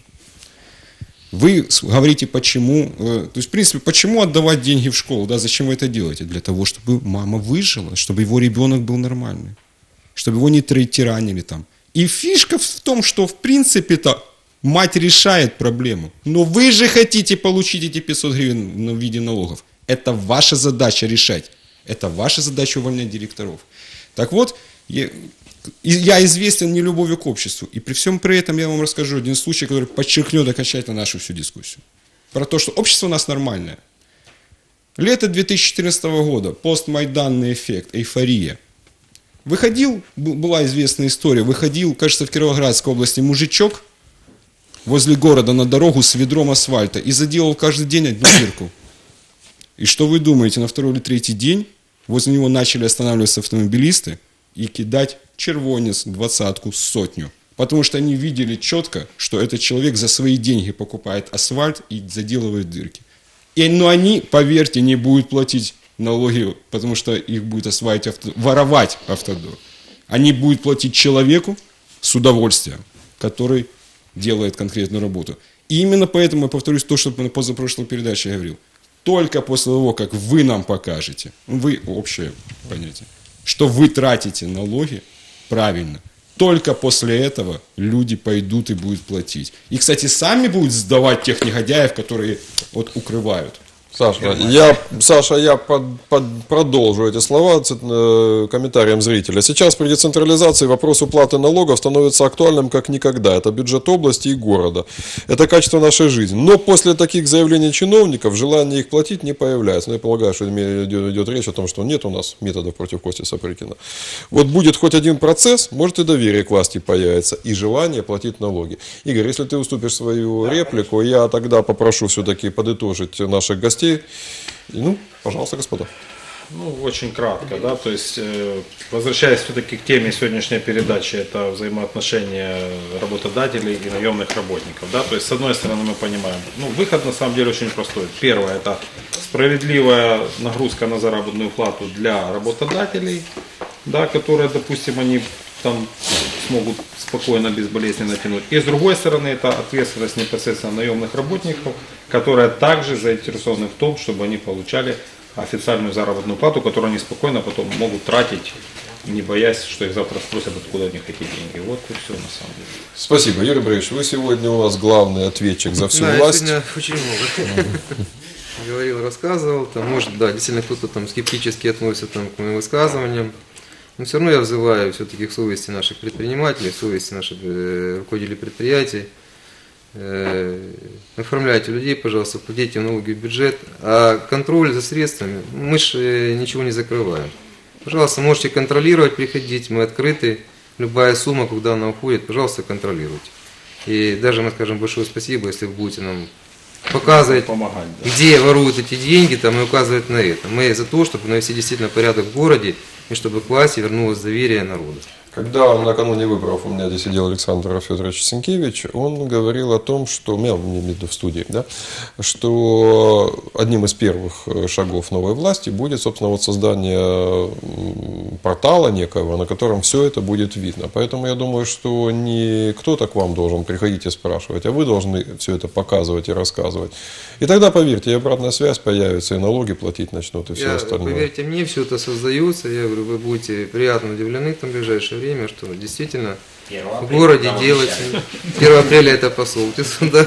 R: Вы говорите, почему, то есть, в принципе, почему отдавать деньги в школу, да, зачем вы это делаете? Для того, чтобы мама выжила, чтобы его ребенок был нормальный, чтобы его не тиранили там. И фишка в том, что, в принципе-то, мать решает проблему. Но вы же хотите получить эти 500 гривен в виде налогов. Это ваша задача решать. Это ваша задача увольнять директоров. Так вот, я известен нелюбовью к обществу. И при всем при этом я вам расскажу один случай, который подчеркнет окончательно нашу всю дискуссию. Про то, что общество у нас нормальное. Лето 2014 года, постмайданный эффект, эйфория. Выходил, была известная история, выходил, кажется, в Кировоградской области мужичок возле города на дорогу с ведром асфальта и заделал каждый день одну дырку. И что вы думаете, на второй или третий день возле него начали останавливаться автомобилисты и кидать червонец, 20-ку, 100. Потому что они видели четко, что этот человек за свои деньги покупает асфальт и заделывает дырки. Но они, поверьте, не будут платить налоги, потому что их будет воровать автодор. Они будут платить человеку с удовольствием, который делает конкретную работу. И именно поэтому я повторюсь то, что на позапрошлой передаче я говорил. Только после того, как вы нам покажете, вы общее понятие, что вы тратите налоги правильно, только после этого люди пойдут и будут платить. И, кстати, сами будут сдавать тех негодяев, которые вот укрывают.
A: Саша, я продолжу эти слова комментарием зрителя. Сейчас при децентрализации вопрос уплаты налогов становится актуальным как никогда. Это бюджет области и города. Это качество нашей жизни. Но после таких заявлений чиновников желание их платить не появляется. Но я полагаю, что идет речь о том, что нет у нас методов против Кости Сапрыкина. Вот будет хоть один процесс, может и доверие к власти появится, и желание платить налоги. Игорь, если ты уступишь свою реплику, я тогда попрошу все-таки подытожить наших гостей. Ну, пожалуйста, господа.
D: Ну, очень кратко, да, то есть, возвращаясь все-таки к теме сегодняшней передачи, это взаимоотношения работодателей и наемных работников, да, то есть, с одной стороны, мы понимаем, ну, выход на самом деле очень простой. Первое, это справедливая нагрузка на заработную плату для работодателей, да, которые, допустим, они там смогут спокойно, безболезненно тянуть. И с другой стороны, это ответственность непосредственно наемных работников, которые также заинтересованы в том, чтобы они получали официальную заработную плату, которую они спокойно потом могут тратить, не боясь, что их завтра спросят, откуда они хотят деньги. Вот и все на самом деле.
A: Спасибо. Юрий Борисович, вы сегодня у нас главный ответчик за всю власть.
E: Я сегодня очень много говорил, рассказывал. Там, может, да, действительно кто-то там скептически относится там, к моим высказываниям. Но все равно я взываю все-таки к совести наших предпринимателей, к совести наших руководителей предприятий. Оформляйте людей, пожалуйста, платите налоги в бюджет, а контроль за средствами, мы же ничего не закрываем. Пожалуйста, можете контролировать, приходить, мы открыты, любая сумма, куда она уходит, пожалуйста, контролируйте. И даже мы скажем большое спасибо, если вы будете нам показывать, помогать, да, где воруют эти деньги, там, и указывать на это. Мы за то, чтобы навести действительно порядок в городе, и чтобы к власти вернулось доверие народа.
A: Когда накануне выборов у меня здесь сидел Александр Федорович Сенкевич, он говорил о том, что, у меня в студии, да, что одним из первых шагов новой власти будет, собственно, вот создание портала некого, на котором все это будет видно. Поэтому я думаю, что не кто-то к вам должен приходить и спрашивать, а вы должны все это показывать и рассказывать. И тогда, поверьте, и обратная связь появится, и налоги платить начнут, и все остальное.
E: Поверьте мне, все это создается, я говорю, вы будете приятно удивлены в ближайшее время, что действительно в городе делается. 1 апреля это по Солтису, да.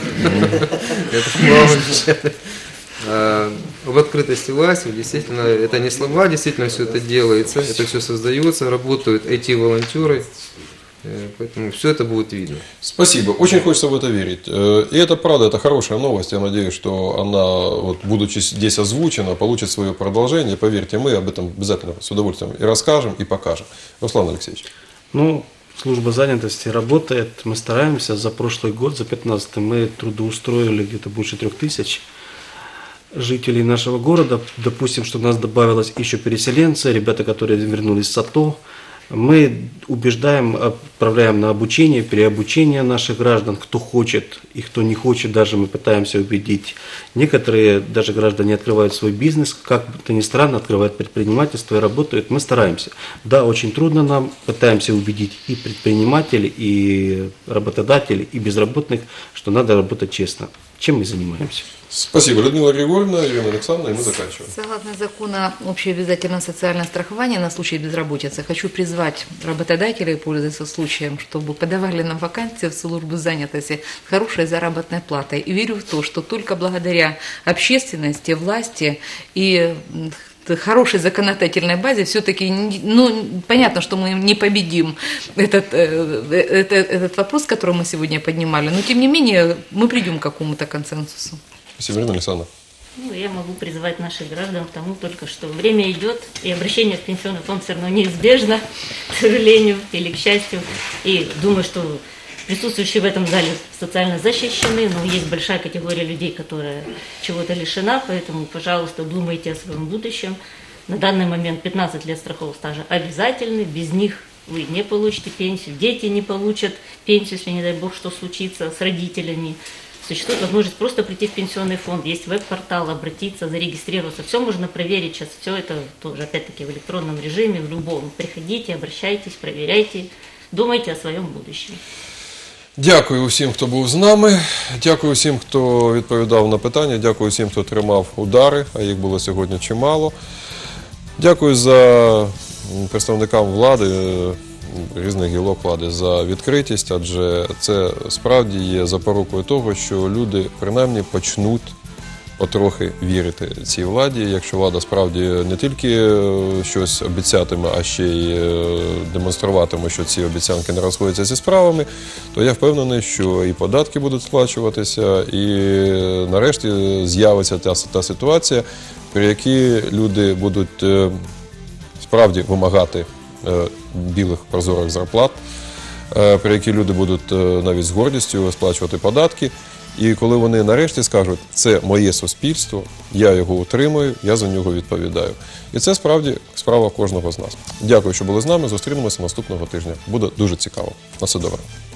E: Это об открытости власти, действительно, это не слова, действительно все это делается, это все создается, работают IT-волонтеры. Поэтому все это будет видно.
A: Спасибо. Очень хочется в это верить. И это правда, это хорошая новость. Я надеюсь, что она, вот, будучи здесь озвучена, получит свое продолжение. Поверьте, мы об этом обязательно с удовольствием и расскажем, и покажем. Руслан Алексеевич.
F: Ну, служба занятости работает. Мы стараемся. За прошлый год, за 2015, мы трудоустроили где-то больше 3000 жителей нашего города. Допустим, что у нас добавилось еще переселенцы, ребята, которые вернулись с АТО. Мы убеждаем, отправляем на обучение, переобучение наших граждан, кто хочет и кто не хочет, даже мы пытаемся убедить. Некоторые даже граждане открывают свой бизнес, как бы то ни странно, открывают предпринимательство и работают. Мы стараемся. Да, очень трудно нам, пытаемся убедить и предпринимателей, и работодателей, и безработных, что надо работать честно. Чем мы занимаемся?
A: Спасибо. Людмила Григорьевна, Ирина Александровна, и мы заканчиваем.
G: Согласно закону общеобязательного социального страхования на случай безработицы, хочу призвать работодателей, пользуясь случаем, чтобы подавали нам вакансии в службу занятости с хорошей заработной платой. И верю в то, что только благодаря общественности, власти и хорошей законодательной базе все-таки, ну, понятно, что мы не победим этот вопрос, который мы сегодня поднимали, но тем не менее мы придем к какому-то консенсусу.
A: Спасибо, Ирина Александровна.
C: Ну, я могу призвать наших граждан к тому только, что время идет, и обращение в пенсионный фонд все равно неизбежно, к сожалению или к счастью. И думаю, что присутствующие в этом зале социально защищены, но есть большая категория людей, которая чего-то лишена, поэтому, пожалуйста, думайте о своем будущем. На данный момент 15 лет страхового стажа обязательны, без них вы не получите пенсию, дети не получат пенсию, если, не дай бог, что случится с родителями. Существует возможность просто прийти в пенсионный фонд, есть веб-портал, обратиться, зарегистрироваться. Все можно проверить сейчас, все это тоже опять-таки в электронном режиме, в любом. Приходите, обращайтесь, проверяйте, думайте о своем будущем.
A: Дякую усім, хто був з нами. Дякую усім, хто відповідав на питання. Дякую усім, хто тримав удари, а їх було сьогодні чимало. Дякую за представникам влади, різних гілок влади за відкритість, адже це справді є запорукою того, що люди принаймні почнуть потрохи вірити цій владі. Якщо влада справді не тільки щось обіцятиме, а ще й демонструватиме, що ці обіцянки не розходяться зі справами, то я впевнений, що і податки будуть сплачуватися, і нарешті з'явиться та ситуація, при якій люди будуть справді вимагати білих прозорих зарплат, при якій люди будуть навіть з гордістю сплачувати податки. І коли вони нарешті скажуть, це моє суспільство, я його утримую, я за нього відповідаю. І це справді справа кожного з нас. Дякую, що були з нами, зустрінемося наступного тижня. Буде дуже цікаво. На все добре.